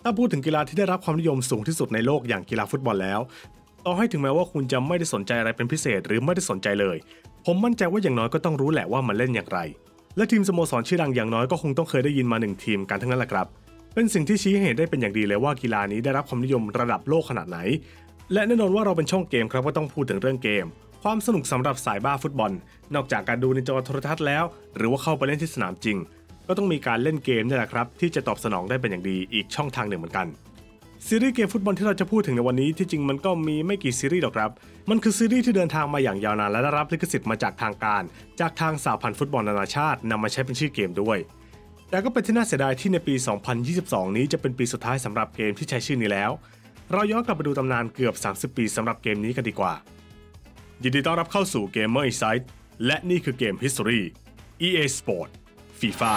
าพูดถึงกีฬาที่ได้รับความนิยมสูงที่สุดในโลกอย่างกีฬาฟุตบอลแล้วต่อให้ถึงแม้ว่าคุณจะไม่ได้สนใจอะไรเป็นพิเศษหรือไม่ได้สนใจเลยผมมั่นใจว่าอย่างน้อยก็ต้องรู้แหละว่ามันเล่นอย่างไรและทีมสโมสรชื่อดังอย่างน้อยก็คงต้องเคยได้ยินมา1ทีมกันทั้งนั้นแหละครับเป็นสิ่งที่ชี้ให้เห็นได้เป็นอย่างดีเลยว่ากีฬานี้ได้รับความนิยมระดับโลกขนาดไหนและแน่นอนว่าเราเป็นช่องเกมครับก็ต้องพูดถึงเรื่องเกมความสนุกสำหรับสายบ้าฟุตบอลนอกจากการดูในจอโทรทัศน์แล้วหรือว่าเข้าไปเล่นที่สนามจริงก็ต้องมีการเล่นเกมนี่แหละครับที่จะตอบสนองได้เป็นอย่างดีอีกช่องทางหนึ่งเหมือนกันซีรีส์เกมฟุตบอลที่เราจะพูดถึงในวันนี้ที่จริงมันก็มีไม่กี่ซีรีส์หรอกครับมันคือซีรีส์ที่เดินทางมาอย่างยาวนานและได้รับลิขสิทธิ์มาจากทางการจากทางสหพันธ์ฟุตบอลนานาชาตินำมาใช้เป็นชื่อเกมด้วยแต่ก็เป็นที่น่าเสียดายที่ในปี 2022 นี้จะเป็นปีสุดท้ายสำหรับเกมที่ใช้ชื่อนี้แล้วเราย้อนกลับไปดูตำนานเกือบ30 ปีสำหรับเกมนี้กันดีกว่ายินดีต้อนรับเข้าสู่ Gamer Insight และนี่คือเกม History EA Sport FIFA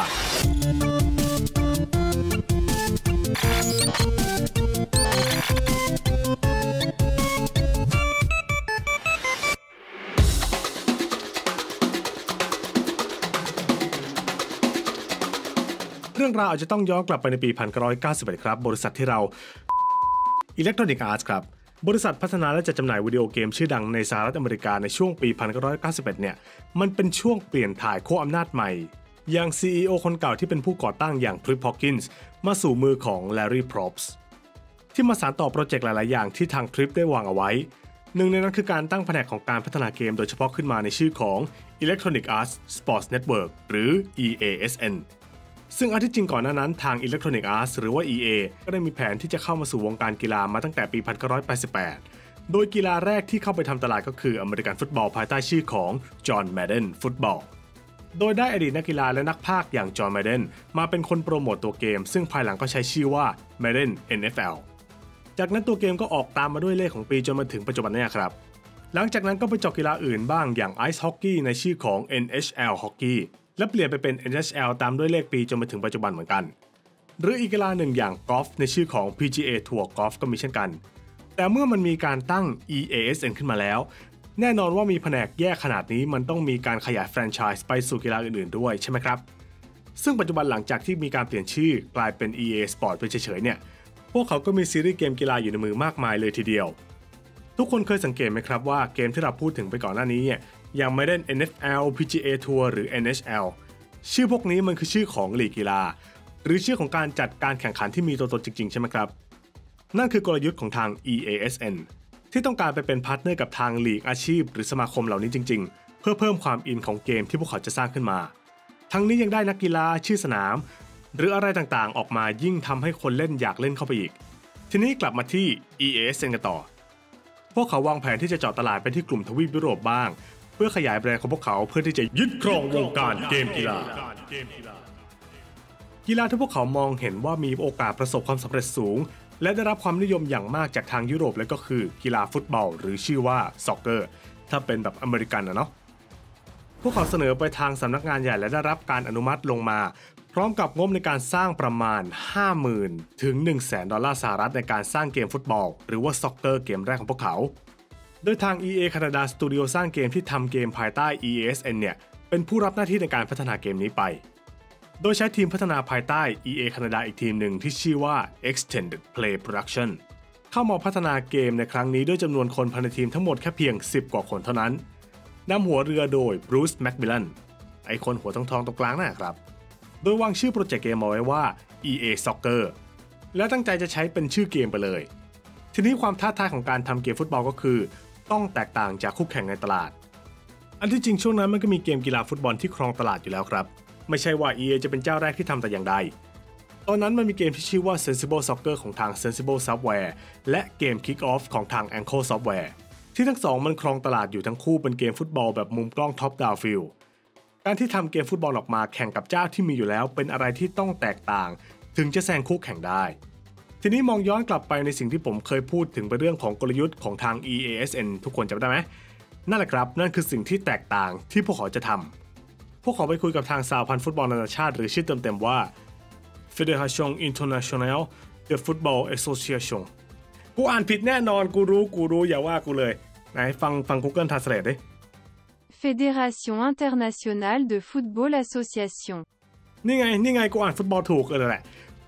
เรื่องราวอาจจะต้องย้อนกลับไปในปี 1991 ครับบริษัทที่เรา Electronic Arts ครับบริษัทพัฒนาและจัดจำหน่ายวิดีโอเกมชื่อดังในสหรัฐอเมริกาในช่วงปี 1991 เนี่ยมันเป็นช่วงเปลี่ยนถ่ายขั้วอำนาจใหม่อย่าง CEO คนเก่าที่เป็นผู้ก่อตั้งอย่าง Trip Hawkins มาสู่มือของ Larry Probst ที่มาสานต่อโปรเจกต์หลายๆอย่างที่ทาง Trip ได้วางเอาไว้หนึ่งในนั้นคือการตั้งแผนกของการพัฒนาเกมโดยเฉพาะขึ้นมาในชื่อของ Electronic Arts Sports Network หรือ EASNซึ่งอันที่จริงก่อนหน้านั้นทาง Electronic Arts หรือว่า EA ก็ได้มีแผนที่จะเข้ามาสู่วงการกีฬามาตั้งแต่ปี 1988 โดยกีฬาแรกที่เข้าไปทำตลาดก็คืออเมริกันฟุตบอลภายใต้ชื่อของ John Madden Football โดยได้อดีตนักกีฬาและนักพากย์อย่าง John Madden มาเป็นคนโปรโมตตัวเกมซึ่งภายหลังก็ใช้ชื่อว่า Madden NFL จากนั้นตัวเกมก็ออกตามมาด้วยเลขของปีจนมาถึงปัจจุบันนี้ครับหลังจากนั้นก็ไปเจาะกีฬาอื่นบ้างอย่างไอซ์ฮอกกี้ในชื่อของ NHL Hockeyและเปลี่ยนไปเป็น NHL ตามด้วยเลขปีจนมาถึงปัจจุบันเหมือนกันหรืออีกกีฬาหนึ่งอย่างกอล์ฟในชื่อของ PGA Tour Golf ก็มีเช่นกันแต่เมื่อมันมีการตั้ง EASN ขึ้นมาแล้วแน่นอนว่ามีแผนกแยกขนาดนี้มันต้องมีการขยายแฟรนไชส์ไปสู่กีฬาอื่นๆด้วยใช่ไหมครับซึ่งปัจจุบันหลังจากที่มีการเปลี่ยนชื่อกลายเป็น EA Sport ไปเฉยๆเนี่ยพวกเขาก็มีซีรีส์เกมกีฬาอยู่ในมือมากมายเลยทีเดียวทุกคนเคยสังเกตไหมครับว่าเกมที่เราพูดถึงไปก่อนหน้านี้เนี่ยยังไม่ได้ NFL PGA Tour หรือ NHL ชื่อพวกนี้มันคือชื่อของลีกกีฬาหรือชื่อของการจัดการแข่งขันที่มีตัวตนจริงๆใช่ไหมครับนั่นคือกลยุทธ์ของทาง EASN ที่ต้องการไปเป็นพาร์ทเนอร์กับทางลีกอาชีพหรือสมาคมเหล่านี้จริงๆเพื่อเพิ่มความอินของเกมที่พวกเขาจะสร้างขึ้นมาทั้งนี้ยังได้นักกีฬาชื่อสนามหรืออะไรต่างๆออกมายิ่งทำให้คนเล่นอยากเล่นเข้าไปอีกทีนี้กลับมาที่ EASN กันต่อพวกเขาวางแผนที่จะเจาะตลาดไปที่กลุ่มทวีปยุโรปบ้างเพื่อขยายแบรนด์ของพวกเขาเพื่อที่จะยึดครองวงการเกมกีฬาที่พวกเขามองเห็นว่ามีโอกาสประสบความสำเร็จสูงและได้รับความนิยมอย่างมากจากทางยุโรปและก็คือกีฬาฟุตบอลหรือชื่อว่าซ็อกเกอร์ถ้าเป็นแบบอเมริกันนะเนาะพวกเขาเสนอไปทางสำนักงานใหญ่และได้รับการอนุมัติลงมาพร้อมกับงบในการสร้างประมาณ 50,000 ถึง 100,000 ดอลลาร์สหรัฐในการสร้างเกมฟุตบอลหรือว่าซ็อกเกอร์เกมแรกของพวกเขาโดยทาง EA Canada Studio สร้างเกมที่ทำเกมภายใต้ EASN เนี่ยเป็นผู้รับหน้าที่ในการพัฒนาเกมนี้ไปโดยใช้ทีมพัฒนาภายใต้ EA Canada อีกทีมหนึ่งที่ชื่อว่า Extended Play Production เข้ามาพัฒนาเกมในครั้งนี้ด้วยจำนวนคนภายในทีมทั้งหมดแค่เพียง10 กว่าคนเท่านั้นนำหัวเรือโดย Bruce McMillan ไอคนหัวทองตรงกลางนั่นครับโดยวางชื่อโปรเจกต์เกมเอาไว้ว่า EA Soccer และตั้งใจจะใช้เป็นชื่อเกมไปเลยทีนี้ความท้าทายของการทำเกมฟุตบอลก็คือต้องแตกต่างจากคู่แข่งในตลาดอันที่จริงช่วงนั้นมันก็มีเกมกีฬาฟุตบอลที่ครองตลาดอยู่แล้วครับไม่ใช่ว่า EA จะเป็นเจ้าแรกที่ทำแต่อย่างใดตอนนั้นมันมีเกมที่ชื่อว่า Sensible Soccer ของทาง Sensible Software และเกม Kick Off ของทาง Ankle Software ที่ทั้งสองมันครองตลาดอยู่ทั้งคู่เป็นเกมฟุตบอลแบบมุมกล้อง Top Down View การที่ทำเกมฟุตบอลออกมาแข่งกับเจ้าที่มีอยู่แล้วเป็นอะไรที่ต้องแตกต่างถึงจะแซงคู่แข่งได้ทีนี้มองย้อนกลับไปในสิ่งที่ผมเคยพูดถึงเป็นเรื่องของกลยุทธ์ของทาง EASN ทุกคนจำได้ไหมนั่นแหละครับนั่นคือสิ่งที่แตกต่างที่พวกเขาจะทำพวกเขาไปคุยกับทางสหพันธ์ฟุตบอลนานาชาติหรือชื่อเต็มๆว่า Fédération Internationale de Football Association กูอ่านผิดแน่นอนกูรู้อย่าว่ากูเลยไหนฟัง Google Translate ดิ Fédération Internationale de Football Association นี่ไงกูอ่านฟุตบอลถูกเลยแหละ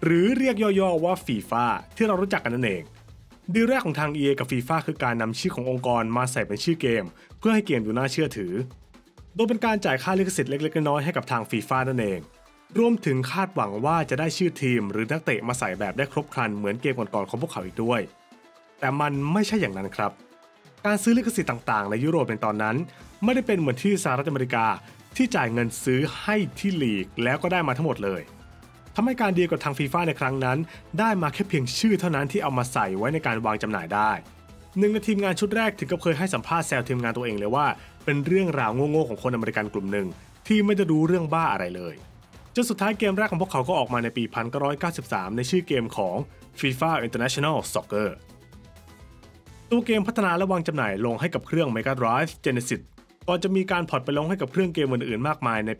หรือเรียกย่อๆว่าฟีฟ่าที่เรารู้จักกันนั่นเองดีลแรกของทาง EA กับฟีฟ่าคือการนำชื่อขององค์กรมาใส่เป็นชื่อเกมเพื่อให้เกมดูน่าเชื่อถือโดยเป็นการจ่ายค่าลิขสิทธิ์เล็กๆน้อยๆให้กับทางฟีฟ่านั่นเองรวมถึงคาดหวังว่าจะได้ชื่อทีมหรือนักเตะมาใส่แบบได้ครบครันเหมือนเกมก่อนๆของพวกเขาอีกด้วยแต่มันไม่ใช่อย่างนั้นครับการซื้อลิขสิทธิ์ต่างๆในยุโรปในตอนนั้นไม่ได้เป็นเหมือนที่สหรัฐอเมริกาที่จ่ายเงินซื้อให้ที่ลีกแล้วก็ได้มาทั้งหมดเลยทำให้การดีลกับทางฟีฟ่าในครั้งนั้นได้มาแค่เพียงชื่อเท่านั้นที่เอามาใส่ไว้ในการวางจำหน่ายได้หนึ่งในทีมงานชุดแรกถึงกับเคยให้สัมภาษณ์แซวทีมงานตัวเองเลยว่าเป็นเรื่องราวโง่ๆของคนอเมริกันกลุ่มหนึ่งที่ไม่ได้รู้เรื่องบ้าอะไรเลยจนสุดท้ายเกมแรกของพวกเขาก็ออกมาในปี 1993 ในชื่อเกมของ FIFA International Soccer ตัวเกมพัฒนาและวางจำหน่ายลงให้กับเครื่อง Mega Drive Genesis ก่อนจะมีการพอร์ตไปลงให้กับเครื่องเกมอื่นๆมากมายในปี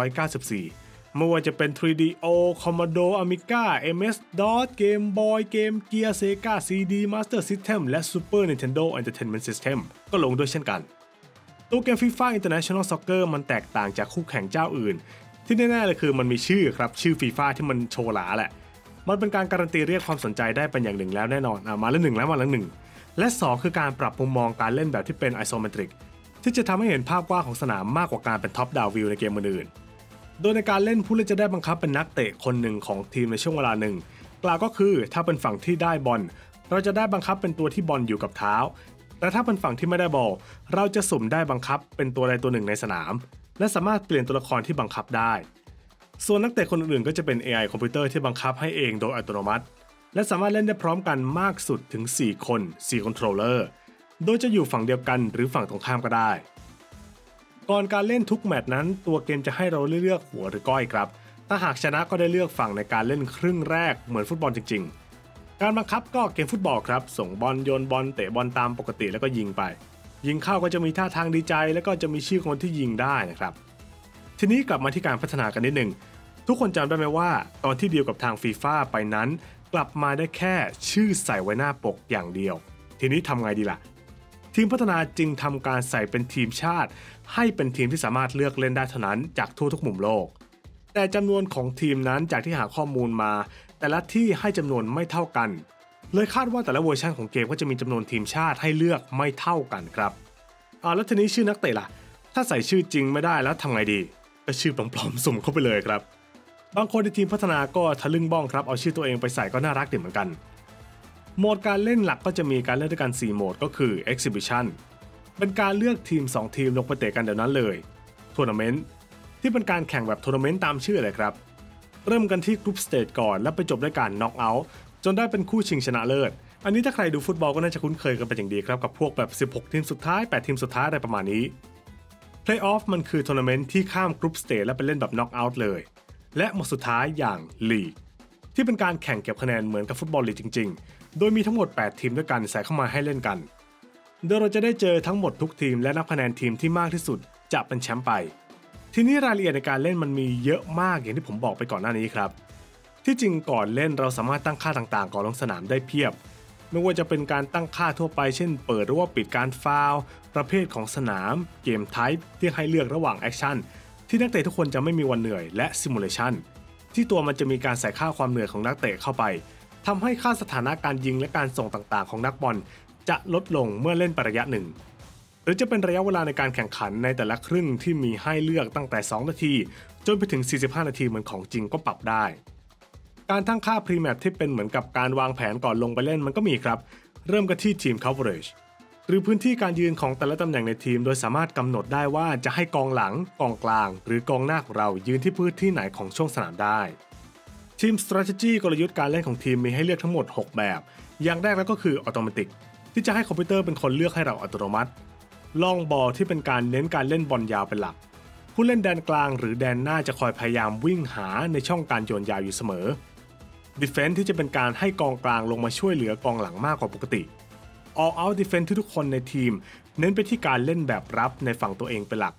1994 ไม่ว่าจะเป็น 3DO Commodore Amiga MS-DOS Game Boy Game Gear Sega CD Master System และ Super Nintendo Entertainment System ก็ลงด้วยเช่นกันตัวเกม FIFA International Soccer มันแตกต่างจากคู่แข่งเจ้าอื่นที่แน่ๆเลยคือมันมีชื่อครับชื่อ FIFA ที่มันโชว์หลาแหละมันเป็นการการันตีเรียกความสนใจได้เป็นอย่างหนึ่งแล้วแน่นอนมาแล้ว1แล้วมาแล้ว1และ2คือการปรับมุมมองการเล่นแบบที่เป็น isometric ที่จะทำให้เห็นภาพกว้างของสนามมากกว่าการเป็น top down view ในเกมอื่นๆโดยในการเล่นผู้เล่นจะได้บังคับเป็นนักเตะคนหนึ่งของทีมในช่วงเวลาหนึ่งกล่าวก็คือถ้าเป็นฝั่งที่ได้บอลเราจะได้บังคับเป็นตัวที่บอลอยู่กับเท้าแต่ถ้าเป็นฝั่งที่ไม่ได้บอลเราจะสุ่มได้บังคับเป็นตัวใดตัวหนึ่งในสนามและสามารถเปลี่ยนตัวละครที่บังคับได้ส่วนนักเตะคนอื่นๆก็จะเป็น AI คอมพิวเตอร์ที่บังคับให้เองโดยอัตโนมัติและสามารถเล่นได้พร้อมกันมากสุดถึง4คน4คอนโทรลเลอร์โดยจะอยู่ฝั่งเดียวกันหรือฝั่งตรงข้ามก็ได้ก่อนการเล่นทุกแมตช์นั้นตัวเกมจะให้เราเลือกหัวหรือก้อยครับถ้าหากชนะก็ได้เลือกฝั่งในการเล่นครึ่งแรกเหมือนฟุตบอลจริงๆการบังคับก็เกมฟุตบอลครับส่งบอลโยนบอลเตะบอลตามปกติแล้วก็ยิงไปยิงเข้าก็จะมีท่าทางดีใจแล้วก็จะมีชื่อคนที่ยิงได้นะครับทีนี้กลับมาที่การพัฒนากันนิดนึงทุกคนจำได้ไหมว่าตอนที่ดีลกับทางฟีฟ่าไปนั้นกลับมาได้แค่ชื่อใส่ไว้หน้าปกอย่างเดียวทีนี้ทำไงดีล่ะทีมพัฒนาจึงทำการใส่เป็นทีมชาติให้เป็นทีมที่สามารถเลือกเล่นได้เท่านั้นจากทั่วทุกมุมโลกแต่จำนวนของทีมนั้นจากที่หาข้อมูลมาแต่ละที่ให้จำนวนไม่เท่ากันเลยคาดว่าแต่ละเวอร์ชันของเกมก็จะมีจำนวนทีมชาติให้เลือกไม่เท่ากันครับแล้วทีนี้ชื่อนักเตะล่ะถ้าใส่ชื่อจริงไม่ได้แล้วทำไงดีก็ชื่อปลอมๆสุ่มเข้าไปเลยครับบางคนในทีมพัฒนาก็ทะลึ่งบ้องครับเอาชื่อตัวเองไปใส่ก็น่ารักดีเหมือนกันโหมดการเล่นหลักก็จะมีการเล่นด้วยกัน4โหมดก็คือ Exhibition เป็นการเลือกทีม2ทีมลงไปเตะกันเดี๋ยวนั้นเลย Tournament ที่เป็นการแข่งแบบทัวร์นาเมนต์ตามชื่อเลยครับเริ่มกันที่ Group Stage ก่อนแล้วไปจบด้วยการ Knock Out จนได้เป็นคู่ชิงชนะเลิศอันนี้ถ้าใครดูฟุตบอลก็น่าจะคุ้นเคยกันเป็นอย่างดีครับกับพวกแบบ16ทีมสุดท้าย8ทีมสุดท้ายอะไรประมาณนี้ Playoff มันคือทัวร์นาเมนต์ที่ข้าม Group Stage และไปเล่นแบบ Knock Out เลยและหมดสุดท้ายอย่างลีกที่เป็นการแข่งเก็บคะแนนเหมือนกับฟุตบอลลีกจริงๆโดยมีทั้งหมด8ทีมด้วยกันใส่เข้ามาให้เล่นกันโดยเราจะได้เจอทั้งหมดทุกทีมและนับคะแนนทีมที่มากที่สุดจะเป็นแชมป์ไปทีนี้รายละเอียดในการเล่นมันมีเยอะมากอย่างที่ผมบอกไปก่อนหน้านี้ครับที่จริงก่อนเล่นเราสามารถตั้งค่าต่างๆก่อนลงสนามได้เพียบไม่ว่าจะเป็นการตั้งค่าทั่วไปเช่นเปิดหรือว่าปิดการฟาวล์ประเภทของสนามเกมไทป์ที่ให้เลือกระหว่างแอคชั่นที่นักเตะทุกคนจะไม่มีวันเหนื่อยและซิมูเลชันที่ตัวมันจะมีการใส่ค่าความเหนื่อยของนักเตะเข้าไปทำให้ค่าสถานะการยิงและการส่งต่างๆของนักบอลจะลดลงเมื่อเล่นไประยะหนึ่งหรือจะเป็นระยะเวลาในการแข่งขันในแต่ละครึ่งที่มีให้เลือกตั้งแต่2นาทีจนไปถึง45นาทีเหมือนของจริงก็ปรับได้การตั้งค่าพรีแมตช์ที่เป็นเหมือนกับการวางแผนก่อนลงไปเล่นมันก็มีครับเริ่มกันที่ทีม coverage หรือพื้นที่การยืนของแต่ละตำแหน่งในทีมโดยสามารถกำหนดได้ว่าจะให้กองหลังกองกลางหรือกองหน้าของเรายืนที่พื้นที่ไหนของช่วงสนามได้ทีม strategy กลยุทธ์การเล่นของทีมมีให้เลือกทั้งหมด6แบบอย่างแรกแล้วก็คือ automatic ที่จะให้คอมพิวเตอร์เป็นคนเลือกให้เราอัตโนมัติlong ball ที่เป็นการเน้นการเล่นบอลยาวเป็นหลักผู้เล่นแดนกลางหรือแดนหน้าจะคอยพยายามวิ่งหาในช่องการโยนยาวอยู่เสมอ defense ที่จะเป็นการให้กองกลางลงมาช่วยเหลือกองหลังมากกว่าปกติ all out defense ที่ทุกคนในทีมเน้นไปที่การเล่นแบบรับในฝั่งตัวเองเป็นหลัก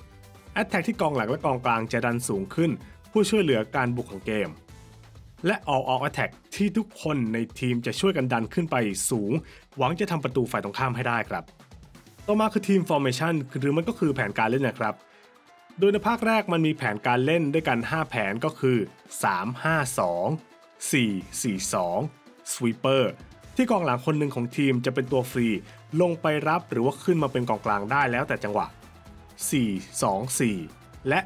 attack ที่กองหลังและกองกลางจะดันสูงขึ้นเพื่อช่วยเหลือการบุกของเกมและ all out attack ที่ทุกคนในทีมจะช่วยกันดันขึ้นไปสูงหวังจะทำประตูฝ่ายตรงข้ามให้ได้ครับต่อมาคือทีม formation หรือมันก็คือแผนการเล่นนะครับโดยในภาคแรกมันมีแผนการเล่นด้วยกัน5แผนก็คือ3-5-2 4-4-2 Sweeper ที่กองหลังคนหนึ่งของทีมจะเป็นตัวฟรีลงไปรับหรือว่าขึ้นมาเป็นกองกลางได้แล้วแต่จังหวะ 4-2-4 และ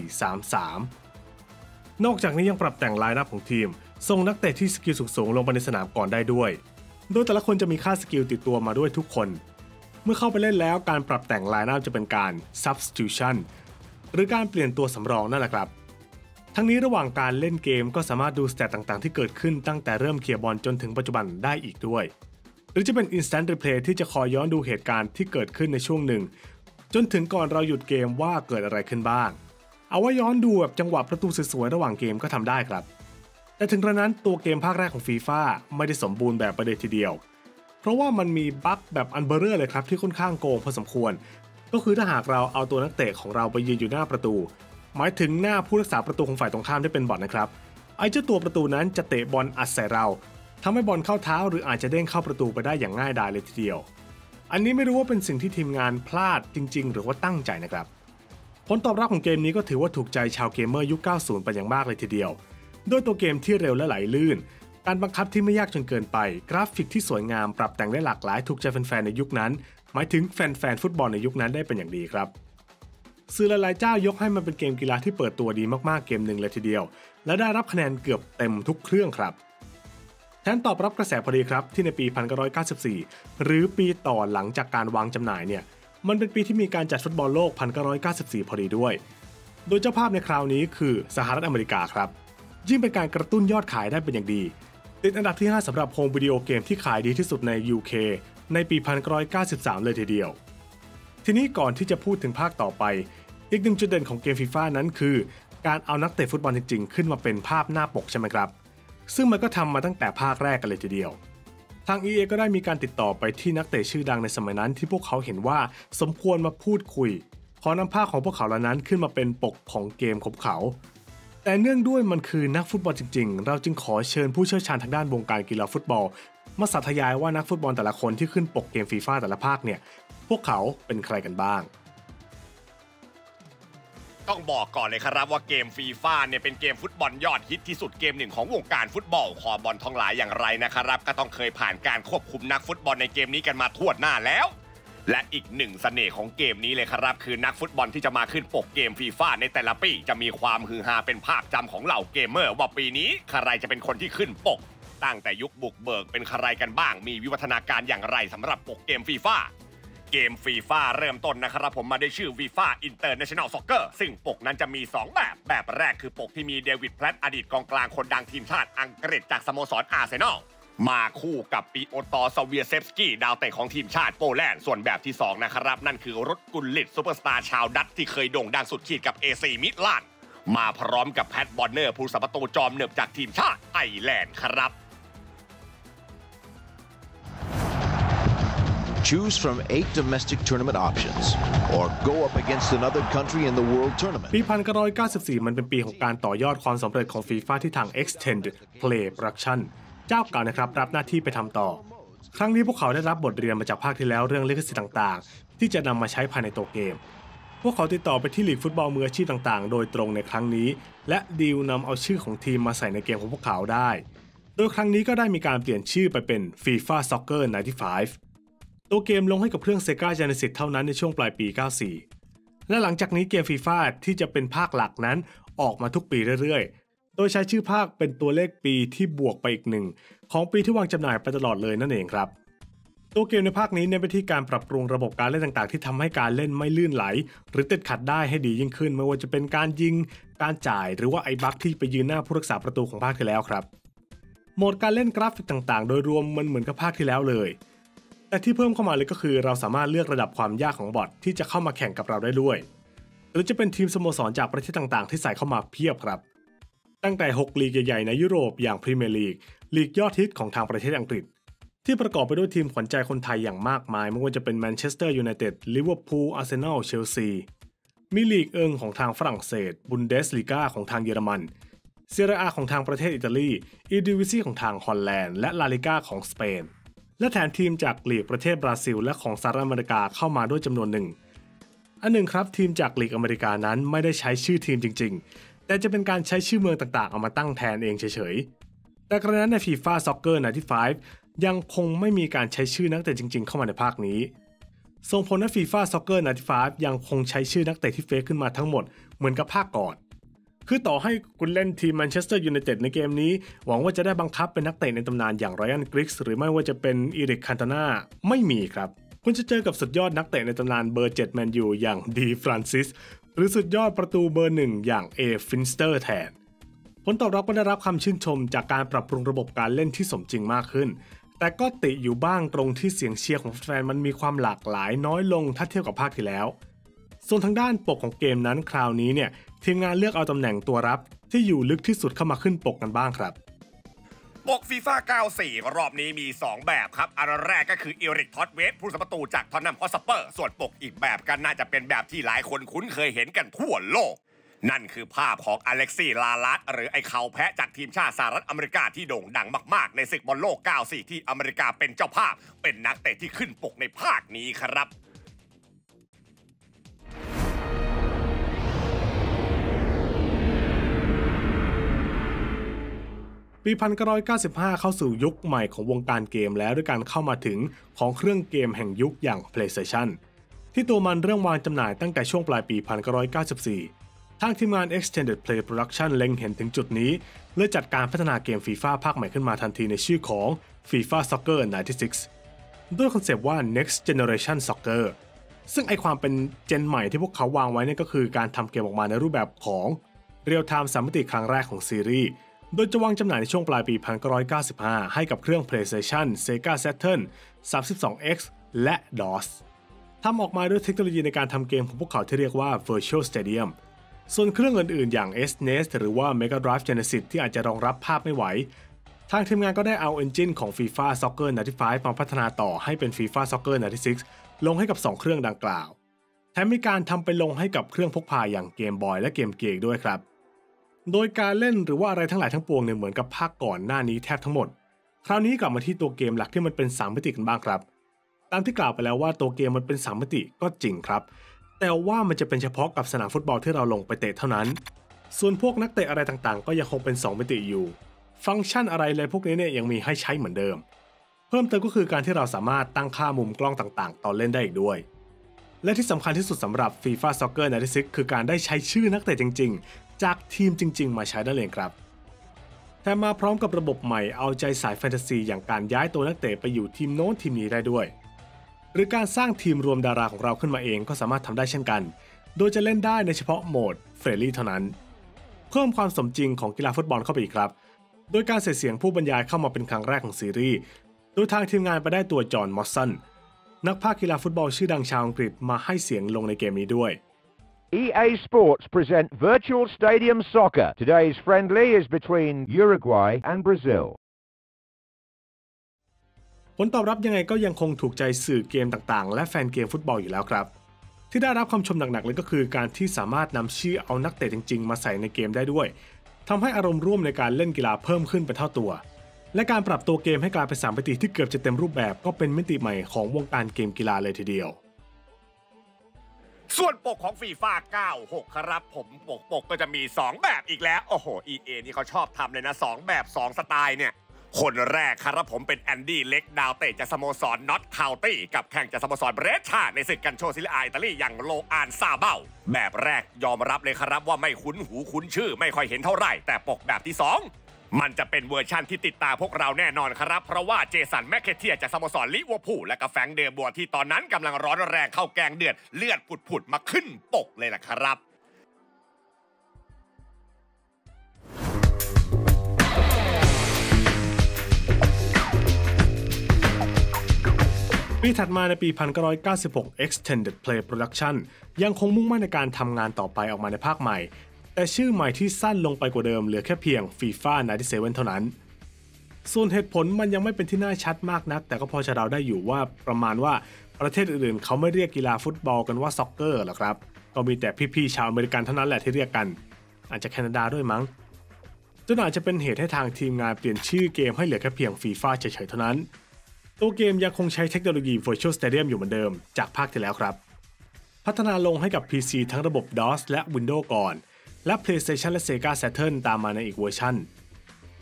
4-3-3 นอกจากนี้ยังปรับแต่งไลน์อัพของทีมส่งนักเตะที่สกิลสูงๆลงไปในสนามก่อนได้ด้วยโดยแต่ละคนจะมีค่าสกิลติดตัวมาด้วยทุกคนเมื่อเข้าไปเล่นแล้วการปรับแต่งไลน์อัพจะเป็นการ substitution หรือการเปลี่ยนตัวสำรองนั่นแหละครับทั้งนี้ระหว่างการเล่นเกมก็สามารถดูสแตทต่างๆที่เกิดขึ้นตั้งแต่เริ่มเคลียร์บอลจนถึงปัจจุบันได้อีกด้วยหรือจะเป็น instant replay ที่จะคอยย้อนดูเหตุการณ์ที่เกิดขึ้นในช่วงหนึ่งจนถึงก่อนเราหยุดเกมว่าเกิดอะไรขึ้นบ้างเอาไว้ย้อนดูแบบจังหวะประตูสวยๆระหว่างเกมก็ทำได้ครับแต่ถึงกระนั้นตัวเกมภาคแรกของ FIFA ไม่ได้สมบูรณ์แบบประเดทีเดียวเพราะว่ามันมีบั๊กแบบอันเบอร์เรอร์เลยครับที่ค่อนข้างโกงพอสมควรก็คือถ้าหากเราเอาตัวนักเตะของเราไปยืนอยู่หน้าประตูหมายถึงหน้าผู้รักษาประตูของฝ่ายตรงข้ามที่เป็นบอทนะครับไอ้เจ้าตัวประตูนั้นจะเตะบอลอัดใส่เราทำให้บอลเข้าเท้าหรืออาจจะเด้งเข้าประตูไปได้อย่างง่ายดายเลยทีเดียวอันนี้ไม่รู้ว่าเป็นสิ่งที่ทีมงานพลาดจริงๆหรือว่าตั้งใจนะครับผลตอบรับของเกมนี้ก็ถือว่าถูกใจชาวเกมเมอร์ยุค 90 เป็นอย่างมากเลยทีเดียวด้วยตัวเกมที่เร็วและไหลลื่นการบังคับที่ไม่ยากจนเกินไปกราฟิกที่สวยงามปรับแต่งได้หลากหลายถูกใจแฟนๆในยุคนั้นหมายถึงแฟนๆฟุตบอลในยุคนั้นได้เป็นอย่างดีครับสื่อหลายๆเจ้ายกให้มันเป็นเกมกีฬาที่เปิดตัวดีมากๆเกมหนึ่งเลยทีเดียวและได้รับคะแนนเกือบเต็มทุกเครื่องครับแทนตอบรับกระแสพอดีครับที่ในปี 1994 หรือปีต่อหลังจากการวางจำหน่ายเนี่ยมันเป็นปีที่มีการจัดฟุตบอลโลก 1994 พอดีด้วยโดยเจ้าภาพในคราวนี้คือสหรัฐอเมริกาครับยิ่งเป็นการกระตุ้นยอดขายได้เป็นอย่างดีติดอันดับที่ 5 สำหรับโฮมวิดีโอเกมที่ขายดีที่สุดใน UK ในปี 1993 เลยทีเดียวทีนี้ก่อนที่จะพูดถึงภาคต่อไปอีกหนึ่งจุดเด่นของเกม FIFA นั้นคือการเอานักเตะฟุตบอลจริงๆขึ้นมาเป็นภาพหน้าปกใช่ไหมครับซึ่งมันก็ทำมาตั้งแต่ภาคแรกกันเลยทีเดียวทาง EA ก็ได้มีการติดต่อไปที่นักเตะชื่อดังในสมัยนั้นที่พวกเขาเห็นว่าสมควรมาพูดคุยขอนำภาพของพวกเขาเหล่านั้นขึ้นมาเป็นปกของเกมของเขาแต่เนื่องด้วยมันคือนักฟุตบอลจริงๆเราจึงขอเชิญผู้เชี่ยวชาญทางด้านวงการกีฬาฟุตบอลมาสาธยายว่านักฟุตบอลแต่ละคนที่ขึ้นปกเกม FIFA แต่ละภาคเนี่ยพวกเขาเป็นใครกันบ้างต้องบอกก่อนเลยครับว่าเกมฟีฟ่าเนี่ยเป็นเกมฟุตบอลยอดฮิตที่สุดเกมหนึ่งของวงการฟุตบอลคอบอลทั้งหลายอย่างไรนะครับก็ต้องเคยผ่านการควบคุมนักฟุตบอลในเกมนี้กันมาทั่วหน้าแล้วและอีกหนึ่งเสน่ห์ของเกมนี้เลยครับคือนักฟุตบอลที่จะมาขึ้นปกเกมฟีฟ่าในแต่ละปีจะมีความฮือฮาเป็นภาพจำของเหล่าเกมเมอร์ว่าปีนี้ใครจะเป็นคนที่ขึ้นปกตั้งแต่ยุคบุกเบิกเป็นใครกันบ้างมีวิวัฒนาการอย่างไรสำหรับปกเกมฟีฟ่าเกมฟีฟ่าเริ่มต้นนะครับผมมาด้วยชื่อ FIFA International Soccer ซึ่งปกนั้นจะมี2แบบแรกคือปกที่มีเดวิดแพลตอดีตกองกลางคนดังทีมชาติอังกฤษจากสโมสรอาร์เซนอลมาคู่กับปีโอตอร์ซาเวียเซฟสกี้ดาวเตะของทีมชาติโปแลนด์ส่วนแบบที่2นะครับนั่นคือรถกุลลิตซูเปอร์สตาร์ชาวดัตช์ที่เคยโด่งดังสุดขีดกับ AC มิลานมาพร้อมกับแพทบอนเนอร์ผู้สับประตูจอมเหนือบจากทีมชาติไอร์แลนด์ครับ Choose from 8 domestic tournament options or go up against another country in the World Tournament. ปี 1994 มันเป็นปีของการต่อยอดความสำเร็จของ FIFA ที่ทาง Extended Play Production เจ้าเก่านะครับรับหน้าที่ไปทำต่อครั้งนี้พวกเขาได้รับบทเรียนมาจากภาคที่แล้วเรื่องลิขสิทธิ์ต่างๆที่จะนำมาใช้ภายในตัวเกมพวกเขาติดต่อไปที่ลีกฟุตบอลมืออาชีพต่างๆโดยตรงในครั้งนี้และดีลนำเอาชื่อของทีมมาใส่ในเกมของพวกเขาได้โดยครั้งนี้ก็ได้มีการเปลี่ยนชื่อไปเป็น FIFA Soccer 95ตัวเกมลงให้กับเครื่อง Sega Genesis เท่านั้นในช่วงปลายปี 94 และหลังจากนี้เกม FIFA ที่จะเป็นภาคหลักนั้นออกมาทุกปีเรื่อยๆ โดยใช้ชื่อภาคเป็นตัวเลขปีที่บวกไปอีกหนึ่งของปีที่วางจำหน่ายไปตลอดเลยนั่นเองครับตัวเกมในภาคนี้เน้นไปที่การปรับปรุงระบบการเล่นต่างๆที่ทำให้การเล่นไม่ลื่นไหลหรือติดขัดได้ให้ดียิ่งขึ้นไม่ว่าจะเป็นการยิงการจ่ายหรือว่าไอ้บั๊กที่ไปยืนหน้าผู้รักษาประตูของภาคที่แล้วครับโหมดการเล่นกราฟิกต่างๆโดยรวมมันเหมือนกับภาคที่แล้วเลยแต่ที่เพิ่มเข้ามาเลยก็คือเราสามารถเลือกระดับความยากของบอทที่จะเข้ามาแข่งกับเราได้ด้วยหรือจะเป็นทีมสโมสรจากประเทศต่างๆที่ใส่เข้ามาเพียบครับตั้งแต่6ลีกใหญ่ๆในยุโรปอย่างพรีเมียร์ลีกลีกยอดฮิตของทางประเทศอังกฤษที่ประกอบไปด้วยทีมขวัญใจคนไทยอย่างมากมายไม่ว่าจะเป็นแมนเชสเตอร์ยูไนเต็ดลิเวอร์พูลอาร์เซนอลเชลซีมีลีกเอิงของทางฝรั่งเศสบุนเดสลีกาของทางเยอรมันเซเรียอาของทางประเทศอิตาลีอีดิวิซีของทางฮอลแลนด์และลาลิก้าของสเปนและแถมทีมจากลีกประเทศบราซิลและของสหรัฐอเมริกาเข้ามาด้วยจำนวนหนึ่งอันหนึ่งครับทีมจากลีกอเมริกานั้นไม่ได้ใช้ชื่อทีมจริงๆแต่จะเป็นการใช้ชื่อเมืองต่างๆเอามาตั้งแทนเองเฉยแต่กระนั้นใน FIFA Soccer 95 ยังคงไม่มีการใช้ชื่อนักเตะจริงๆเข้ามาในภาคนี้ส่งผลให้ FIFA Soccer 95 ยังคงใช้ชื่อนักเตะที่เฟกขึ้นมาทั้งหมดเหมือนกับภาคก่อนคือต่อให้คุณเล่นทีมแมนเชสเตอร์ยูไนเต็ดในเกมนี้หวังว่าจะได้บังคับเป็นนักเตะในตำนานอย่างไรอันกริกส์หรือไม่ว่าจะเป็นอีริกคันตาน่าไม่มีครับคุณจะเจอกับสุดยอดนักเตะในตำนานเบอร์7แมนยูอย่างดีฟรานซิสหรือสุดยอดประตูเบอร์1อย่างเอฟินสเตอร์แทนผลตอบรับก็ได้รับคำชื่นชมจากการปรับปรุงระบบการเล่นที่สมจริงมากขึ้นแต่ก็ติอยู่บ้างตรงที่เสียงเชียร์ของแฟนมันมีความหลากหลายน้อยลงถ้าเทียบกับภาคที่แล้วส่วนทางด้านปกของเกมนั้นคราวนี้เนี่ยทีมงานเลือกเอาตำแหน่งตัวรับที่อยู่ลึกที่สุดเข้ามาขึ้นปกกันบ้างครับปก FIFA 94 รอบนี้มี 2 แบบครับอันแรกก็คืออีริก ทอตเวสผู้รักษาประตูจากทอตแนมฮอตสเปอร์ส่วนปกอีกแบบกันน่าจะเป็นแบบที่หลายคนคุ้นเคยเห็นกันทั่วโลกนั่นคือภาพของอเล็กซี่ ลาลัสหรือไอ้เขาแพะจากทีมชาติสหรัฐอเมริกาที่โด่งดังมากๆในศึกบอลโลก 94 ที่อเมริกาเป็นเจ้าภาพเป็นนักเตะที่ขึ้นปกในภาคนี้ครับปี 1995 เข้าสู่ยุคใหม่ของวงการเกมแล้วด้วยการเข้ามาถึงของเครื่องเกมแห่งยุคอย่าง PlayStation ที่ตัวมันเริ่มวางจำหน่ายตั้งแต่ช่วงปลายปี 1994 ทางทีมงาน Extended Play Production เล็งเห็นถึงจุดนี้เลยจัดการพัฒนาเกม FIFA ภาคใหม่ขึ้นมาทันทีในชื่อของ FIFA Soccer 96 ด้วยคอนเซปต์ว่า Next Generation Soccer ซึ่งไอความเป็นเจนใหม่ที่พวกเขาวางไว้นี่ก็คือการทำเกมออกมาในรูปแบบของ Real Time 3 มิติครั้งแรกของซีรีส์โดยจะวางจำหน่ายในช่วงปลายปี 1995 ให้กับเครื่อง PlayStation, Sega Saturn, 32X และ DOS ทำออกมาด้วยเทคโนโลยีในการทำเกมของพวกเขาที่เรียกว่า Virtual Stadium ส่วนเครื่องอื่นๆอย่าง SNES หรือว่า Mega Drive Genesis ที่อาจจะรองรับภาพไม่ไหวทางทีมงานก็ได้เอา Engine ของ FIFA Soccer 95 มาพัฒนาต่อให้เป็น FIFA Soccer 96 ลงให้กับ 2 เครื่องดังกล่าวแถมมีการทำไปลงให้กับเครื่องพกพาอย่าง Game Boy และ Game Gear ด้วยครับโดยการเล่นหรือว่าอะไรทั้งหลายทั้งปวงเนี่ยเหมือนกับภาคก่อนหน้านี้แทบทั้งหมดคราวนี้กลับมาที่ตัวเกมหลักที่มันเป็น3มิติกันบ้างครับตามที่กล่าวไปแล้วว่าตัวเกมมันเป็น3มิติก็จริงครับแต่ว่ามันจะเป็นเฉพาะกับสนามฟุตบอลที่เราลงไปเตะเท่านั้นส่วนพวกนักเตะอะไรต่างๆก็ยังคงเป็น2มิติอยู่ฟังก์ชันอะไรเลยพวกนี้เนี่ยยังมีให้ใช้เหมือนเดิมเพิ่มเติมก็คือการที่เราสามารถตั้งค่ามุมกล้องต่างๆตอนเล่นได้อีกด้วยและที่สำคัญที่สุดสำหรับ FIFA Soccer 96 คือการได้ใช้ชื่อนักเตะจริงๆจากทีมจริงๆมาใช้นั่นเองครับแต่มาพร้อมกับระบบใหม่เอาใจสายแฟนตาซีอย่างการย้ายตัวนักเตะไปอยู่ทีมโน้นทีมนี้ได้ด้วยหรือการสร้างทีมรวมดาราของเราขึ้นมาเองก็สามารถทำได้เช่นกันโดยจะเล่นได้ในเฉพาะโหมดเฟรนลี่เท่านั้นเพิ่มความสมจริงของกีฬาฟุตบอลเข้าไปอีกครับโดยการใส่เสียงผู้บรรยายเข้ามาเป็นครั้งแรกของซีรีส์โดยทางทีมงานไปได้ตัวจอห์น มอสสันนักพากย์กีฬาฟุตบอลชื่อดังชาวอังกฤษมาให้เสียงลงในเกมนี้ด้วย EA Sports present Virtual Stadium Soccer. Today's friendly is between Uruguay and Brazil. ผลตอบรับยังไงก็ยังคงถูกใจสื่อเกมต่างๆและแฟนเกมฟุตบอลอยู่แล้วครับที่ได้รับคำชมหนักๆเลยก็คือการที่สามารถนำชื่อเอานักเตะจริงๆมาใส่ในเกมได้ด้วยทำให้อารมณ์ร่วมในการเล่นกีฬาเพิ่มขึ้นเป็นเท่าตัวและการปรับตัวเกมให้กลายเป็น3มิติที่เกือบจะเต็มรูปแบบก็เป็นมิติใหม่ของวงการเกมกีฬาเลยทีเดียวส่วนปกของ FIFA 96 ครับผมปกก็จะมี2แบบอีกแล้วโอ้โห EA นี่เขาชอบทำเลยนะ2แบบ2สไตล์เนี่ยคนแรกครับผมเป็นแอนดี้เล็กดาวเตะจากสโมสรน็อตคาวตี้กับแข่งจากสโมสรเบรชชาในศึกกันโชซิลีอาอิตาลีอย่างโลอานซาเบ้าแบบแรกยอมรับเลยครับว่าไม่คุ้นหูคุ้นชื่อไม่ค่อยเห็นเท่าไหร่แต่ปกแบบที่2มันจะเป็นเวอร์ชั่นที่ติดตาพวกเราแน่นอนครับเพราะว่าเจสันแมคเคเทียจากสโมสรลิเวอร์พูลและก็แฟรงค์เดอบัวที่ตอนนั้นกำลังร้อนแรงเข้าแกงเดือดเลือดผุดๆมาขึ้นปกเลยล่ะครับปีถัดมาในปี 1996 Extended Play Production ยังคงมุ่งมั่นในการทำงานต่อไปออกมาในภาคใหม่แต่ชื่อใหม่ที่สั้นลงไปกว่าเดิมเหลือแค่เพียง FIFA 97 เท่านั้นส่วนเหตุผลมันยังไม่เป็นที่น่าชัดมากนักแต่ก็พอจะเดาได้อยู่ว่าประมาณว่าประเทศอื่นๆเขาไม่เรียกกีฬาฟุตบอลกันว่าซ็อกเกอร์หรอกครับก็มีแต่พี่ๆชาวอเมริกันเท่านั้นแหละที่เรียกกันอาจจะแคนาดาด้วยมั้งจนอาจจะเป็นเหตุให้ทางทีมงานเปลี่ยนชื่อเกมให้เหลือแค่เพียง FIFA เฉยๆเท่านั้นตัวเกมยังคงใช้เทคโนโลยี Virtual Stadium อยู่เหมือนเดิมจากภาคที่แล้วครับพัฒนาลงให้กับ PC ทั้งระบบ DOS และ Windows ก่อนและ PlayStation และ Sega Saturn ตามมาในอีกเวอร์ชัน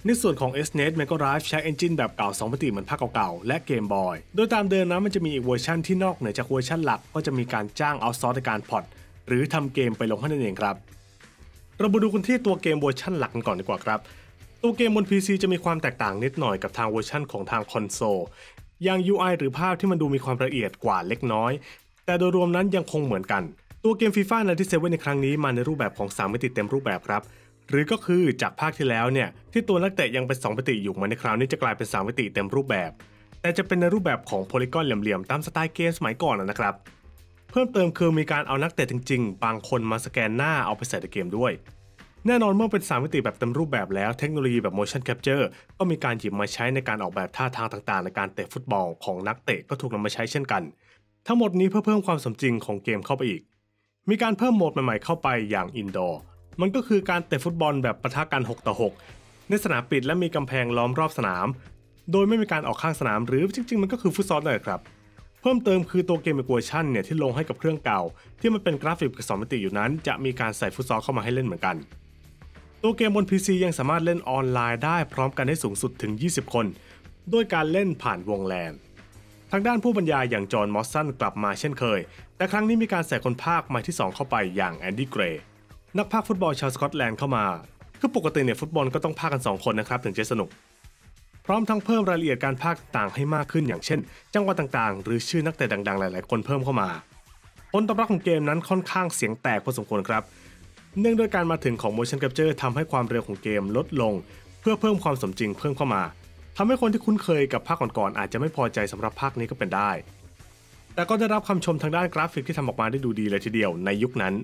ในส่วนของ SNES Mega Drive ใช้ Engine แบบเก่า2มิติเหมือนภาคเก่าๆและ Game Boy โดยตามเดิมนะมันจะมีอีกเวอร์ชันที่นอกเหนือจากเวอร์ชันหลักก็จะมีการจ้างเอาซอร์สในการพอร์ตหรือทำเกมไปลงให้นั่นเองครับเรามาดูกันที่ตัวเกมเวอร์ชันหลักกันก่อนดีกว่าครับตัวเกมบน PC จะมีความแตกต่างนิดหน่อยกับทางเวอร์ชันของทางคอนโซลอย่าง UI หรือภาพที่มันดูมีความละเอียดกว่าเล็กน้อยแต่โดยรวมนั้นยังคงเหมือนกันตัวเกม FIFA 97ในครั้งนี้มาในรูปแบบของ3มิติเต็มรูปแบบครับหรือก็คือจากภาคที่แล้วเนี่ยที่ตัวนักเตะยังเป็น2มิติอยู่มาในคราวนี้จะกลายเป็น3มิติเต็มรูปแบบแต่จะเป็นในรูปแบบของโพลีกอนเหลี่ยมๆตามสไตล์เกมสมัยก่อนนะครับเพิ่มเติมคือมีการเอานักเตะจริงๆบางคนมาสแกนหน้าเอาไปใส่ในเกมด้วยแน่นอนเมื่อเป็น3มิติแบบเต็มรูปแบบแล้วเทคโนโลยีแบบ motion capture ก็มีการหยิบมาใช้ในการออกแบบท่าทางต่างๆในการเตะฟุตบอลของนักเตะก็ถูกนำมาใช้เช่นกันทั้งหมดนี้เพื่อเพิ่มความสมจริงของเกมเข้าไปอีกมีการเพิ่มโหมดใหม่ๆเข้าไปอย่าง indoor มันก็คือการเตะฟุตบอลแบบปะทะกัน6 ต่อ 6ในสนามปิดและมีกำแพงล้อมรอบสนามโดยไม่มีการออกข้างสนามหรือจริงๆมันก็คือฟุตซอลเลยครับเพิ่มเติมคือตัวเกมอีกเวอร์ชันเนี่ยที่ลงให้กับเครื่องเก่าที่มันเป็นกราฟิกกับ2มิติอยู่นั้นจะมีการใส่ฟุตซอลเข้ามาให้เล่นเหมือนกันตัวเกมบน PC ยังสามารถเล่นออนไลน์ได้พร้อมกันได้สูงสุดถึง20 คนด้วยการเล่นผ่านวงแลนทางด้านผู้บรรยายอย่างจอห์นมอสสันกลับมาเช่นเคยแต่ครั้งนี้มีการใส่คนพากย์ใหม่ที่2เข้าไปอย่างแอนดี้เกรย์นักพากย์ฟุตบอลชาวสกอตแลนด์เข้ามาคือปกติเนี่ยฟุตบอลก็ต้องพากย์กัน2คนนะครับถึงจะสนุกพร้อมทั้งเพิ่มรายละเอียดการพากย์ต่างให้มากขึ้นอย่างเช่นจังหวะต่างๆหรือชื่อนักเตะดังๆหลายๆคนเพิ่มเข้ามาผลตอบรับของเกมนั้นค่อนข้างเสียงแตกพอสมควรครับเนื่องด้วยการมาถึงของ motion capture ทำให้ความเร็วของเกมลดลงเพื่อเพิ่มความสมจริงเพิ่มเข้ามาทำให้คนที่คุ้นเคยกับภาคก่อนๆอาจจะไม่พอใจสำหรับภาคนี้ก็เป็นได้แต่ก็ได้รับคำชมทางด้านกราฟิกที่ทำออกมาได้ดูดีเลยทีเดียวในยุคนั้น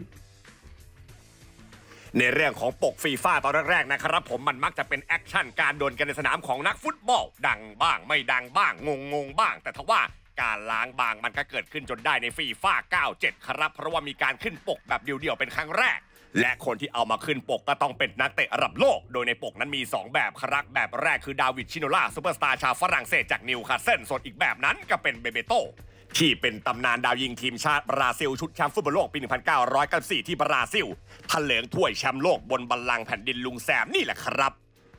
ในเรื่องของปกฟีฟ่าตอนแรกๆนะครับผมมันมักจะเป็นแอคชั่นการดวลกันในสนามของนักฟุตบอลดังบ้างไม่ดังบ้างงงบ้างแต่ทว่าการล้างบางมันก็เกิดขึ้นจนได้ในฟีฟ่า97ครับเพราะว่ามีการขึ้นปกแบบเดี่ยวๆเป็นครั้งแรกและคนที่เอามาขึ้นปกก็ต้องเป็นนักเตะระดับโลกโดยในปกนั้นมี2แบบครับแบบแรกคือดาวิดชิโนล่าซูเปอร์สตาร์ชาวฝรั่งเศสจากนิวคาสเซิลส่วนอีกแบบนั้นก็เป็นเบเบโตที่เป็นตำนานดาวยิงทีมชาติบราซิลชุดแชมป์ฟุตบอลโลกปี 1994 ที่บราซิลเถลิงถ้วยแชมป์โลกบนบัลลังก์แผ่นดินลุงแซมนี่แหละครับ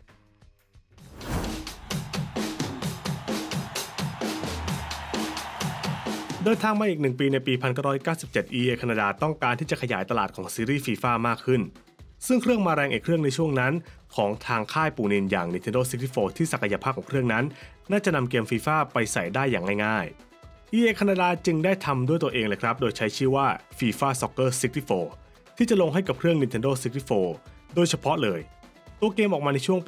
เดินทางมาอีก1 ปีในปี 1997 EA แคนาดาต้องการที่จะขยายตลาดของซีรีส์ FIFA มากขึ้นซึ่งเครื่องมาแรงอีกเครื่องในช่วงนั้นของทางค่ายปูนินอย่าง Nintendo 64 ที่ศักยภาพของเครื่องนั้นน่าจะนำเกม FIFA ไปใส่ได้อย่างง่ายๆ EA แคนาดาจึงได้ทำด้วยตัวเองเลยครับโดยใช้ชื่อว่า FIFA Soccer 64 ที่จะลงให้กับเครื่อง Nintendo 64 โดยเฉพาะเลยตัวเกมออกมาในช่วงปี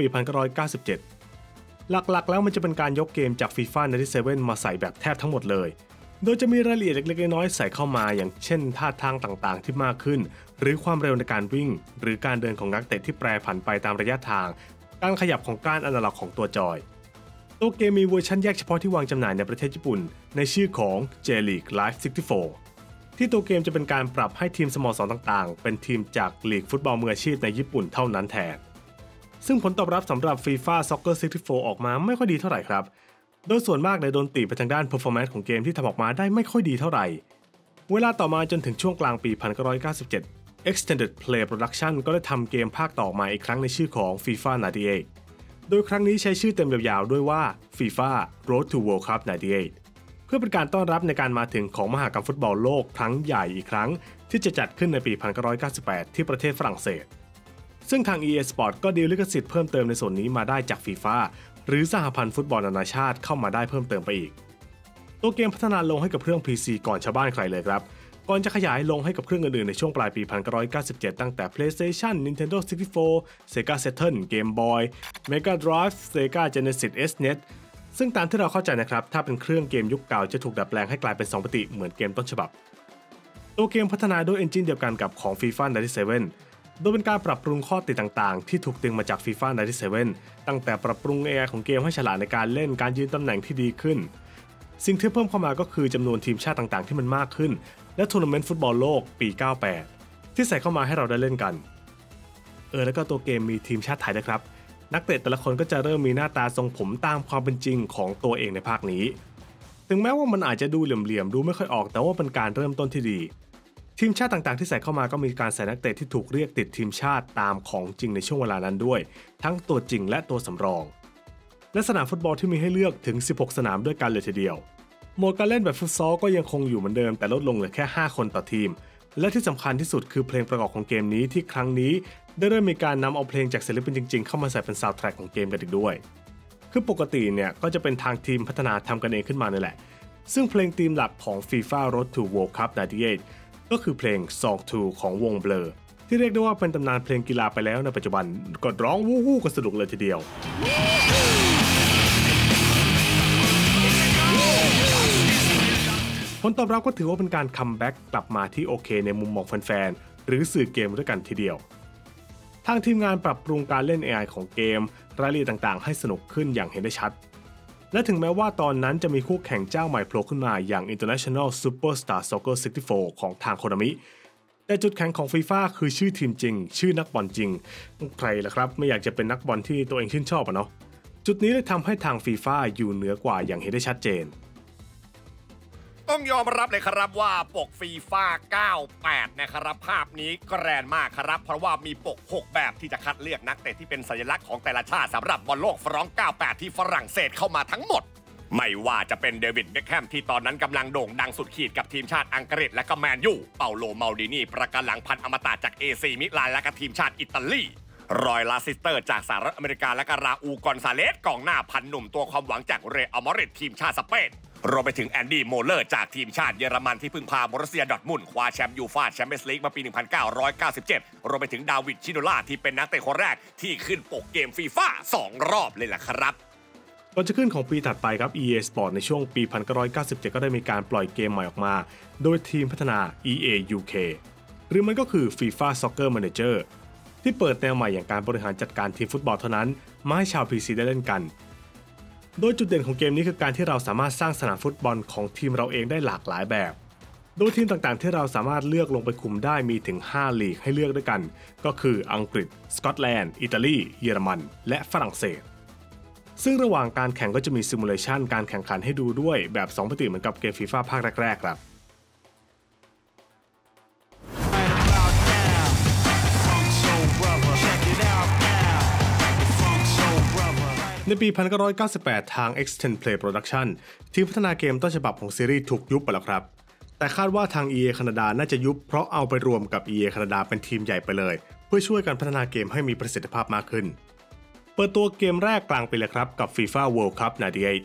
1997 หลักๆแล้วมันจะเป็นการยกเกมจาก FIFA 97 มาใส่แบบแทบทั้งหมดเลยโดยจะมีรายละเอียดเล็กๆน้อยๆใส่เข้ามาอย่างเช่นท่าทางต่างๆที่มากขึ้นหรือความเร็วในการวิ่งหรือการเดินของนักเตะที่แปรผันไปตามระยะทางการขยับของก้านอนาล็อกของตัวจอยตัวเกมมีเวอร์ชันแยกเฉพาะที่วางจำหน่ายในประเทศญี่ปุ่นในชื่อของ J-League Live 64 ที่ตัวเกมจะเป็นการปรับให้ทีมสโมสรต่างๆเป็นทีมจากลีกฟุตบอลมืออาชีพในญี่ปุ่นเท่านั้นแทนซึ่งผลตอบรับสำหรับ FIFA Soccer 64 ออกมาไม่ค่อยดีเท่าไหร่ครับโดยส่วนมากในโดนตีไปทางด้าน performance ของเกมที่ทำออกมาได้ไม่ค่อยดีเท่าไหร่เวลาต่อมาจนถึงช่วงกลางปี 1997 Extended Play Production ก็ได้ทำเกมภาคต่อมาอีกครั้งในชื่อของ FIFA 98 โดยครั้งนี้ใช้ชื่อเต็มยาวๆด้วยว่า FIFA Road to World Cup 98 เพื่อเป็นการต้อนรับในการมาถึงของมหกรรมฟุตบอลโลกครั้งใหญ่อีกครั้งที่จะจัดขึ้นในปี 1998 ที่ประเทศฝรั่งเศสซึ่งทาง EA Sports ก็ดีลลิขสิทธิ์เพิ่มเติมในส่วนนี้มาได้จาก FIFAหรือสหพันธ์ฟุตบอลนานาชาติเข้ามาได้เพิ่มเติมไปอีกตัวเกมพัฒนาลงให้กับเครื่อง PC ก่อนชาวบ้านใครเลยครับก่อนจะขยายลงให้กับเครื่องอื่นๆในช่วงปลายปี 1997 ตั้งแต่ PlayStation, Nintendo 64, Sega Saturn, Game Boy, Mega Drive, Sega Genesis, SNES ซึ่งตามที่เราเข้าใจนะครับถ้าเป็นเครื่องเกมยุคเก่าจะถูกดัดแปลงให้กลายเป็น2มิติเหมือนเกมต้นฉบับตัวเกมพัฒนาด้วย Engine เดียวกันกับของ FIFA 97โดยเป็นการปรับปรุงข้อติต่างๆที่ถูกดึงมาจาก FIFA 97 ตั้งแต่ปรับปรุง AI ของเกมให้ฉลาดในการเล่นการยืนตำแหน่งที่ดีขึ้นสิ่งที่เพิ่มเข้ามาก็คือจำนวนทีมชาติต่างๆที่มันมากขึ้นและทัวร์นาเมนต์ฟุตบอลโลกปี 98 ที่ใส่เข้ามาให้เราได้เล่นกันแล้วก็ตัวเกมมีทีมชาติไทยนะครับนักเตะแต่ละคนก็จะเริ่มมีหน้าตาทรงผมตามความเป็นจริงของตัวเองในภาคนี้ถึงแม้ว่ามันอาจจะดูเหลี่ยมๆดูไม่ค่อยออกแต่ว่าเป็นการเริ่มต้นที่ดี ททีมชาติต่างๆที่ใส่เข้ามาก็มีการใส่นักเตะที่ถูกเรียกติดทีมชาติตามของจริงในช่วงเวลานั้นด้วยทั้งตัวจริงและตัวสำรองและสนามฟุตบอลที่มีให้เลือกถึง16สนามด้วยกันเลยทีเดียวโหมดการเล่นแบบฟุตซอลก็ยังคงอยู่เหมือนเดิมแต่ลดลงเหลือแค่5คนต่อทีมและที่สำคัญที่สุดคือเพลงประกอบของเกมนี้ที่ครั้งนี้ได้เริ่มมีการนำเอาเพลงจากศิลปินจริงๆเข้ามาใส่เป็นซาวด์แทร็กของเกมกันอีกด้วยคือปกติเนี่ยก็จะเป็นทางทีมพัฒนาทำกันเองขึ้นมานั่นแหละซึ่งเพลงธีมหลักของ FIFA Road to World Cup 98ก็คือเพลง Song 2 ของวง Blur ที่เรียกได้ว่าเป็นตำนานเพลงกีฬาไปแล้วในปัจจุบันก็ร้องวู้ๆกันสนุกเลยทีเดียวผลตอบรับก็ถือว่าเป็นการคัมแบ็กกลับมาที่โอเคในมุมมองแฟนๆหรือสื่อเกมด้วยกันทีเดียวทางทีมงานปรับปรุงการเล่น AI ของเกมรายละเอียดต่างๆให้สนุกขึ้นอย่างเห็นได้ชัดและถึงแม้ว่าตอนนั้นจะมีคู่แข่งเจ้าใหม่โผล่ขึ้นมาอย่าง International Superstar Soccer 64 ของทาง Konami แต่จุดแข็งของ FIFA คือชื่อทีมจริงชื่อนักบอลจริงใครล่ะครับไม่อยากจะเป็นนักบอลที่ตัวเองชื่นชอบอ่ะเนาะจุดนี้เลยทำให้ทาง FIFA อยู่เหนือกว่าอย่างเห็นได้ชัดเจนต้องยอมรับเลยครับว่าปกฟีฟ่า98นะครับภาพนี้แกรนมากครับเพราะว่ามีปก6แบบที่จะคัดเลือกนักเตะที่เป็นสัญลักษณ์ของแต่ละชาติสำหรับบอลโลกฟรองก์98ที่ฝรั่งเศสเข้ามาทั้งหมดไม่ว่าจะเป็นเดวิดเบ็คแฮมที่ตอนนั้นกำลังโด่งดังสุดขีดกับทีมชาติอังกฤษและก็แมนยูเปาโลมัลดินีประกันหลังพันอมตะจากเอซีมิลานและก็ทีมชาติอิตาลีรอยลาซิสเตอร์จากสหรัฐอเมริกาและก็ราอูกอนซาเลสกองหน้าพันหนุ่มตัวความหวังจากเรอัลมาดริดทีมชาติสเปนรวมไปถึงแอนดี้โมเลอร์จากทีมชาติเยอรมันที่พึ่งพาบอรุสเซียดอร์ทมุนด์คว้าแชมป์ยูฟ่าแชมเปี้ยนส์ลีกมาปี 1997 รวมไปถึงดาวิดชิโนล่าที่เป็นนักเตะคนแรกที่ขึ้นปกเกมฟีฟ่า2 รอบเลยล่ะครับก่อนจะขึ้นของปีถัดไปครับ EA Sport ในช่วงปี 1997 ก็ได้มีการปล่อยเกมใหม่ออกมาโดยทีมพัฒนา EA UK หรือมันก็คือ FIFA Soccer Manager ที่เปิดแนวใหม่อย่างการบริหารจัดการทีมฟุตบอลเท่านั้นมาให้ชาว PC ได้เล่นกันโดยจุดเด่นของเกมนี้คือการที่เราสามารถสร้างสนามฟุตบอลของทีมเราเองได้หลากหลายแบบโดยทีมต่างๆที่เราสามารถเลือกลงไปคุมได้มีถึง5ลีกให้เลือกด้วยกันก็คืออังกฤษสกอตแลนด์อิตาลีเยอรมันและฝรั่งเศสซึ่งระหว่างการแข่งก็จะมีซิมูเลชันการแข่งขันให้ดูด้วยแบบ2มิติเหมือนกับเกม FIFA ภาคแรกๆครับในปี 1998 ทาง Extend Play Production ทีมพัฒนาเกมต้นฉบับของซีรีส์ถูกยุบไปแล้วครับแต่คาดว่าทาง EA แคนาดาน่าจะยุบเพราะเอาไปรวมกับ EA แคนาดาเป็นทีมใหญ่ไปเลยเพื่อช่วยกันพัฒนาเกมให้มีประสิทธิภาพมากขึ้นเปิดตัวเกมแรกกลางปีเลยครับกับ FIFA World Cup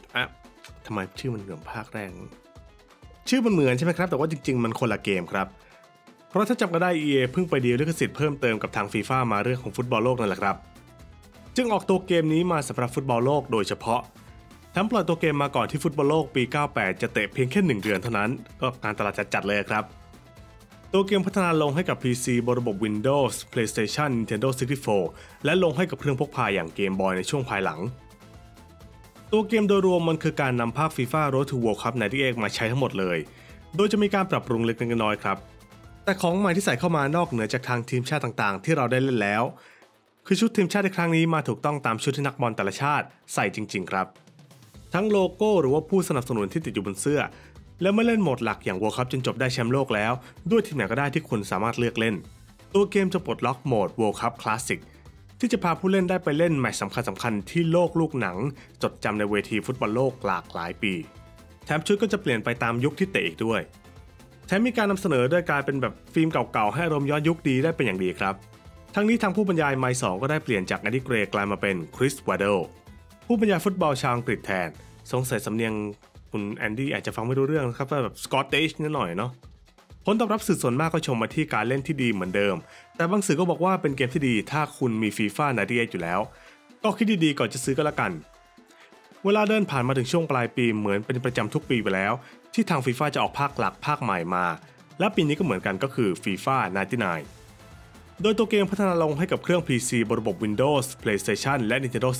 98ทำไมชื่อมันเหมือนภาคแรกชื่อมันเหมือนใช่ไหมครับแต่ว่าจริงๆมันคนละเกมครับเพราะถ้าจำกันได้ EA เพิ่งไปดีลลิขสิทธิ์เพิ่มเติมกับทาง FIFA มาเรื่องของฟุตบอลโลกนั่นแหละครับจึงออกตัวเกมนี้มาสำหรับฟุตบอลโลกโดยเฉพาะทั้งปล่อยตัวเกมมาก่อนที่ฟุตบอลโลกปี 98 จะเตะเพียงแค่1 เดือนเท่านั้นก็การตลาดจัดๆเลยครับตัวเกมพัฒนาลงให้กับ PC บนระบบ Windows PlayStation Nintendo 64 และลงให้กับเครื่องพกพาอย่างเกมบอยในช่วงภายหลังตัวเกมโดยรวมมันคือการนำภาค FIFA Road to World Cup 98มาใช้ทั้งหมดเลยโดยจะมีการปรับปรุงเล็กน้อยครับแต่ของใหม่ที่ใส่เข้ามานอกเหนือจากทางทีมชาติต่างๆที่เราได้เล่นแล้วคือชุดทีมชาติในครั้งนี้มาถูกต้องตามชุดที่นักบอลแต่ละชาติใส่จริงๆครับทั้งโลโก้หรือว่าผู้สนับสนุนที่ติดอยู่บนเสื้อและเมื่อเล่นโหมดหลักอย่าง World Cup จนจบได้แชมป์โลกแล้วด้วยทีมไหนก็ได้ที่คุณสามารถเลือกเล่นตัวเกมจะปลดล็อกโหมด World Cup Classic ที่จะพาผู้เล่นได้ไปเล่นแมตช์สำคัญที่โลกลูกหนังจดจำในเวทีฟุตบอลโลกหลากหลายปีแถมชุดก็จะเปลี่ยนไปตามยุคที่เตะอีกด้วยแถมมีการนำเสนอด้วยการเป็นแบบฟิล์มเก่าๆให้อารมณ์ย้อนยุคดีได้เป็นอย่างดีครับทั้งนี้ทางผู้บรรยายไมค์2ก็ได้เปลี่ยนจากแอนดี้เกรย์กลายมาเป็นคริสวาเดลผู้บรรยายฟุตบอลชาวอังกฤษแทนสงสัยสำเนียงคุณแอนดี้อาจจะฟังไม่รู้เรื่องนะครับว่าแบบสกอตติชนิดหน่อยเนาะผลตอบรับสื่อส่วนมากก็ชมมาที่การเล่นที่ดีเหมือนเดิมแต่บางสื่อก็บอกว่าเป็นเกมที่ดีถ้าคุณมี FIFA 98อยู่แล้วก็คิดดีๆก่อนจะซื้อก็แล้วกันเวลาเดินผ่านมาถึงช่วงปลายปีเหมือนเป็นประจำทุกปีไปแล้วที่ทาง FIFA จะออกภาคหลักภาคใหม่มาและปีนี้ก็เหมือนกันก็คือ FIFA 99โดยตัวเกมพัฒนาลงให้กับเครื่อง PC บนระบบ Windows PlayStation และ Nintendo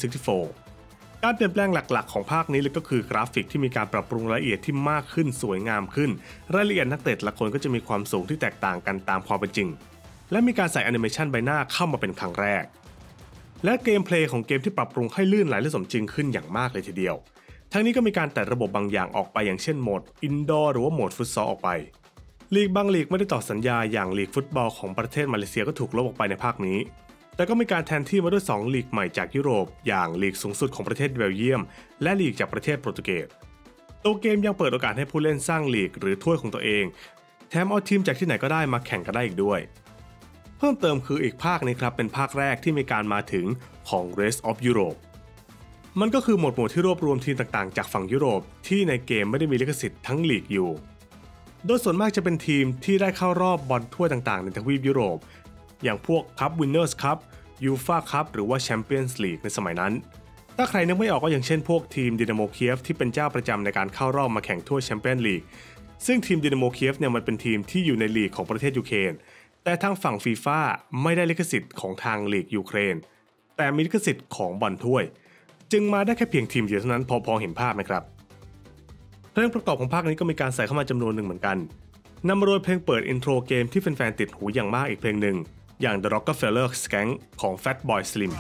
64 การเปลี่ยนแปลงหลักๆของภาคนี้เลยก็คือกราฟิกที่มีการปรับปรุงรายละเอียดที่มากขึ้นสวยงามขึ้นรายละเอียดนักเตะละคนก็จะมีความสูงที่แตกต่างกันตามความเป็นจริงและมีการใส่แอนิเมชันใบหน้าเข้ามาเป็นครั้งแรกและเกมเพลย์ของเกมที่ปรับปรุงให้ลื่นไหลและสมจริงขึ้นอย่างมากเลยทีเดียวทั้งนี้ก็มีการแตะระบบบางอย่างออกไปอย่างเช่นโหมดอินดอร์หรือว่าโหมดฟุตซอลออกไปลีกบางลีกไม่ได้ต่อสัญญาอย่างลีกฟุตบอลของประเทศมาเลเซียก็ถูกลบออกไปในภาคนี้แต่ก็มีการแทนที่มาด้วย2ลีกใหม่จากยุโรปอย่างลีกสูงสุดของประเทศเบลเยียมและลีกจากประเทศโปรตุเกสตัวเกมยังเปิดโอกาสให้ผู้เล่นสร้างลีกหรือถ้วยของตัวเองแถมเอาทีมจากที่ไหนก็ได้มาแข่งกันได้อีกด้วยเพิ่มเติมคืออีกภาคนี้ครับเป็นภาคแรกที่มีการมาถึงของ Race of Europe มันก็คือหมวดหมู่ที่รวบรวมทีมต่างๆจากฝั่งยุโรปที่ในเกมไม่ได้มีลิขสิทธิ์ทั้งลีกอยู่โดยส่วนมากจะเป็นทีมที่ได้เข้ารอบบอลถ้วยต่างๆในทวีปยุโรปอย่างพวก Cup Winners' Cup UEFA Cup หรือว่า Champions League ในสมัยนั้นถ้าใครนึกไม่ออกก็อย่างเช่นพวกทีมดินาโมเคียฟที่เป็นเจ้าประจำในการเข้ารอบมาแข่งถ้วยแชมเปี้ยนลีกซึ่งทีมดินาโมเคียฟเนี่ยมันเป็นทีมที่อยู่ในลีกของประเทศยูเครนแต่ทางฝั่งฟีฟ่าไม่ได้ลิขสิทธิ์ของทางลีกยูเครนแต่มีลิขสิทธิ์ของบอลถ้วยจึงมาได้แค่เพียงทีมเดียวเท่านั้นพอเห็นภาพไหมครับเพลงประกอบของภาคนี้ก็มีการใส่เข้ามาจำนวนหนึ่งเหมือนกันนำมาโดยเพลงเปิดอินโทรเกมที่แฟนๆติดหูอย่างมากอีกเพลงหนึ่งอย่าง The Rockefeller Skank ของ Fatboy Slim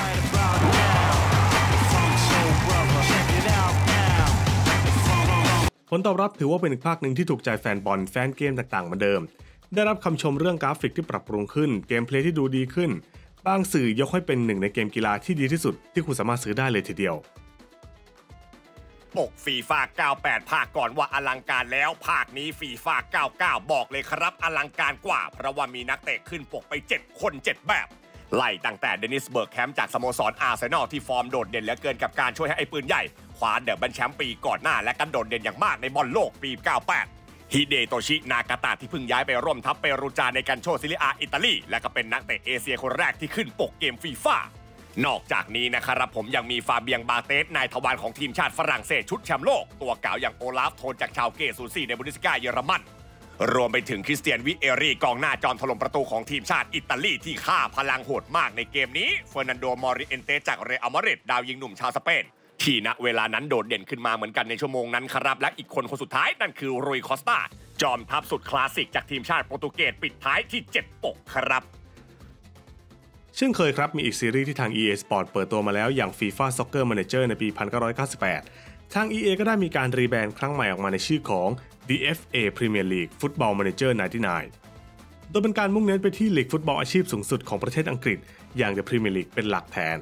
ผลตอบรับถือว่าเป็นอีกภาคหนึ่งที่ถูกใจแฟนบอลแฟนเกมต่างๆเหมือนเดิมได้รับคำชมเรื่องกราฟิกที่ปรับปรุงขึ้นเกมเพลย์ที่ดูดีขึ้นบางสื่อยกให้เป็นหนึ่งในเกมกีฬาที่ดีที่สุดที่คุณสามารถซื้อได้เลยทีเดียวปกฟีฟ่า98ภาคก่อนว่าอลังการแล้วภาคนี้ฟีฟ่า99บอกเลยครับอลังการกว่าเพราะว่ามีนักเตะขึ้นปกไป7คน7แบบไล่ตั้งแต่เดนิสเบิร์กแคมป์จากสโมสรอาร์เซนอลที่ฟอร์มโดดเด่นเหลือเกินกับการช่วยให้ไอ้ปืนใหญ่คว้าเดอะบันแชมป์ปีก่อนหน้าและกันโดดเด่นอย่างมากในบอลโลกปี98ฮิเดโตชินากาตะที่เพิ่งย้ายไปร่วมทัพเปรูจาในกันโชซิลิอาอิตาลีและก็เป็นนักเตะเอเชียคนแรกที่ขึ้นปกเกมฟีฟ่านอกจากนี้นะครับผมยังมีฟาเบียงบาเตสนายทวารของทีมชาติฝรั่งเศสชุดแชมป์โลกตัวเก่าอย่างโอลาฟโทนจากชาวเกซูซี่ในบุนเดสลิก้าเยอรมันรวมไปถึงคริสเตียนวิเอรีกองหน้าจอมถล่มประตูของทีมชาติอิตาลีที่ฆ่าพลังโหดมากในเกมนี้เฟอร์นันโดมอริเอนเตจากเรอัลมาดริดดาวยิงหนุ่มชาวสเปนที่ณเวลานั้นโดดเด่นขึ้นมาเหมือนกันในชั่วโมงนั้นครับและอีกคนสุดท้ายนั่นคือรุยคอสตาจอมทัพสุดคลาสสิกจากทีมชาติโปรตุเกสปิดท้ายที่7ปกครับเช่นเคยครับมีอีกซีรีส์ที่ทาง EA Sport เปิดตัวมาแล้วอย่าง FIFA Soccer Manager ในปี 1998 ทาง EA ก็ได้มีการรีแบรนด์ครั้งใหม่ออกมาในชื่อของ The FA Premier League Football Manager 99 โดยเป็นการมุ่งเน้นไปที่ลีกฟุตบอลอาชีพสูงสุดของประเทศอังกฤษอย่าง The Premier League เป็นหลักแทน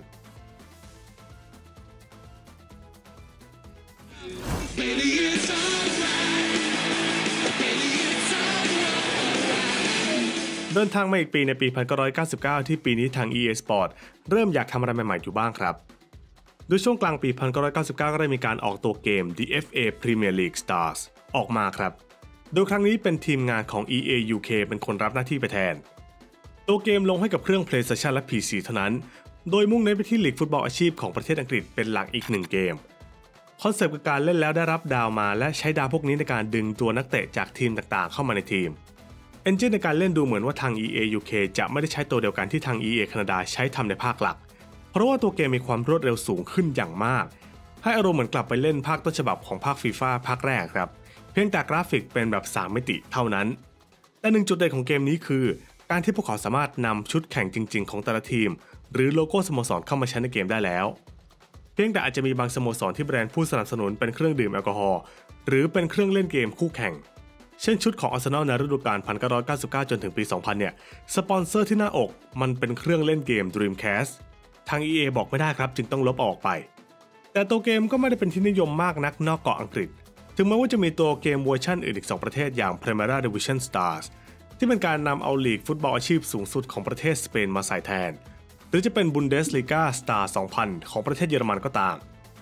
เดินทางมาอีกปีในปี 1999 ที่ปีนี้ทาง EA Sport เริ่มอยากทำอะไรใหม่ๆอยู่บ้างครับโดยช่วงกลางปี 1999 ก็ได้มีการออกตัวเกม The FA Premier League Stars ออกมาครับโดยครั้งนี้เป็นทีมงานของ EA UK เป็นคนรับหน้าที่ไปแทนตัวเกมลงให้กับเครื่อง PlayStation และ PC เท่านั้นโดยมุ่งเน้นไปที่ลีกฟุตบอลอาชีพของประเทศอังกฤษเป็นหลักอีก1เกมคอนเซปต์การเล่นแล้วได้รับดาวมาและใช้ดาวพวกนี้ในการดึงตัวนักเตะจากทีมต่างๆเข้ามาในทีมEngine ในการเล่นดูเหมือนว่าทาง EA UK จะไม่ได้ใช้ตัวเดียวกันที่ทาง EA แคนาดาใช้ทำในภาคหลักเพราะว่าตัวเกมมีความรวดเร็วสูงขึ้นอย่างมากให้อารมณ์เหมือนกลับไปเล่นภาคต้นฉบับของภาค FIFA ภาคแรกครับเพียงแต่กราฟิกเป็นแบบ3มิติเท่านั้นแต่หนึ่งจุดเด่นของเกมนี้คือการที่พวกเขาสามารถนำชุดแข่งจริงๆของแต่ละทีมหรือโลโก้สโมสรเข้ามาใช้ในเกมได้แล้วเพียงแต่อาจจะมีบางสโมสรที่แบรนด์ผู้สนับสนุนเป็นเครื่องดื่มแอลกอฮอล์หรือเป็นเครื่องเล่นเกมคู่แข่งเช่นชุดของอาร์เซนอลในฤดูกาล 1999 จนถึงปี 2000 เนี่ยสปอนเซอร์ที่หน้าอกมันเป็นเครื่องเล่นเกม Dreamcast ทาง EA บอกไม่ได้ครับจึงต้องลบออกไปแต่ตัวเกมก็ไม่ได้เป็นที่นิยมมากนักนอกเกาะอังกฤษถึงแม้ว่าจะมีตัวเกมเวอร์ชันอื่นอีก2ประเทศอย่าง Primera Division Stars ที่เป็นการนำเอาลีกฟุตบอลอาชีพสูงสุดของประเทศสเปนมาใส่แทนหรือจะเป็น Bundesliga Star 2000 ของประเทศเยอรมันก็ตาม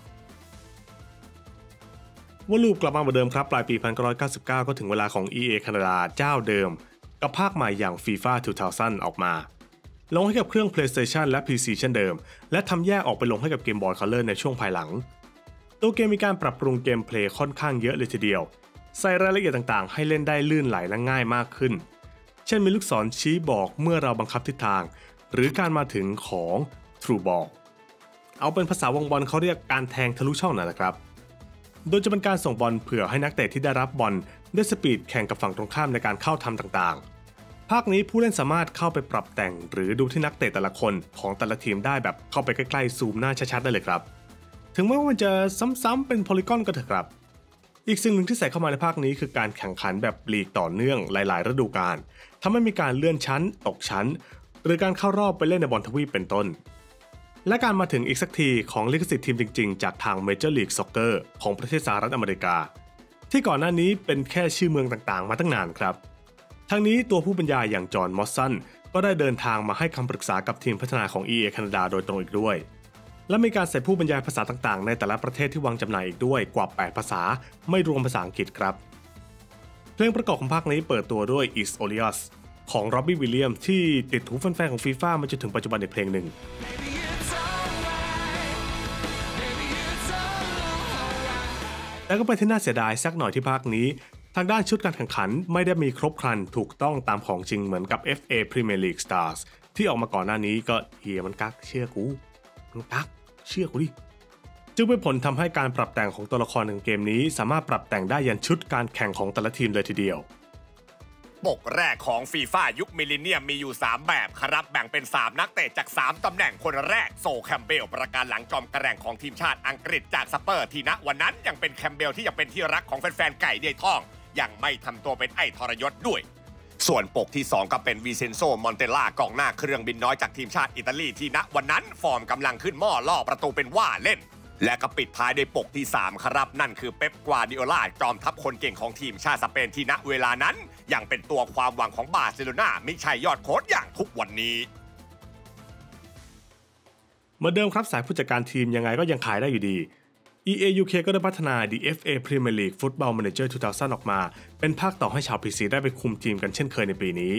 ว่าลูปกลับมาเหมือนเดิมครับปลายปี 1999 ก็ถึงเวลาของ EA แคนาดาเจ้าเดิมกับภาคใหม่อย่าง FIFA 2000 ออกมาลงให้กับเครื่อง PlayStation และ PC เช่นเดิมและทำแยกออกไปลงให้กับ Game Boy Color ในช่วงภายหลังตัวเกมมีการปรับปรุงเกมเพลย์ค่อนข้างเยอะเลยทีเดียวใส่รายละเอียดต่างๆให้เล่นได้ลื่นไหลและง่ายมากขึ้นเช่นมีลูกศรชี้บอกเมื่อเราบังคับทิศทางหรือการมาถึงของ True Ball เอาเป็นภาษาวงบอลเขาเรียกการแทงทะลุช่องนั่นแหละครับโดยจะเป็นการส่งบอลเผื่อให้นักเตะที่ได้รับบอลได้สปีดแข่งกับฝั่งตรงข้ามในการเข้าทำต่างๆภาคนี้ผู้เล่นสามารถเข้าไปปรับแต่งหรือดูที่นักเตะแต่ละคนของแต่ละทีมได้แบบเข้าไปใกล้ๆซูมหน้าชัดๆได้เลยครับถึงแม้ว่ามันจะซ้ำๆเป็นโพลีกอนก็เถอะครับอีกสิ่งหนึ่งที่ใส่เข้ามาในภาคนี้คือการแข่งขันแบบลีกต่อเนื่องหลายๆฤดูกาลทำให้มีการเลื่อนชั้นตกชั้นหรือการเข้ารอบไปเล่นในบอลทวีปเป็นต้นและการมาถึงอีกสักทีของลิขสิทธิ์ทีมจริงๆจากทาง Major League Soccer ของประเทศสหรัฐอเมริกาที่ก่อนหน้านี้เป็นแค่ชื่อเมืองต่างๆมาตั้งนานครับทั้งนี้ตัวผู้บรรยายอย่างจอห์น มอสสันก็ได้เดินทางมาให้คำปรึกษากับทีมพัฒนาของ EA แคนาดาโดยตรงอีกด้วยและมีการใส่ผู้บรรยายภาษาต่างๆในแต่ละประเทศที่วางจำหน่ายอีกด้วยกว่า8ภาษาไม่รวมภาษาอังกฤษครับเพลงประกอบของภาคนี้เปิดตัวด้วย Is Olius ของ Robbie Williams ที่ติดหูแฟนๆของ FIFA มาจนถึงปัจจุบันในเพลงหนึ่งแล้วก็ไปที่น่าเสียดายสักหน่อยที่ภาคนี้ทางด้านชุดการแข่งขันไม่ได้มีครบครันถูกต้องตามของจริงเหมือนกับ FA Premier League Stars ที่ออกมาก่อนหน้านี้ก็เฮียมันกักเชื่อกูมันกักเชื่อกูดิจึงเป็นผลทำให้การปรับแต่งของตัวละครในเกมนี้สามารถปรับแต่งได้ยันชุดการแข่งของแต่ละทีมเลยทีเดียวปกแรกของฟีฟ่ายุคมิลเลนเนียมมีอยู่3แบบครับแบ่งเป็น3นักเตะจาก3ตำแหน่งคนแรกโซแคมเบลประการหลังจอมกระแร่งของทีมชาติอังกฤษจากสเปอร์ที่ณวันนั้นยังเป็นแคมเบลที่ยังเป็นที่รักของแฟนๆไก่เดียท่องยังไม่ทำตัวเป็นไอ้ทรยศด้วยส่วนปกที่2ก็เป็นวิเซนโซ มอนเตล่ากองหน้าเครื่องบินน้อยจากทีมชาติอิตาลีที่ณวันนั้นฟอร์มกำลังขึ้นหม้อล่อประตูเป็นว่าเล่นและก็ปิดท้ายด้วยปกที่3ครับนั่นคือเป๊ป กวาร์ดิโอลาจอมทัพคนเก่งของทีมชาติสเปนที่ณเวลานั้นยังเป็นตัวความหวังของบาร์เซโลนาไม่ใช่ยอดโค้ชอย่างทุกวันนี้เหมือนเดิมครับสายผู้จัดการทีมยังไงก็ยังขายได้อยู่ดี EA UK ก็ได้พัฒนา The FA Premier League Football Manager 2000 ออกมาเป็นภาคต่อให้ชาว PC ได้ไปคุมทีมกันเช่นเคยในปีนี้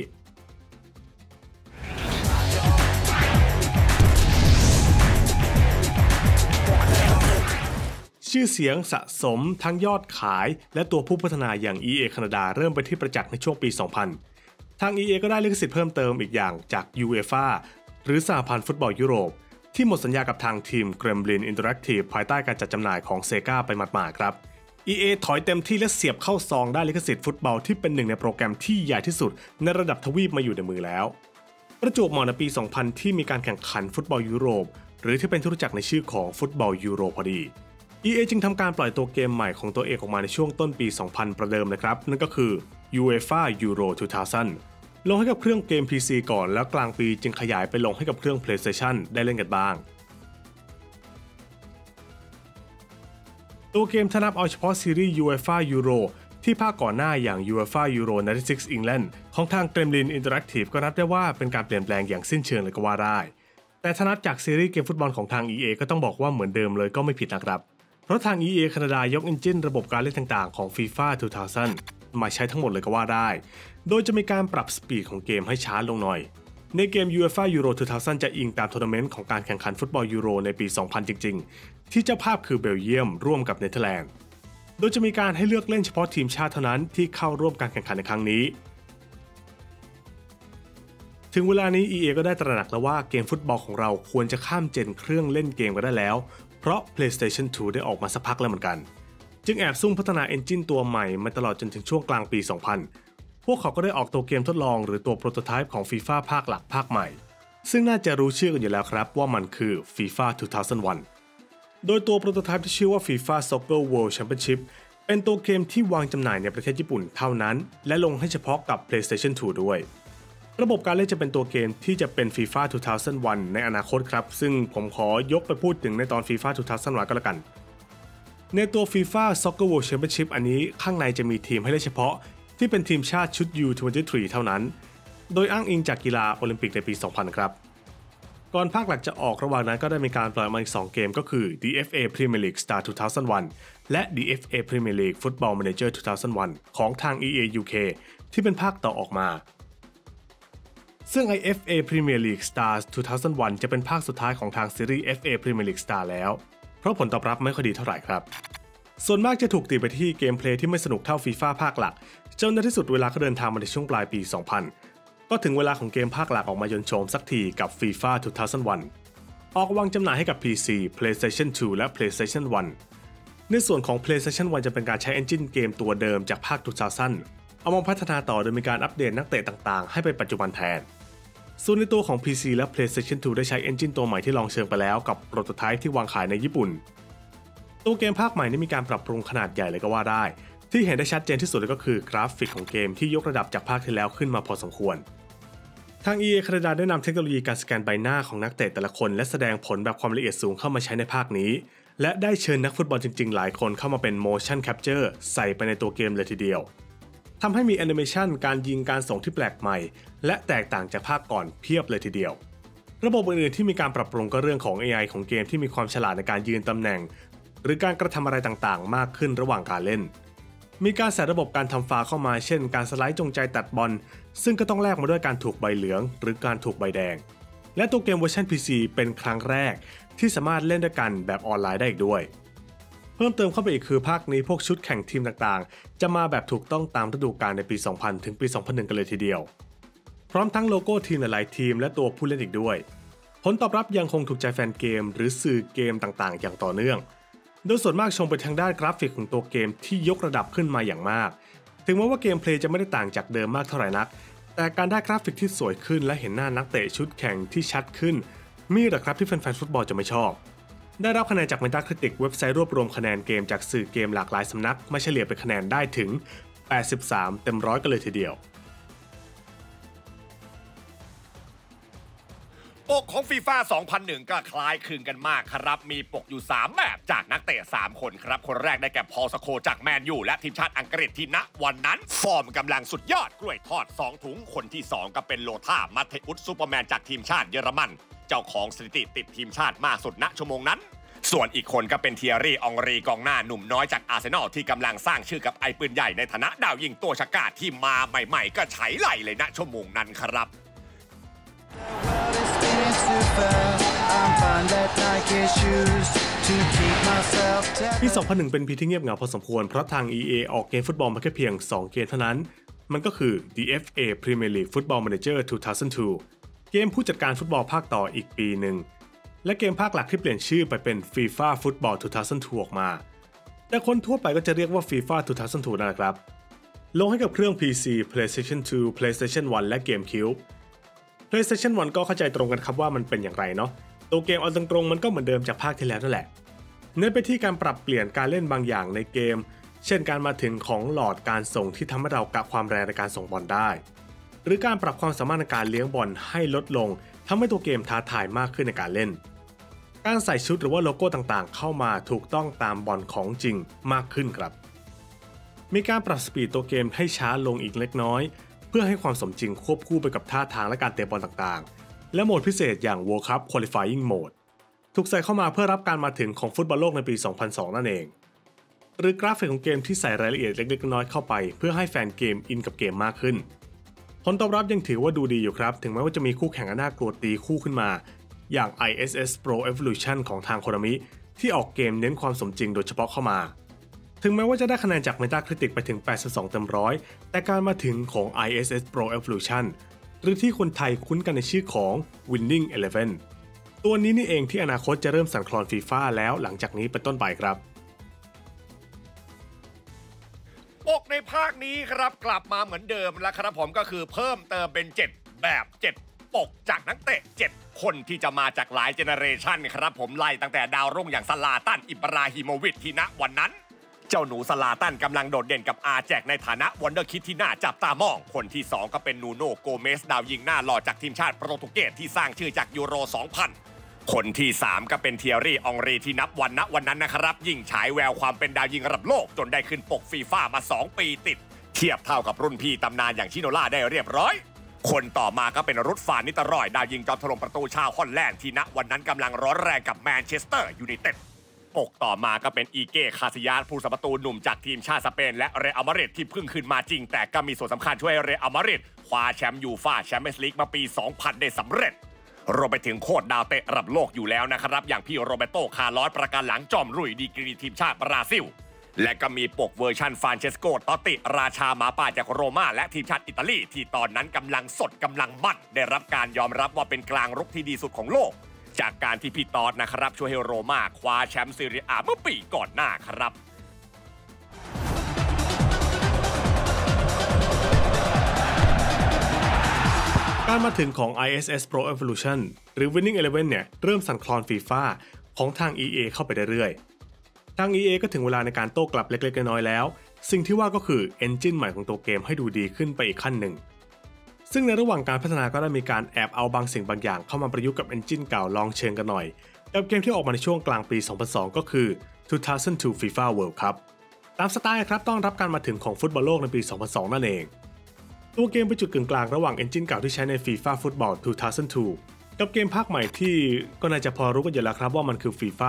ชื่อเสียงสะสมทั้งยอดขายและตัวผู้พัฒนาอย่าง EA แคนาดาเริ่มไปที่ประจักษ์ในช่วงปี 2000 ทาง EA ก็ได้ลิขสิทธิ์เพิ่มเติมอีกอย่างจาก UEFA หรือสหพันธ์ฟุตบอลยุโรปที่หมดสัญญากับทางทีม Gremlin Interactive ภายใต้การจัดจำหน่ายของ Sega ไปหมาดๆครับ EA ถอยเต็มที่และเสียบเข้าซองได้ลิขสิทธิ์ฟุตบอลที่เป็นหนึ่งในโปรแกรมที่ใหญ่ที่สุดในระดับทวีปมาอยู่ในมือแล้วประจวบเหมาะในปี 2000 ที่มีการแข่งขันฟุตบอลยุโรปหรือที่เป็นที่รู้จักในชื่อของฟุตบอลยูโรพอดีEA จึงทำการปล่อยตัวเกมใหม่ของตัวเองออกมาในช่วงต้นปี 2000 ประเดิมนะครับนั่นก็คือ UEFA Euro 2000 ลงให้กับเครื่องเกม PC ก่อนแล้วกลางปีจึงขยายไปลงให้กับเครื่อง PlayStation ได้เล่นกันบ้างตัวเกมถ้านับเอาเฉพาะซีรีส์ UEFA Euro ที่ภาคก่อนหน้าอย่าง UEFA Euro 96 England ของทาง Gremlin Interactive ก็นับได้ว่าเป็นการเปลี่ยนแปลงอย่างสิ้นเชิงเลยก็ว่าได้แต่ถ้านับจากซีรีส์เกมฟุตบอลของทาง EA ก็ต้องบอกว่าเหมือนเดิมเลยก็ไม่ผิดนะครับเพราะทาง EA แคนาดายกเอนจินระบบการเล่นต่างๆของ FIFA 2000 มาใช้ทั้งหมดเลยก็ว่าได้โดยจะมีการปรับสปีดของเกมให้ช้าลงหน่อยในเกม UEFA Euro 2000 จะอิงตามทัวร์นาเมนต์ของการแข่งขันฟุตบอลยูโรในปี 2000 จริงๆที่เจ้าภาพคือเบลเยียมร่วมกับเนเธอร์แลนด์โดยจะมีการให้เลือกเล่นเฉพาะทีมชาติเท่านั้นที่เข้าร่วมการแข่งขันในครั้งนี้ถึงเวลานี้ EA ก็ได้ตระหนักแล้วว่าเกมฟุตบอลของเราควรจะข้ามเจนเครื่องเล่นเกมกันได้แล้วเพราะ PlayStation 2 ได้ออกมาสักพักแล้วเหมือนกันจึงแอบซุ่มพัฒนาเอนจินตัวใหม่มาตลอดจนถึงช่วงกลางปี 2000 พวกเขาก็ได้ออกตัวเกมทดลองหรือตัวโปรโตไทป์ของ FIFA ภาคหลักภาคใหม่ซึ่งน่าจะรู้ชื่อกันอยู่แล้วครับว่ามันคือ FIFA 2001 โดยตัวโปรโตไทป์ที่ชื่อว่า FIFA Soccer World Championship เป็นตัวเกมที่วางจำหน่ายในประเทศญี่ปุ่นเท่านั้นและลงให้เฉพาะกับ PlayStation 2 ด้วยระบบการเล่นจะเป็นตัวเกมที่จะเป็น FIFA 2001 ในอนาคตครับซึ่งผมขอยกไปพูดถึงในตอน FIFA 2001 ก็แล้วกันในตัว FIFA Soccer World Championship อันนี้ข้างในจะมีทีมให้เล่นเฉพาะที่เป็นทีมชาติชุด U23 เท่านั้นโดยอ้างอิงจากกีฬาโอลิมปิกในปี 2000 ครับก่อนภาคหลักจะออกระหว่างนั้นก็ได้มีการปล่อยมาอีก2เกมก็คือ The FA Premier League Star 2001 และ The FA Premier League Football Manager 2001 ของทาง EA UK ที่เป็นภาคต่อออกมาซึ่ง FA Premier League Stars 2001 จะเป็นภาคสุดท้ายของทางซีรีส์ FA Premier League Star แล้วเพราะผลตอบรับไม่ค่อยดีเท่าไหร่ครับส่วนมากจะถูกตีไปที่เกมเพลย์ที่ไม่สนุกเท่า FIFA ภาคหลักจนในที่สุดเวลาก็เดินทางมาในช่วงปลายปี 2000 ก็ถึงเวลาของเกมภาคหลักออกมายนต์โฉมสักทีกับ FIFA 2001 ออกวางจำหน่ายให้กับ PC, PlayStation 2 และ PlayStation 1 ในส่วนของ PlayStation 1 จะเป็นการใช้เอนจินเกมตัวเดิมจากภาค 2000 เอามาพัฒนาต่อโดยมีการอัปเดตนักเตะต่างๆให้เป็นปัจจุบันแทนส่วนในตัวของ PC และ PlayStation 2 ได้ใช้เอนจินตัวใหม่ที่ลองเชิงไปแล้วกับโปรโตไทป์ที่วางขายในญี่ปุ่นตัวเกมภาคใหม่นี้มีการปรับปรุงขนาดใหญ่เลยก็ว่าได้ที่เห็นได้ชัดเจนที่สุดก็คือกราฟิกของเกมที่ยกระดับจากภาคที่แล้วขึ้นมาพอสมควรทาง EA แคนาดาได้นำเทคโนโลยีการสแกนใบหน้าของนักเตะแต่ละคนและแสดงผลแบบความละเอียดสูงเข้ามาใช้ในภาคนี้และได้เชิญนักฟุตบอลจริงๆหลายคนเข้ามาเป็น motion capture ใส่ไปในตัวเกมเลยทีเดียวทำให้มีแอนิเมชันการยิงการส่งที่แปลกใหม่และแตกต่างจากภาคก่อนเพียบเลยทีเดียวระบบอื่นๆที่มีการปรับปรุงก็เรื่องของ AI ของเกมที่มีความฉลาดในการยืนตำแหน่งหรือการกระทำอะไรต่างๆมากขึ้นระหว่างการเล่นมีการใส่ระบบการทำฟาวล์เข้ามาเช่นการสไลด์จงใจตัดบอลซึ่งก็ต้องแลกมาด้วยการถูกใบเหลืองหรือการถูกใบแดงและตัวเกมเวอร์ชัน PC เป็นครั้งแรกที่สามารถเล่นด้วยกันแบบออนไลน์ได้อีกด้วยเพิ่มเติมเข้าไปอีกคือภาคนี้พวกชุดแข่งทีมต่างๆจะมาแบบถูกต้องตามฤดูกาลในปี 2000 ถึงปี 2001 กันเลยทีเดียวพร้อมทั้งโลโก้ทีมหลายๆทีมและตัวผู้เล่นอีกด้วยผลตอบรับยังคงถูกใจแฟนเกมหรือสื่อเกมต่างๆอย่างต่อเนื่องโดยส่วนมากชมไปทางด้านกราฟิกของตัวเกมที่ยกระดับขึ้นมาอย่างมากถึงแม้ว่าเกมเพลย์จะไม่ได้ต่างจากเดิมมากเท่าไหร่นักแต่การได้กราฟิกที่สวยขึ้นและเห็นหน้านักเตะชุดแข่งที่ชัดขึ้นมีหรือครับที่แฟนๆฟุตบอลจะไม่ชอบได้รับคะแนนจาก Metacritic เว็บไซต์รวบรวมคะแนนเกมจากสื่อเกมหลากหลายสำนักมาเฉลี่ยเป็นคะแนนได้ถึง 83 เต็มร้อยกันเลยทีเดียวปกของ FIFA 2001 ก็คล้ายคลึงกันมากครับมีปกอยู่3แบบจากนักเตะ3คนครับคนแรกได้แก่พอลสโคจากแมนยูและทีมชาติอังกฤษที่ณวันนั้นฟอร์มกำลังสุดยอดกล้วยทอด2ถุงคนที่2ก็เป็นโลธามัตเทอุสซูเปอร์แมนจากทีมชาติเยอรมันเจ้าของสถิติติดทีมชาติมากสุดณชั่วโมงนั้นส่วนอีกคนก็เป็นเทียรี่องรีกองหน้าหนุ่มน้อยจากอาร์เซนอลที่กำลังสร้างชื่อกับไอปืนใหญ่ในฐานะดาวยิงตัวฉกาจที่มาใหม่ๆก็ไฉไล่เลยณชั่วโมงนั้นครับปี 2001 เป็นปีที่เงียบเหงาพอสมควรเพราะทาง EA ออกเกมฟุตบอลมาแค่เพียง2เกมเท่านั้นมันก็คือ The FA Premier League Football Manager 2002 เกมผู้จัดการฟุตบอลภาคต่ออีกปีหนึ่งและเกมภาคหลักที่เปลี่ยนชื่อไปเป็น FIFA Football 2002 ออกมาแต่คนทั่วไปก็จะเรียกว่า FIFA 2002 นั่นแหละครับลงให้กับเครื่อง PC PlayStation 2 PlayStation 1 และ GameCube PlayStation 1 ก็เข้าใจตรงกันครับว่ามันเป็นอย่างไรเนาะตัวเกมเอาตรงๆมันก็เหมือนเดิมจากภาคที่แล้วนั่นแหละเน้นไปที่การปรับเปลี่ยนการเล่นบางอย่างในเกมเช่นการมาถึงของหลอดการส่งที่ทำให้เรากะความแรงในการส่งบอลได้หรือการปรับความสามารถในการเลี้ยงบอลให้ลดลงทำให้ตัวเกมท้าทายมากขึ้นในการเล่นการใส่ชุดหรือว่าโลโก้ต่างๆเข้ามาถูกต้องตามบอลของจริงมากขึ้นครับมีการปรับสปีดตัวเกมให้ช้าลงอีกเล็กน้อยเพื่อให้ความสมจริงควบคู่ไปกับท่าทางและการเตะบอลต่างๆและโหมดพิเศษอย่าง World Cup Qualifying Mode ถูกใส่เข้ามาเพื่อรับการมาถึงของฟุตบอลโลกในปี 2002 นั่นเองหรือกราฟิกของเกมที่ใส่รายละเอียดเล็กๆน้อยๆเข้าไปเพื่อให้แฟนเกมอินกับเกมมากขึ้นผลตอบรับยังถือว่าดูดีอยู่ครับถึงแม้ว่าจะมีคู่แข่งอันน่ากลัวตีคู่ขึ้นมาอย่าง ISS Pro Evolution ของทางโคนามิที่ออกเกมเน้นความสมจริงโดยเฉพาะเข้ามาถึงแม้ว่าจะได้คะแนนจาก Metacritic ไปถึง 82 เต็มร้อยแต่การมาถึงของ ISS Pro Evolution หรือที่คนไทยคุ้นกันในชื่อของ Winning Eleven ตัวนี้นี่เองที่อนาคตจะเริ่มสั่นคลอน FIFA แล้วหลังจากนี้เป็นต้นไปครับปกในภาคนี้ครับกลับมาเหมือนเดิมแล้วครับผมก็คือเพิ่มเติมเป็น7แบบ7ปกจากนักเตะ7คนที่จะมาจากหลายเจเนอเรชันครับผมไล่ตั้งแต่ดาวรุ่งอย่างซาลาตันอิบราฮิโมวิชที่ณวันนั้นเจ้าหนูซาลาตันกำลังโดดเด่นกับอาแจกในฐานะวันเดอร์คิดที่น่าจับตามองคนที่2ก็เป็นนูโน่โกเมสดาวยิงหน้าหล่อจากทีมชาติโปรตุเกสที่สร้างชื่อจากยูโร 2000 คนที่3ก็เป็นเทียรี่องรีที่นับวันณวันนั้นนะครับยิ่งฉายแววความเป็นดาวยิงระดับโลกจนได้ขึ้นปกฟีฟ่ามา2ปีติดเทียบเท่ากับรุ่นพี่ตำนานอย่างชิโนล่าได้เรียบร้อยคนต่อมาก็เป็นรุดฟานนิตรอยดาวยิงจอมถล่มประตูชาวฮอลแลนด์ที่ณวันนั้นกำลังร้อนแรงกับแมนเชสเตอร์ยูไนเต็ดปกต่อมาก็เป็นอีเก้คาซิยาสผู้สัมประตูหนุ่มจากทีมชาติสเปนและเรอัลมาดริดที่เพิ่งขึ้นมาจริงแต่ก็มีส่วนสำคัญช่วยเรอัลมาดริดคว้าแชมป์ยูฟ่าแชมเปี้ยนส์ลีกมาปี 2000 ได้สำเร็จรวมไปถึงโคตรดาวเตะระดับโลกอยู่แล้วนะครับอย่างพี่โรเบโตคาร์ลอสประกันหลังจอมรุ่ยดีกรีทีมชาติบราซิลและก็มีปกเวอร์ชันฟรานเชสโกตอตติราชาหมาป่าจากโรม่าและทีมชาติอิตาลีที่ตอนนั้นกำลังสดกำลังมั่นได้รับการยอมรับว่าเป็นกลางรุกที่ดีสุดของโลกจากการที่พี่ตอดนะครับช่วยให้โรม่าคว้าแชมป์ซีเรียเมื่อปีก่อนหน้าครับการมาถึงของ ISS Pro Evolution หรือ Winning Eleven เนี่ยเริ่มสั่นคลอน FIFA ของทาง EA เข้าไปเรื่อยๆทาง EA ก็ถึงเวลาในการโต้กลับเล็กๆน้อยๆแล้วสิ่งที่ว่าก็คือ Engine ใหม่ของตัวเกมให้ดูดีขึ้นไปอีกขั้นหนึ่งซึ่งในระหว่างการพัฒนาก็ได้มีการแอบเอาบางสิ่งบางอย่างเข้ามาประยุกต์กับ Engine เก่าลองเชิงกันหน่อยกับเกมที่ออกมาในช่วงกลางปี 2002 ก็คือ 2002 FIFA World Cup ตามสไตล์ครับต้องรับการมาถึงของฟุตบอลโลกในปี 2002 นั่นเองตัวเกมเป็นจุดกึ่งกลางระหว่าง Engine เก่าที่ใช้ใน FIFA Football 2002 กับเกมภาคใหม่ที่ก็น่าจะพอรู้กันอยู่แล้วครับว่ามันคือ FIFA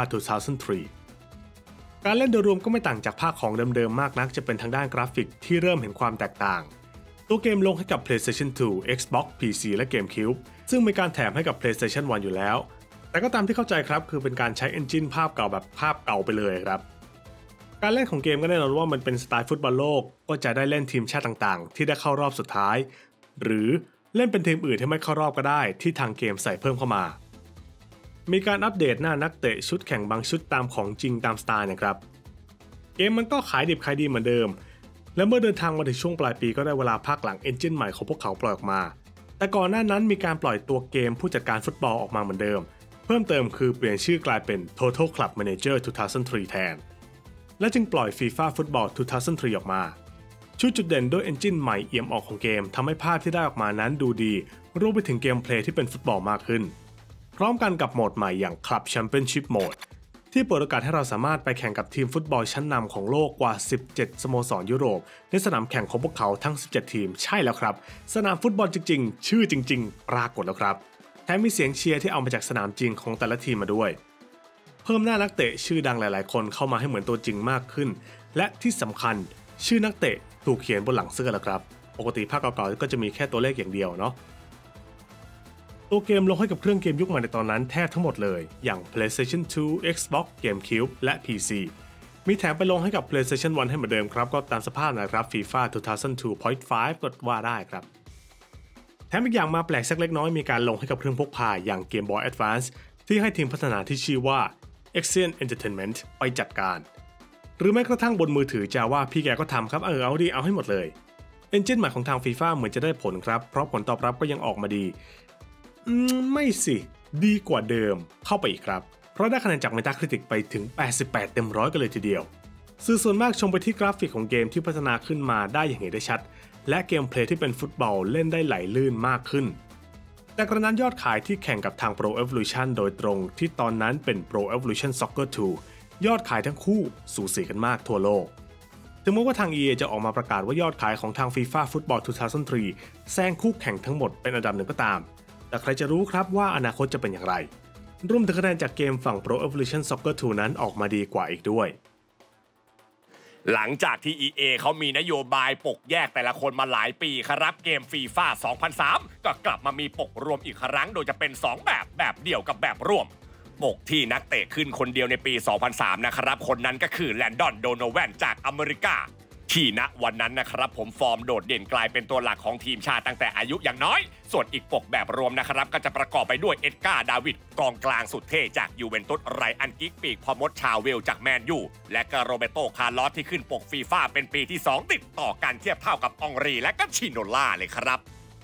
2003 การเล่นโดยรวมก็ไม่ต่างจากภาคของเดิมๆมากนักจะเป็นทางด้านกราฟิกที่เริ่มเห็นความแตกต่างตัวเกมลงให้กับ PlayStation 2 Xbox PC และ GameCube ซึ่งมีการแถมให้กับ PlayStation 1 อยู่แล้วแต่ก็ตามที่เข้าใจครับคือเป็นการใช้ Engine ภาพเก่าแบบภาพเก่าไปเลยครับการเล่นของเกมก็แน่นอนว่ามันเป็นสไตล์ฟุตบอลโลกก็จะได้เล่นทีมชาติต่างๆที่ได้เข้ารอบสุดท้ายหรือเล่นเป็นทีมอื่นที่ไม่เข้ารอบก็ได้ที่ทางเกมใส่เพิ่มเข้ามามีการอัปเดตหน้านักเตะชุดแข่งบางชุดตามของจริงตามสไตล์นะครับเกมมันก็ขายดิบขายดีเหมือนเดิมและเมื่อเดินทางมาถึงช่วงปลายปีก็ได้เวลาภาคหลัง Engine ใหม่ของพวกเขาปล่อยออกมาแต่ก่อนหน้านั้นมีการปล่อยตัวเกมผู้จัดการฟุตบอลออกมาเหมือนเดิมเพิ่มเติมคือเปลี่ยนชื่อกลายเป็น Total Club Manager 2003 แทนและจึงปล่อย FIFA Football 2003 ออกมาชุดจุดเด่นด้วย Engine ใหม่เอี่ยมออกของเกมทำให้ภาพที่ได้ออกมานั้นดูดีรวมไปถึงเกมเพลย์ที่เป็นฟุตบอลมากขึ้นพร้อมกันกับโหมดใหม่อย่าง Club Championship Mode ที่เปิดโอกาสให้เราสามารถไปแข่งกับทีมฟุตบอลชั้นนำของโลกกว่า 17 สโมสรยุโรปในสนามแข่งของพวกเขาทั้ง 17 ทีมใช่แล้วครับสนามฟุตบอลจริงๆชื่อจริงๆปรากฏแล้วครับแถมมีเสียงเชียร์ที่เอามาจากสนามจริงของแต่ละทีมมาด้วยเพิ่มหน้านักเตะชื่อดังหลายๆคนเข้ามาให้เหมือนตัวจริงมากขึ้นและที่สำคัญชื่อนักเตะถูกเขียนบนหลังเสื้อแล้วครับปกติภาคเก่าๆก็จะมีแค่ตัวเลขอย่างเดียวเนาะตัวเกมลงให้กับเครื่องเกมยุคใหม่ในตอนนั้นแทบทั้งหมดเลยอย่าง PlayStation 2 Xbox GameCube และ PC มีแถมไปลงให้กับ PlayStation 1 ให้เหมือนเดิมครับก็ตามสภาพนะครับ FIFA 2002.5 ก็ว่าได้ครับแถมอีกอย่างมาแปลกสักเล็กน้อยมีการลงให้กับเครื่องพกพาอย่าง Game Boy Advance ที่ให้ทีมพัฒนาที่ชื่อว่า Axiom Entertainment ไปจัดการหรือแม้กระทั่งบนมือถือJavaพี่แกก็ทำครับเอาดีเอาให้หมดเลย Engine ใหม่ของทาง FIFA เหมือนจะได้ผลครับเพราะผลตอบรับก็ยังออกมาดีไม่สิดีกว่าเดิมเข้าไปอีกครับเพราะได้คะแนนจาก Metacritic ไปถึง88 เต็ม100กันเลยทีเดียวสื่อส่วนมากชมไปที่กราฟิกของเกมที่พัฒนาขึ้นมาได้อย่างเห็นได้ชัดและเกมเพลย์ที่เป็นฟุตบอลเล่นได้ไหลลื่นมากขึ้นแต่กระนั้นยอดขายที่แข่งกับทาง Pro Evolution โดยตรงที่ตอนนั้นเป็น Pro Evolution Soccer 2 ยอดขายทั้งคู่สูสีกันมากทั่วโลกถึงแม้ว่าทาง EA จะออกมาประกาศว่ายอดขายของทาง FIFA Football 2003 แซงคู่แข่งทั้งหมดเป็นอันดับหนึ่งก็ตามแต่ใครจะรู้ครับว่าอนาคตจะเป็นอย่างไรรวมถึงคะแนนจากเกมฝั่ง Pro Evolution Soccer 2 นั้นออกมาดีกว่าอีกด้วยหลังจากที่ EA เขามีนโยบายปกแยกแต่ละคนมาหลายปีครับเกม FIFA 2003 ก็กลับมามีปกรวมอีกครั้งโดยจะเป็น2แบบเดี่ยวกับแบบร่วมปกที่นักเตะขึ้นคนเดียวในปี 2003 นะครับคนนั้นก็คือแลนดอนโดโนแวนจากอเมริกาที่ณวันนั้นนะครับผมฟอร์มโดดเด่นกลายเป็นตัวหลักของทีมชาติตั้งแต่อายุอย่างน้อยส่วนอีกปกแบบรวมนะครับก็จะประกอบไปด้วยเอ็ดการ์ดาวิดกองกลางสุดเท่จากยูเวนตุสไรอันกิกปีกพอมดชาวเวลจากแมนยูและก็โรเบโตคาร์ลอสที่ขึ้นปกฟีฟ่าเป็นปีที่2ติดต่อกันเทียบเท่ากับองรีและก็ชิโนล่าเลยครับ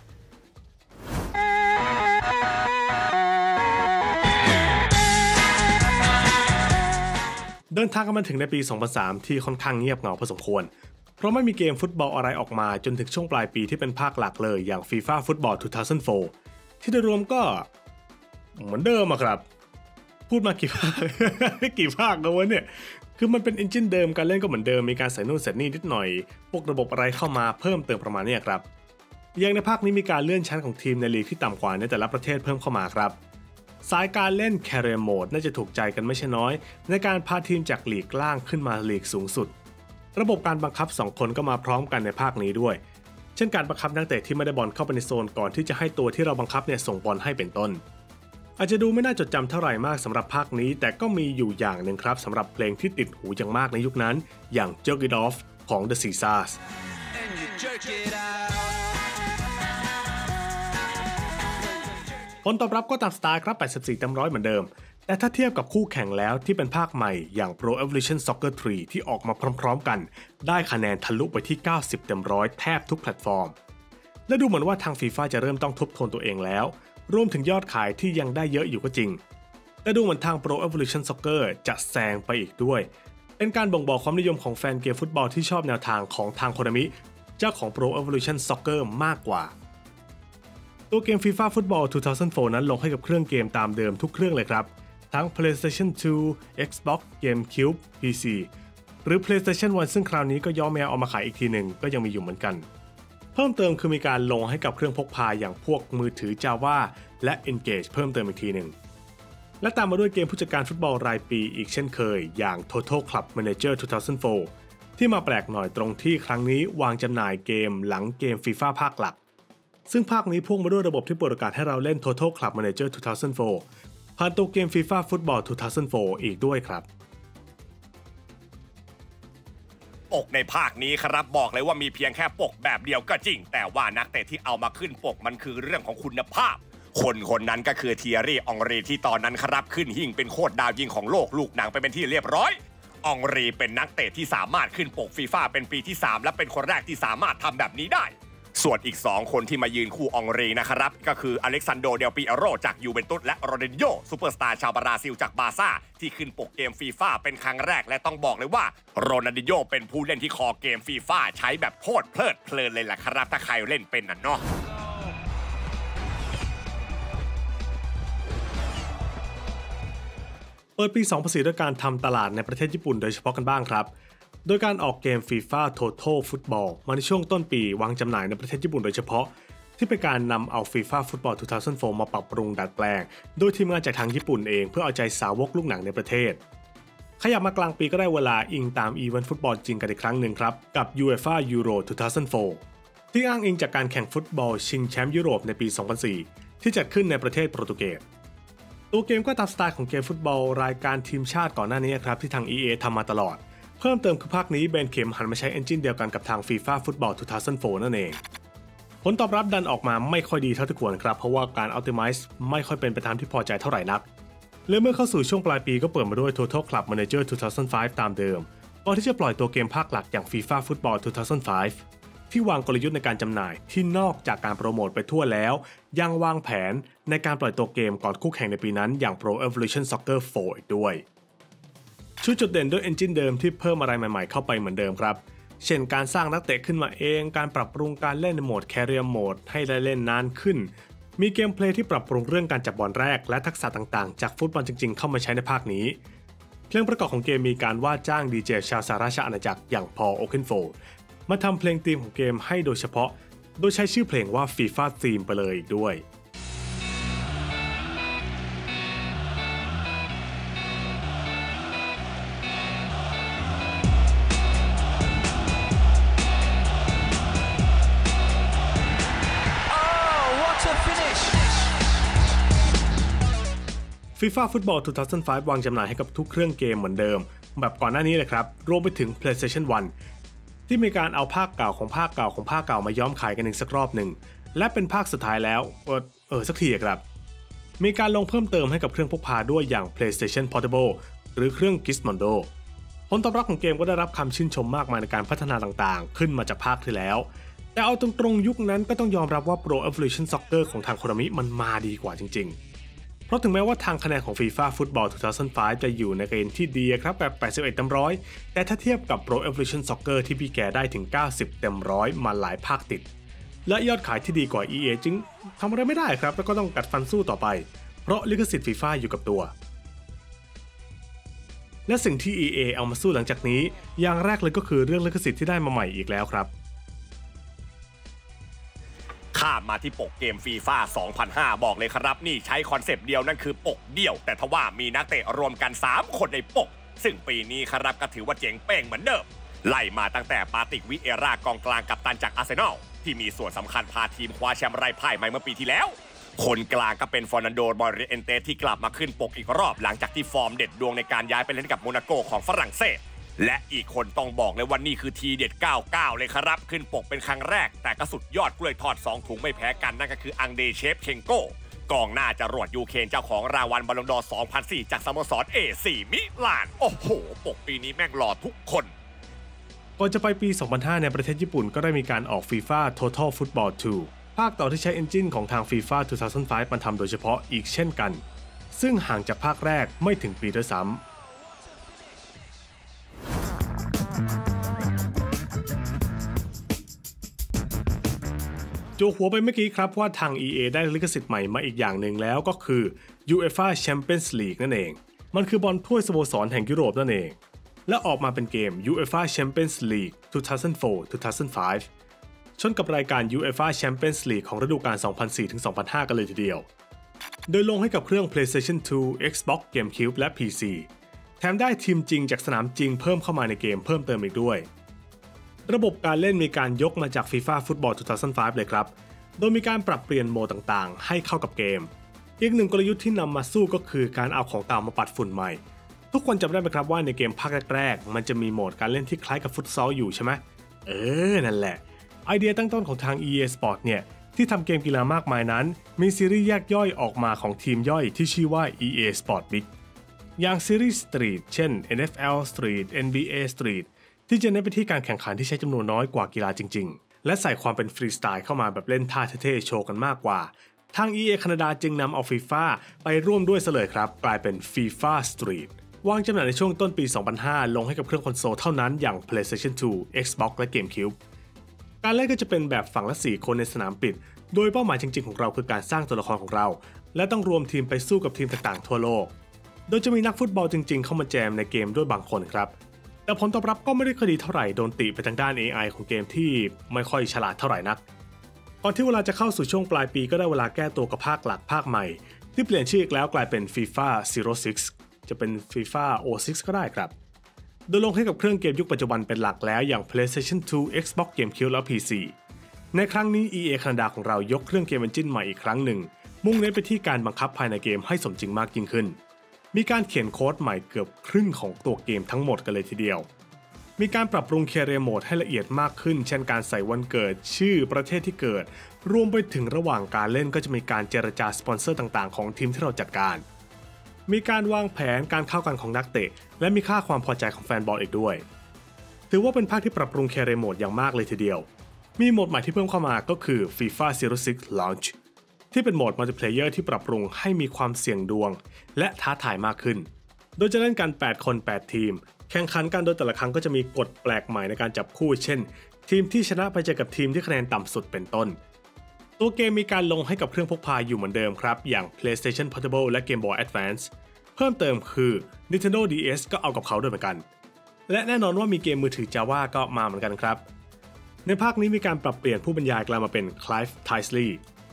เดินทางกันมาถึงในปี 2003 ที่ค่อนข้างเงียบเหงาพอสมควรเพราะไม่มีเกมฟุตบอลอะไรออกมาจนถึงช่วงปลายปีที่เป็นภาคหลักเลยอย่าง FIFA Football 2004 ที่โดยรวมก็เหมือนเดิมอะครับพูดมากี่ภาค กี่ภาคแล้ววะเนี่ยคือมันเป็น engine เดิมการเล่นก็เหมือนเดิมมีการใส่นู่นใส่นี่นิดหน่อยพวกระบบอะไรเข้ามาเพิ่มเติมประมาณนี้ครับอย่างในภาคนี้มีการเลื่อนชั้นของทีมในลีกที่ต่ำกว่าในแต่ละประเทศเพิ่มเข้ามาครับสายการเล่น Career Mode น่าจะถูกใจกันไม่ใช่น้อยในการพาทีมจากลีกล่างขึ้นมาลีกสูงสุดระบบการบังคับ2คนก็มาพร้อมกันในภาคนี้ด้วยเช่นการบังคับนักเตะที่ไม่ได้บอลเข้าไปในโซนก่อนที่จะให้ตัวที่เราบังคับเนี่ยส่งบอลให้เป็นต้นอาจจะดูไม่น่าจดจำเท่าไหร่มากสำหรับภาคนี้แต่ก็มีอยู่อย่างหนึ่งครับสำหรับเพลงที่ติดหูอย่างมากในยุคนั้นอย่าง Jerk It Off ของ The Caesarsผลตอบรับก็ตามสไตล์ครับ84 เต็ม100เหมือนเดิมแต่ถ้าเทียบกับคู่แข่งแล้วที่เป็นภาคใหม่อย่าง Pro Evolution Soccer 3 ที่ออกมาพร้อมๆกันได้คะแนนทะลุไปที่90 เต็ม100แทบทุกแพลตฟอร์มและดูเหมือนว่าทาง FIFA จะเริ่มต้องทบทวนตัวเองแล้วรวมถึงยอดขายที่ยังได้เยอะอยู่ก็จริงแต่ดูเหมือนทาง Pro Evolution Soccer จะแซงไปอีกด้วยเป็นการบ่งบอกความนิยมของแฟนเกมฟุตบอลที่ชอบแนวทางของทางโคนามิเจ้าของ Pro Evolution Soccer มากกว่าตัวเกม FIFA Football 2004 นั้นลงให้กับเครื่องเกมตามเดิมทุกเครื่องเลยครับทั้ง PlayStation 2 Xbox GameCube PC หรือ PlayStation 1 ซึ่งคราวนี้ก็ย้อมแมวเอามาขายอีกทีหนึ่งก็ยังมีอยู่เหมือนกันเพิ่มเติมคือมีการลงให้กับเครื่องพกพาอย่างพวกมือถือ Java และ Engage เพิ่มเติมอีกทีหนึ่งและตามมาด้วยเกมผู้จัดการฟุตบอลรายปีอีกเช่นเคยอย่าง Total Club Manager 2004 ที่มาแปลกหน่อยตรงที่ครั้งนี้วางจำหน่ายเกมหลังเกม FIFA ภาคหลักซึ่งภาคนี้พ่วงมาด้วยระบบที่เปิดโอกาสให้เราเล่น Total Club Manager 2004 ผ่านตัวเกม FIFA Football 2004 อีกด้วยครับปกในภาคนี้ครับบอกเลยว่ามีเพียงแค่ปกแบบเดียวก็จริงแต่ว่านักเตะที่เอามาขึ้นปกมันคือเรื่องของคุณภาพคนนั้นก็คือเทียรี่อองรีที่ตอนนั้นครับขึ้นหิ่งเป็นโคตรดาวยิงของโลกลูกหนังไปเป็นที่เรียบร้อยอองรีเป็นนักเตะที่สามารถขึ้นปกฟีฟ่าเป็นปีที่3และเป็นคนแรกที่สามารถทำแบบนี้ได้ส่วนอีก2คนที่มายืนคู่อองรีนะครับก็คืออเล็กซานโดเดลปิเอโรจากยูเวนตุสและโรนัลดินโญ่ซูเปอร์สตาร์ชาวบราซิลจากบาร์ซ่าที่ขึ้นปกเกมฟีฟ่าเป็นครั้งแรกและต้องบอกเลยว่าโรนัลดินโญ่เป็นผู้เล่นที่คอเกมฟีฟ่าใช้แบบโคตรเพลิดเพลินเลยล่ะครับถ้าใครเล่นเป็นน่ะเนาะเปิดปี 2004 ด้วยการทำตลาดในประเทศญี่ปุ่นโดยเฉพาะกันบ้างครับโดยการออกเกม FIFA Total Football มาในช่วงต้นปีวางจำหน่ายในประเทศญี่ปุ่นโดยเฉพาะที่เป็นการนำเอา FIFA Football 2004 มาปรับปรุงดัดแปลงโดยทีมงานจากทางญี่ปุ่นเองเพื่อเอาใจสาวกลูกหนังในประเทศขยับมากลางปีก็ได้เวลาอิงตามอีเวนต์ฟุตบอลจริงกันอีกครั้งหนึ่งครับกับ UEFA Euro 2004 ที่อ้างอิงจากการแข่งฟุตบอลชิงแชมป์ยุโรปในปี 2004 ที่จัดขึ้นในประเทศโปรตุเกสตัวเกมก็ตามสไตล์ของเกมฟุตบอลรายการทีมชาติก่อนหน้านี้ครับที่ทาง EA ทำมาตลอดเพิ่มเติมคือภาคนี้เบนเข็มหันมาใช้เอนจินเดียวกันกับทาง FIFA Football 2004 นั่นเองผลตอบรับดันออกมาไม่ค่อยดีเท่าที่ควรครับเพราะว่าการ Optimize ไม่ค่อยเป็นไปตามที่พอใจเท่าไหร่นักและเมื่อเข้าสู่ช่วงปลายปีก็เปิดมาด้วย Total Club Manager 2005 ตามเดิมก่อนที่จะปล่อยตัวเกมภาคหลักอย่าง FIFA Football 2005 ที่วางกลยุทธ์ในการจำหน่ายที่นอกจากการโปรโมทไปทั่วแล้วยังวางแผนในการปล่อยตัวเกมก่อนคู่แข่งในปีนั้นอย่าง Pro Evolution Soccer 4 อีกด้วยชุดจุดเด่นด้วยเอนจินเดิมที่เพิ่มอะไรใหม่ๆเข้าไปเหมือนเดิมครับเช่นการสร้างนักเตะขึ้นมาเองการปรับปรุงการเล่นในโหมด Career Mode ให้ได้เล่นนานขึ้นมีเกมเพลย์ที่ปรับปรุงเรื่องการจับบอลแรกและทักษะต่างๆจากฟุตบอลจริงๆเข้ามาใช้ในภาคนี้เพลงประกอบของเกมมีการว่าจ้างดีเจชาวสหราชอาณาจักรอย่างพอล โอเคนโฟลด์มาทำเพลงธีมของเกมให้โดยเฉพาะโดยใช้ชื่อเพลงว่า FIFA Theme ไปเลยอีกด้วยFIFA Football 2005 วางจำหน่ายให้กับทุกเครื่องเกมเหมือนเดิมแบบก่อนหน้านี้เลยครับรวมไปถึง PlayStation 1 ที่มีการเอาภาคเก่าของภาคเก่าของภาคเก่ามาย้อมขายกันอีกสักรอบหนึ่งและเป็นภาคสุดท้ายแล้วสักทีครับมีการลงเพิ่มเติมให้กับเครื่องพกพาด้วยอย่าง PlayStation Portable หรือเครื่อง Gizmodo ผลตอบรับของเกมก็ได้รับคำชื่นชมมากมายในการพัฒนาต่างๆขึ้นมาจากภาคที่แล้วแต่เอาตรงๆยุคนั้นก็ต้องยอมรับว่า Pro Evolution Soccer ของทางโคนามิมันมาดีกว่าจริงๆเพราะถึงแม้ว่าทางคะแนนของ FIFA Football 2005 จะอยู่ในเกณฑ์ที่ดีครับแบบ81เต็มร้อยแต่ถ้าเทียบกับ Pro Evolution Soccer ที่พี่แกได้ถึง90เต็มร้อยมาหลายภาคติดและยอดขายที่ดีกว่า EA จึงทำอะไรไม่ได้ครับแล้วก็ต้องกัดฟันสู้ต่อไปเพราะลิขสิทธิ์ FIFA อยู่กับตัวและสิ่งที่ EA เอามาสู้หลังจากนี้อย่างแรกเลยก็คือเรื่องลิขสิทธิ์ที่ได้มาใหม่อีกแล้วครับข้ามมาที่ปกเกมฟีฟ่า 2005 บอกเลยครับนี่ใช้คอนเซปต์เดียวนั่นคือปกเดี่ยวแต่ทว่ามีนักเตะรวมกัน3คนในปกซึ่งปีนี้ครับก็ถือว่าเจ๋งเป้งเหมือนเดิมไล่มาตั้งแต่ปาติกวิเอรากองกลางกัปตันจากอาร์เซนอลที่มีส่วนสำคัญพาทีมคว้าแชมป์ไร้พ่ายมาเมื่อปีที่แล้วคนกลางก็เป็นฟอร์นันโด บอริเอนเตที่กลับมาขึ้นปกอีกรอบหลังจากที่ฟอร์มเด็ดดวงในการย้ายไปเล่นกับโมนาโกของฝรั่งเศสและอีกคนต้องบอกเลยว่านี่คือทีเด็ด 99 เลยครับขึ้นปกเป็นครั้งแรกแต่ก็สุดยอดกล้วยทอด2ถุงไม่แพ้กันนั่นก็คืออังเดเชฟเชงโกกองหน้าจรวดยูเคนเจ้าของรางวัลบอลลงดอร์ 2004 จากสโมสร AC มิลานโอ้โหปกปีนี้แม่งหล่อทุกคนก่อนจะไปปี 2005 ในประเทศญี่ปุ่นก็ได้มีการออก FIFA Total Football 2 ภาคต่อที่ใช้เอนจินของทาง FIFA 2005 มาทำโดยเฉพาะอีกเช่นกันซึ่งห่างจากภาคแรกไม่ถึงปีด้วยซ้ำจูหัวไปเมื่อกี้ครับว่าทาง EA ได้ลิขสิทธิ์ใหม่มาอีกอย่างหนึ่งแล้วก็คือ UEFA Champions League นั่นเองมันคือบอลถ้วยสโมสรแห่งยุโรปนั่นเองและออกมาเป็นเกม UEFA Champions League 2004-2005 ชนกับรายการ UEFA Champions League ของฤดูกาล 2004-2005 กันเลยทีเดียวโดยลงให้กับเครื่อง PlayStation 2, Xbox, GameCube และ PC แถมได้ทีมจริงจากสนามจริงเพิ่มเข้ามาในเกมเพิ่มเติมอีกด้วยระบบการเล่นมีการยกมาจาก FIFA Football 2005 เลยครับโดยมีการปรับเปลี่ยนโหมดต่างๆให้เข้ากับเกมอีกหนึ่งกลยุทธ์ที่นำมาสู้ก็คือการเอาของเก่ามาปัดฝุ่นใหม่ทุกคนจำได้ไหมครับว่าในเกมภาคแรกๆมันจะมีโหมดการเล่นที่คล้ายกับฟุตซอลอยู่ใช่ไหมนั่นแหละไอเดียตั้งต้นของทาง EA Sport เนี่ยที่ทำเกมกีฬามากมายนั้นมีซีรีส์แยกย่อยออกมาของทีมย่อยที่ชื่อว่า EA Sport Big อย่างซีรีส์ Street เช่น NFL Street NBA Street ที่จะเน้นไปที่การแข่งขันที่ใช้จำนวนน้อยกว่ากีฬาจริงๆและใส่ความเป็นฟรีสไตล์เข้ามาแบบเล่นท่าเท่ๆโชว์กันมากกว่าทาง EA แคนาดาจึงนำเอา FIFA ไปร่วมด้วยซะเลยครับกลายเป็น FIFA Street วางจำหน่ายในช่วงต้นปี 2005 ลงให้กับเครื่องคอนโซลเท่านั้นอย่าง PlayStation 2, Xbox และ GameCube การเล่นก็จะเป็นแบบฝั่งละ 4 คนในสนามปิดโดยเป้าหมายจริงๆของเราคือการสร้างตัวละครของเราและต้องรวมทีมไปสู้กับทีมต่างๆทั่วโลกโดยจะมีนักฟุตบอลจริงๆเข้ามาแจมในเกมด้วยบางคนครับแต่ผลตอบรับก็ไม่ได้ค่อยดีเท่าไหร่โดนติไปทางด้าน AI ของเกมที่ไม่ค่อยฉลาดเท่าไหร่นักก่อนที่เวลาจะเข้าสู่ช่วงปลายปีก็ได้เวลาแก้ตัวกับภาคหลักภาคใหม่ที่เปลี่ยนชื่ออีกแล้วกลายเป็น FIFA 06 จะเป็น FIFA 06 ก็ได้ครับโดยลงให้กับเครื่องเกมยุคปัจจุบันเป็นหลักแล้วอย่าง PlayStation 2, Xbox, GameCube และ PC ในครั้งนี้ EA แคนาดาของเรายกเครื่องเกมเอนจินใหม่อีกครั้งหนึ่งมุ่งเน้นไปที่การบังคับภายในเกมให้สมจริงมากยิ่งขึ้นมีการเขียนโค้ดใหม่เกือบครึ่งของตัวเกมทั้งหมดกันเลยทีเดียวมีการปรับปรุง Career Mode ให้ละเอียดมากขึ้นเช่นการใส่วันเกิดชื่อประเทศที่เกิดรวมไปถึงระหว่างการเล่นก็จะมีการเจรจาสปอนเซอร์ต่างๆของทีมที่เราจัดการมีการวางแผนการเข้ากันของนักเตะและมีค่าความพอใจของแฟนบอลอีกด้วยถือว่าเป็นภาคที่ปรับปรุง Career Mode อย่างมากเลยทีเดียวมีโหมดใหม่ที่เพิ่มเข้ามาก็คือ FIFA 06 Launch ที่เป็นโหมดมัลติเพลเยอร์ที่ปรับปรุงให้มีความเสี่ยงดวงและท้าทายมากขึ้นโดยจะเล่นกัน8คน8ทีมแข่งขันกันโดยแต่ละครั้งก็จะมีกฎแปลกใหม่ในการจับคู่เช่นทีมที่ชนะไปเจอกับทีมที่คะแนนต่ำสุดเป็นต้นตัวเกมมีการลงให้กับเครื่องพกพาอยู่เหมือนเดิมครับอย่าง PlayStation Portable และ Game Boy Advance เพิ่มเติมคือ Nintendo DS ก็เอากับเขาด้วยเหมือนกันและแน่นอนว่ามีเกมมือถือ Java ก็มาเหมือนกันครับในภาคนี้มีการปรับเปลี่ยนผู้บรรยายกลายมาเป็น Clive Tyldesley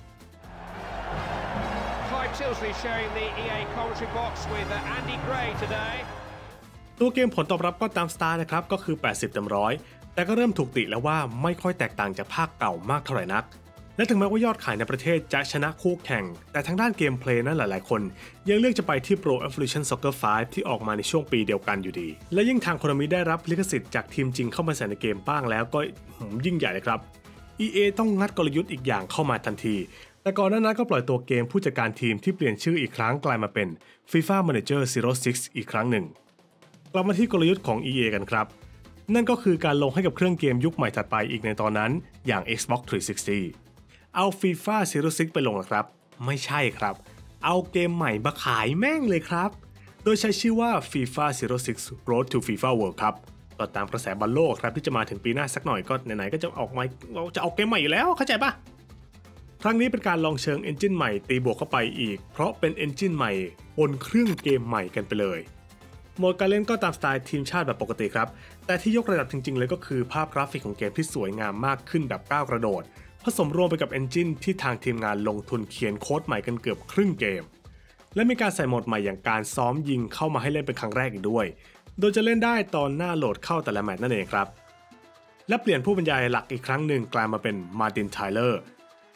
Tilsley sharing the EA commentary box with Andy Gray today ตัวเกมผลตอบรับก็ตามสไตล์นะครับก็คือ80 เต็ม 100แต่ก็เริ่มถูกติแล้วว่าไม่ค่อยแตกต่างจากภาคเก่ามากเท่าไหร่นักและถึงแม้ว่ายอดขายในประเทศจะชนะคู่แข่งแต่ทางด้านเกมเพลย์นั้นหลายๆคนยังเลือกจะไปที่ Pro Evolution Soccer 5 ที่ออกมาในช่วงปีเดียวกันอยู่ดีและยิ่งทางโคนามิได้รับลิขสิทธิ์จากทีมจริงเข้ามาใส่ในเกมบ้างแล้วก็ยิ่งใหญ่เลยครับ EA ต้องงัดกลยุทธ์อีกอย่างเข้ามาทันทีแต่ก่อนหน้านั้นก็ปล่อยตัวเกมผู้จัดการทีมที่เปลี่ยนชื่ออีกครั้งกลายมาเป็น FIFA Manager 06 อีกครั้งหนึ่งกลับมาที่กลยุทธ์ของ EA กันครับนั่นก็คือการลงให้กับเครื่องเกมยุคใหม่ถัดไปอีกในตอนนั้นอย่าง Xbox 360 เอา FIFA 06 ไปลงนะครับไม่ใช่ครับเอาเกมใหม่มาขายแม่งเลยครับโดยใช้ชื่อว่า FIFA 06 Road to FIFA World Cup ต่อตามกระแสบอลโลกครับที่จะมาถึงปีหน้าสักหน่อยก็ไหนๆก็จะออกมาเราจะเอาเกมใหม่อยู่แล้วเข้าใจปะครั้งนี้เป็นการลองเชิงเอนจินใหม่ตีบวกเข้าไปอีกเพราะเป็นเอนจินใหม่บนเครื่องเกมใหม่กันไปเลยโหมดการเล่นก็ตามสไตล์ทีมชาติแบบปกติครับแต่ที่ยกระดับจริงๆเลยก็คือภาพกราฟิกของเกมที่สวยงามมากขึ้นแบบก้าวกระโดดผสมรวมไปกับเอนจินที่ทางทีมงานลงทุนเขียนโค้ดใหม่กันเกือบครึ่งเกมและมีการใส่โหมดใหม่อย่างการซ้อมยิงเข้ามาให้เล่นเป็นครั้งแรกอีกด้วยโดยจะเล่นได้ตอนหน้าโหลดเข้าแต่ละแมตช์นั่นเองครับและเปลี่ยนผู้บรรยายหลักอีกครั้งหนึ่งกลายมาเป็นมาร์ติน ไทเลอร์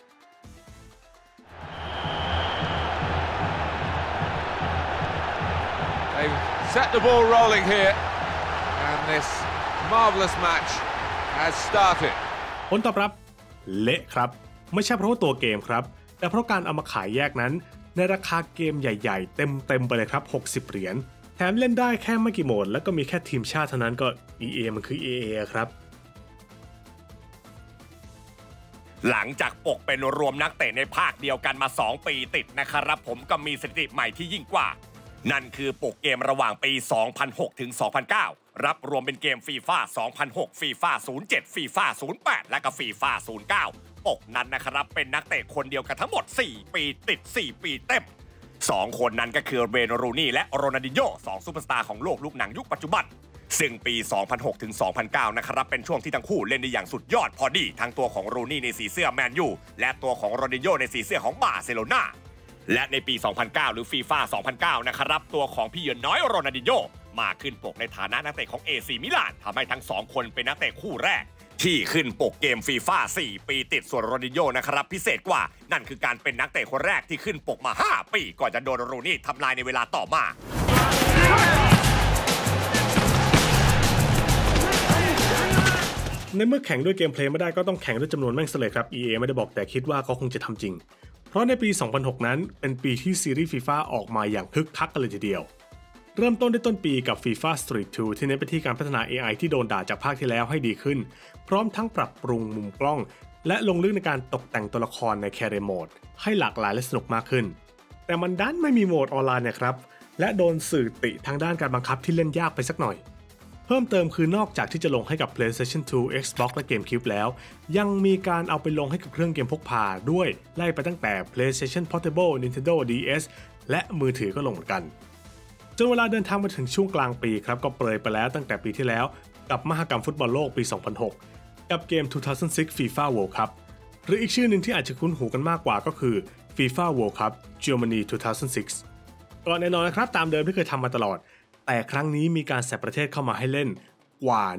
They've set the ball rolling here and this marvelous match has started ผลตอบรับเละครับไม่ใช่เพราะว่าตัวเกมครับแต่เพราะการเอามาขายแยกนั้นในราคาเกมใหญ่ๆเต็มไปเลยครับ60 เหรียญแถมเล่นได้แค่ไม่กี่โหมดแล้วก็มีแค่ทีมชาติเท่านั้นก็ EA มันคือ EA ครับหลังจากปกเป็นรวมนักเตะในภาคเดียวกันมา2 ปีติดนะครับผมก็มีสถิติใหม่ที่ยิ่งกว่านั่นคือปกเกมระหว่างปี 2006 ถึง 2009 รับรวมเป็นเกมฟีฟ่า 2006 ฟีฟ่า 07 ฟีฟ่า 08 และก็ฟีฟ่า 09 ปกนั้นนะครับเป็นนักเตะคนเดียวกันทั้งหมด4ปีติด4ปีเต็ม2คนนั้นก็คือเวย์น รูนี่และโรนัลดินโญ่2ซูเปอร์สตาร์ของโลกลูกหนังยุคปัจจุบันซึ่งปี 2006 ถึง 2009 นะครับเป็นช่วงที่ทั้งคู่เล่นได้อย่างสุดยอดพอดีทั้งตัวของรูนี่ในสีเสื้อแมนยูและตัวของโรนัลดินโญ่ในสีเสื้อของบาร์เซโลนาและในปี 2009 หรือฟีฟ่า 2009 นะครับตัวของพี่เยือนน้อยโรนัลดินโญ่มาขึ้นปกในฐานะนักเตะของ AC มิลานทำให้ทั้ง2คนเป็นนักเตะคู่แรกที่ขึ้นปกเกมฟีฟ่า4 ปีติดส่วนโรนัลดินโญ่นะครับพิเศษกว่านั่นคือการเป็นนักเตะคนแรกที่ขึ้นปกมา5 ปีก่อนจะโดนรูนี่ทำลายในเวลาต่อมาในเมื่อแข่งด้วยเกมเพลย์ไม่ได้ก็ต้องแข่งด้วยจำนวนแม่งเลยครับ EA ไม่ได้บอกแต่คิดว่าเขาคงจะทำจริงเพราะในปี 2006 นั้นเป็นปีที่ซีรีส์ฟีฟ่าออกมาอย่างคึกคักกันเลยทีเดียวเริ่มต้นด้วยต้นปีกับ FIFA Street 2 ที่เน้นไปที่การพัฒนา AI ที่โดนด่าจากภาคที่แล้วให้ดีขึ้นพร้อมทั้งปรับปรุงมุมกล้องและลงลึกในการตกแต่งตัวละครใน Career Mode ให้หลากหลายและสนุกมากขึ้นแต่มันดันไม่มีโหมดออนไลน์นะครับและโดนสื่อติทางด้านการบังคับที่เล่นยากไปสักหน่อยเพิ่มเติมคือนอกจากที่จะลงให้กับ PlayStation 2 Xbox และ GameCube แล้วยังมีการเอาไปลงให้กับเครื่องเกมพกพาด้วยไล่ไปตั้งแต่ PlayStation Portable Nintendo DS และมือถือก็ลงเหมือนกันจนเวลาเดินทางมาถึงช่วงกลางปีครับก็เปรยไปแล้วตั้งแต่ปีที่แล้วกับมหกรรมฟุตบอลโลกปี 2006 กับเกม 2006 FIFA World Cup หรืออีกชื่อหนึ่งที่อาจจะคุ้นหูกันมากกว่าก็คือ FIFA World Cup Germany 2006 ก็แน่นอนนะครับตามเดิมที่เคยทำมาตลอดแต่ครั้งนี้มีการแสดประเทศเข้ามาให้เล่นกว่า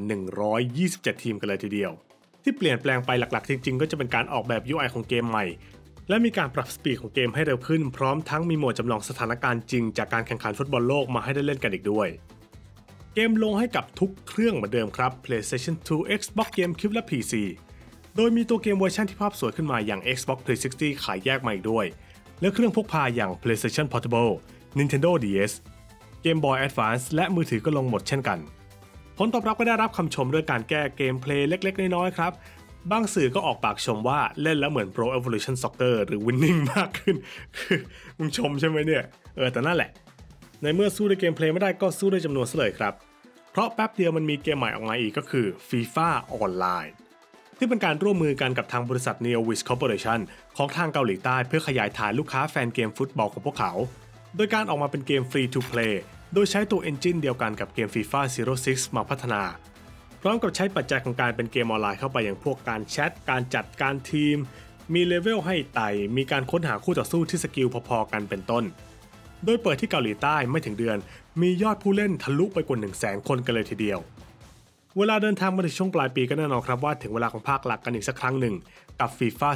127ทีมกันเลยทีเดียวที่เปลี่ยนแปลงไปหลักๆจริงๆก็จะเป็นการออกแบบ UI ของเกมใหม่และมีการปรับสปีดของเกมให้เร็วขึ้นพร้อมทั้งมีโหมดจำลองสถานการณ์จริงจากการแข่งขันฟุตบอลโลกมาให้ได้เล่นกันอีกด้วยเกมลงให้กับทุกเครื่องเหมือนเดิมครับ PlayStation 2 Xbox GameCube และ PC โดยมีตัวเกมเวอร์ชันที่ภาพสวยขึ้นมาอย่าง Xbox 360 ขายแยกมาอีกด้วยและเครื่องพกพาอย่าง PlayStation Portable Nintendo DS Game Boy Advance และมือถือก็ลงหมดเช่นกันผลตอบรับก็ได้รับคำชมเรื่องการแก้เกมเพลย์เล็กๆน้อยๆครับบางสื่อก็ออกปากชมว่าเล่นแล้วเหมือน Pro Evolution Soccer หรือ Winning มากขึ้นคือมึงชมใช่ไหมเนี่ยแต่นั่นแหละในเมื่อสู้ด้วยเกมเพลย์ไม่ได้ก็สู้ด้วยจำนวนซะเลยครับเพราะแป๊บเดียวมันมีเกมใหม่ออกมาอีกก็คือ FIFA Online ที่เป็นการร่วมมือกันกับทางบริษัท Neowiz Corporation ของทางเกาหลีใต้เพื่อขยายฐานลูกค้าแฟนเกมฟุตบอลของพวกเขาโดยการออกมาเป็นเกม Free to Play โดยใช้ตัว Engine เดียวกันกับเกม FIFA 06 มาพัฒนาพร้อมกับใช้ปัจจัยของการเป็นเกมออนไลน์เข้าไปอย่างพวกการแชทการจัดการทีมมีเลเวลให้ไต่มีการค้นหาคู่ต่อสู้ที่สกิลพอๆกันเป็นต้นโดยเปิดที่เกาหลีใต้ไม่ถึงเดือนมียอดผู้เล่นทะลุไปกว่า 100,000 คนกันเลยทีเดียวเวลาเดินทางมาถึงช่วงปลายปีก็แน่นอนครับว่าถึงเวลาของภาคหลักกันอีกสักครั้งหนึ่งกับ FIFA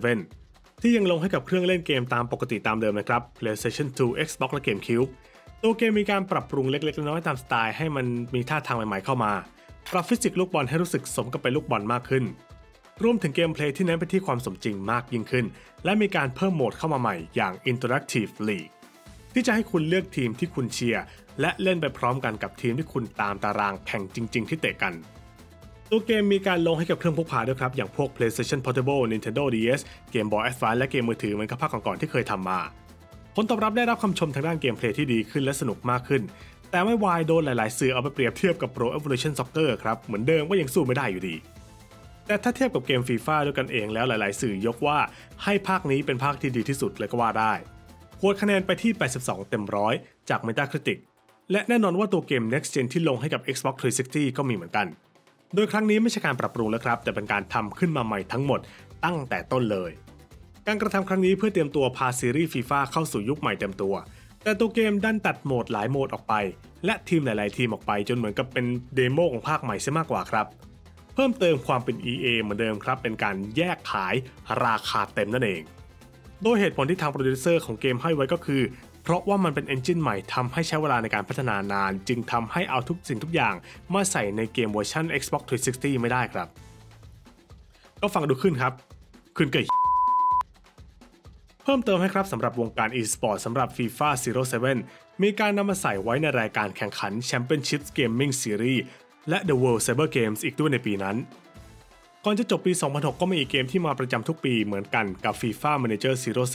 07 ที่ยังลงให้กับเครื่องเล่นเกมตามปกติตามเดิมนะครับ PlayStation 2 Xbox และ GameCube ตัวเกมมีการปรับปรุงเล็กๆน้อยๆตามสไตล์ให้มันมีท่าทางใหม่ๆเข้ามาปรับฟิสิกส์ลูกบอลให้รู้สึกสมกับเป็นลูกบอลมากขึ้นรวมถึงเกมเพลย์ที่เน้นไปที่ความสมจริงมากยิ่งขึ้นและมีการเพิ่มโหมดเข้ามาใหม่อย่าง Interactive League ที่จะให้คุณเลือกทีมที่คุณเชียร์และเล่นไปพร้อมกันกับทีมที่คุณตามตารางแข่งจริงๆที่เตะกันตัวเกมมีการลงให้กับเครื่องพกพาด้วยครับอย่างพวก PlayStation Portable Nintendo DS Game Boy Advance และเกมมือถือเหมือนกับภาคก่อนๆที่เคยทำมาผลตอบรับได้รับคำชมทางด้านเกมเพลย์ที่ดีขึ้นและสนุกมากขึ้นแต่ไม่วายโดนหลายๆสื่อเอาไปเปรียบเทียบกับ Pro Evolution Soccer ครับเหมือนเดิมก็ยังสู้ไม่ได้อยู่ดีแต่ถ้าเทียบกับเกม FIFA ด้วยกันเองแล้วหลายๆสื่อยกว่าให้ภาคนี้เป็นภาคที่ดีที่สุดเลยก็ว่าได้โหวตคะแนนไปที่82เต็ม100จาก Metacritic และแน่นอนว่าตัวเกม Next Gen ที่ลงให้กับ Xbox 360 ก็มีเหมือนกันโดยครั้งนี้ไม่ใช่การปรับปรุงแล้วครับแต่เป็นการทำขึ้นมาใหม่ทั้งหมดตั้งแต่ต้นเลยการกระทำครั้งนี้เพื่อเตรียมตัวพาซีรีส์ FIFA เข้าสู่ยุคใหม่เต็มตัวแต่ตัวเกมดันตัดโหมดหลายโหมดออกไปและทีมหลายๆทีมออกไปจนเหมือนกับเป็นเดโมของภาคใหม่ซะมากกว่าครับเพิ่มเติมความเป็น EA เหมือนเดิมครับเป็นการแยกขายราคาเต็มนั่นเองโดยเหตุผลที่ทางโปรดิวเซอร์ของเกมให้ไว้ก็คือเพราะว่ามันเป็นเอนจินใหม่ทำให้ใช้เวลาในการพัฒนานานจึงทำให้เอาทุกสิ่งทุกอย่างมาใส่ในเกมเวอร์ชัน Xbox 360 ไม่ได้ครับก็ฟังดูขึ้นครับขึ้นเกยเพิ่มเติมให้ครับสำหรับวงการ e-sport สำหรับ FIFA 07 มีการนำมาใส่ไว้ในรายการแข่งขัน Championship Gaming Series และ The World Cyber Games อีกด้วยในปีนั้นก่อนจะจบปี 2006 ก็มีอีกเกมที่มาประจำทุกปีเหมือนกันกับ FIFA Manager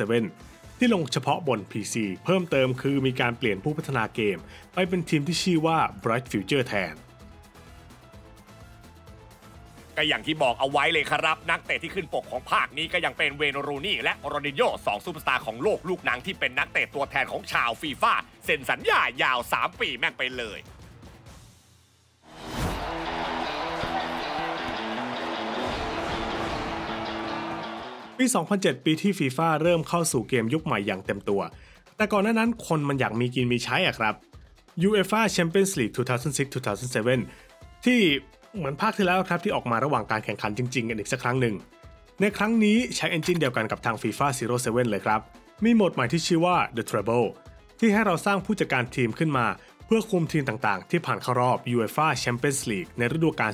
07 ที่ลงเฉพาะบน PC เพิ่มเติมคือมีการเปลี่ยนผู้พัฒนาเกมไปเป็นทีมที่ชื่อว่า Bright Future แทนก็อย่างที่บอกเอาไว้เลยครับนักเตะที่ขึ้นปกของภาคนี้ก็ยังเป็นเวย์น รูนี่และโรนัลโญ่2ซูเปอร์สตาร์ของโลกลูกหนังที่เป็นนักเตะตัวแทนของชาวฟีฟ่าเซ็นสัญญายาว3 ปีแม่งไปเลยปี 2007 ปีที่ฟีฟ่าเริ่มเข้าสู่เกมยุคใหม่อย่างเต็มตัวแต่ก่อนหน้านั้นคนมันอยากมีกินมีใช้อะครับ UEFA Champions League 2006-2007 ที่เหมือนภาคที่แล้วครับที่ออกมาระหว่างการแข่งขันจริงๆกันอีกสักครั้งหนึ่งในครั้งนี้ใช้เอนจินเดียวกันกับทาง FIFA 07 เลยครับมีโหมดใหม่ที่ชื่อว่า The Treble ที่ให้เราสร้างผู้จัดการทีมขึ้นมาเพื่อคุมทีมต่างๆที่ผ่านเข้ารอบ UEFA Champions League ในฤดูกาล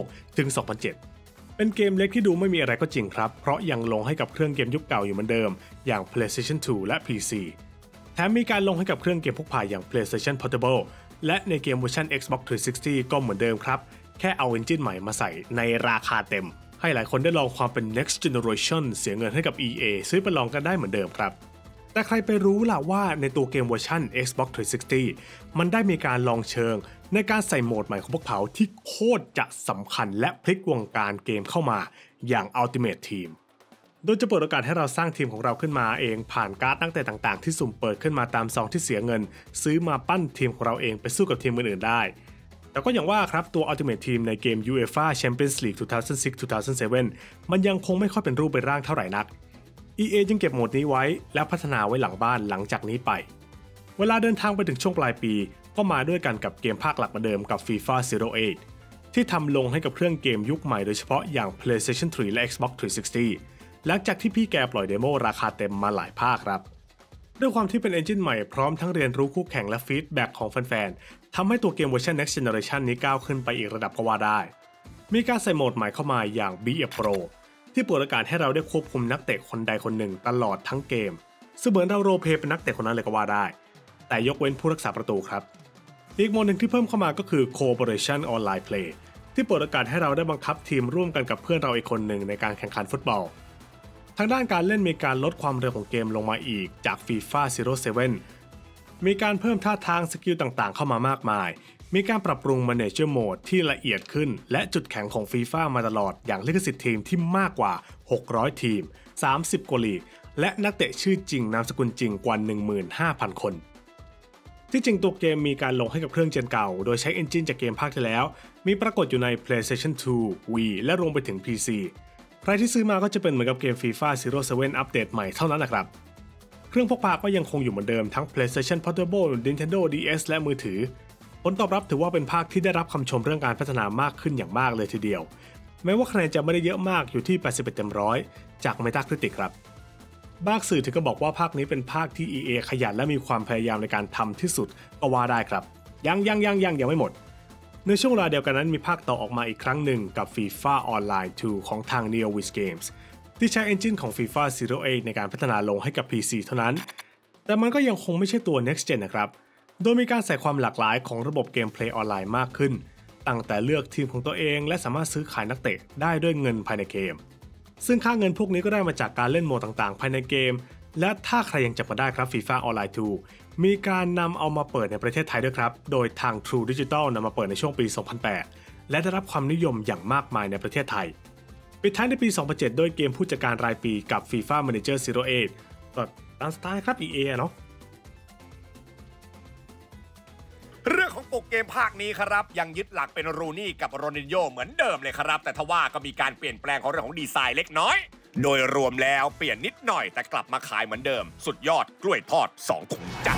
2006-2007 เป็นเกมเล็กที่ดูไม่มีอะไรก็จริงครับเพราะยังลงให้กับเครื่องเกมยุคเก่าอยู่เหมือนเดิมอย่าง PlayStation 2 และ PC แถมมีการลงให้กับเครื่องเกมพกพาอย่าง PlayStation Portable และในเกมเวอร์ชัน Xbox 360 ก็เหมือนเดิมครับแค่เอาเอนจินใหม่มาใส่ในราคาเต็มให้หลายคนได้ลองความเป็น Next Generation เสียเงินให้กับ EA ซื้อไปลองกันได้เหมือนเดิมครับแต่ใครไปรู้ล่ะว่าในตัวเกมเวอร์ชัน Xbox 360 มันได้มีการลองเชิงในการใส่โหมดใหม่ของพวกเขาที่โคตรจะสำคัญและพลิกวงการเกมเข้ามาอย่าง Ultimate Team โดยจะเปิดโอกาสให้เราสร้างทีมของเราขึ้นมาเองผ่านการ์ดตั้งแต่ต่างๆที่สุ่มเปิดขึ้นมาตามซองที่เสียเงินซื้อมาปั้นทีมของเราเองไปสู้กับทีมอื่นๆได้แต่ก็อย่างว่าครับตัว Ultimate Team ในเกม UEFA Champions League 2006-2007 มันยังคงไม่ค่อยเป็นรูปเป็นร่างเท่าไหร่นัก EA จึงเก็บโหมดนี้ไว้และพัฒนาไว้หลังบ้านหลังจากนี้ไปเวลาเดินทางไปถึงช่วงปลายปีก็มาด้วยกันกับเกมภาคหลักเหมือนเดิมกับ FIFA 08 ที่ทำลงให้กับเครื่องเกมยุคใหม่โดยเฉพาะอย่าง PlayStation 3 และ Xbox 360 หลังจากที่พี่แกปล่อยเดโมราคาเต็มมาหลายภาคครับด้วยความที่เป็นเอนจินใหม่พร้อมทั้งเรียนรู้คู่แข่งและฟีดแบ็กของแฟนๆทำให้ตัวเกมเวอร์ชัน Next Generation นี้ก้าวขึ้นไปอีกระดับก็ว่าได้มีการใส่โหมดใหม่เข้ามาอย่าง Be a Pro ที่เปิดโอกาสให้เราได้ควบคุมนักเตะคนใดคนหนึ่งตลอดทั้งเกมซึ่งเหมือนเราโรลเพลย์เป็นนักเตะคนนั้นเลยก็ว่าได้แต่ยกเว้นผู้รักษาประตูครับอีกโหมดหนึ่งที่เพิ่มเข้ามาก็คือ Cooperation Online Play ที่เปิดโอกาสให้เราได้บังคับทีมร่วมกันกับเพื่อนเราอีกคนหนึ่งในการแข่งขันฟุตบอลทางด้านการเล่นมีการลดความเร็วของเกมลงมาอีกจาก FIFA 07 มีการเพิ่มท่าทางสกิลต่างๆเข้ามามากมายมีการปรับปรุง Manager Mode ที่ละเอียดขึ้นและจุดแข็งของ FIFA มาตลอดอย่างลิขสิทธิ์ทีมที่มากกว่า600ทีม30กว่าลีกและนักเตะชื่อจริงนามสกุลจริงกว่า 15,000 คนที่จริงตัวเกมมีการลงให้กับเครื่องเจนเก่าโดยใช้เอนจินจากเกมภาคที่แล้วมีปรากฏอยู่ใน PlayStation 2 Wii และรวมไปถึง PC ใครที่ซื้อมาก็จะเป็นเหมือนกับเกม FIFA 07 อัปเดตใหม่เท่านั้นนะครับเครื่องพกพาก็ยังคงอยู่เหมือนเดิมทั้ง PlayStation Portable Nintendo DS และมือถือผลตอบรับถือว่าเป็นภาคที่ได้รับคำชมเรื่องการพัฒนามากขึ้นอย่างมากเลยทีเดียวแม้ว่าคะแนนจะไม่ได้เยอะมากอยู่ที่81เต็ม100จาก Metacritic ครับบางสื่อถึงก็บอกว่าภาคนี้เป็นภาคที่ EA ขยันและมีความพยายามในการทำที่สุดก็ว่าได้ครับยังไม่หมดในช่วงเวลาเดียวกันนั้นมีภาคต่อออกมาอีกครั้งหนึ่งกับ FIFA Online 2 ของทาง NeoWiz Games ที่ใช้เอนจินของ FIFA 08 ในการพัฒนาลงให้กับ PC เท่านั้นแต่มันก็ยังคงไม่ใช่ตัว Next Gen นะครับโดยมีการใส่ความหลากหลายของระบบเกมเพลย์ออนไลน์มากขึ้นตั้งแต่เลือกทีมของตัวเองและสามารถซื้อขายนักเตะได้ด้วยเงินภายในเกมซึ่งค่าเงินพวกนี้ก็ได้มาจากการเล่นโหมดต่างๆภายในเกมและถ้าใครยังจำกันได้ครับ FIFA Online 2 มีการนำเอามาเปิดในประเทศไทยด้วยครับโดยทาง True Digital นำมาเปิดในช่วงปี 2008 และได้รับความนิยมอย่างมากมายในประเทศไทยปิดท้ายในปี 2007 ด้วยเกมผู้จัดการรายปีกับ FIFA Manager 08 ก็ตามสไตล์ครับ EA เนาะเรื่องของปกเกมภาคนี้ครับยังยึดหลักเป็นรูนี่กับโรนัลโญ่เหมือนเดิมเลยครับแต่ทว่าก็มีการเปลี่ยนแปลงของเรื่องของดีไซน์เล็กน้อยโดยรวมแล้วเปลี่ยนนิดหน่อยแต่กลับมาขายเหมือนเดิมสุดยอดกล้วยทอด2 ถุงจัด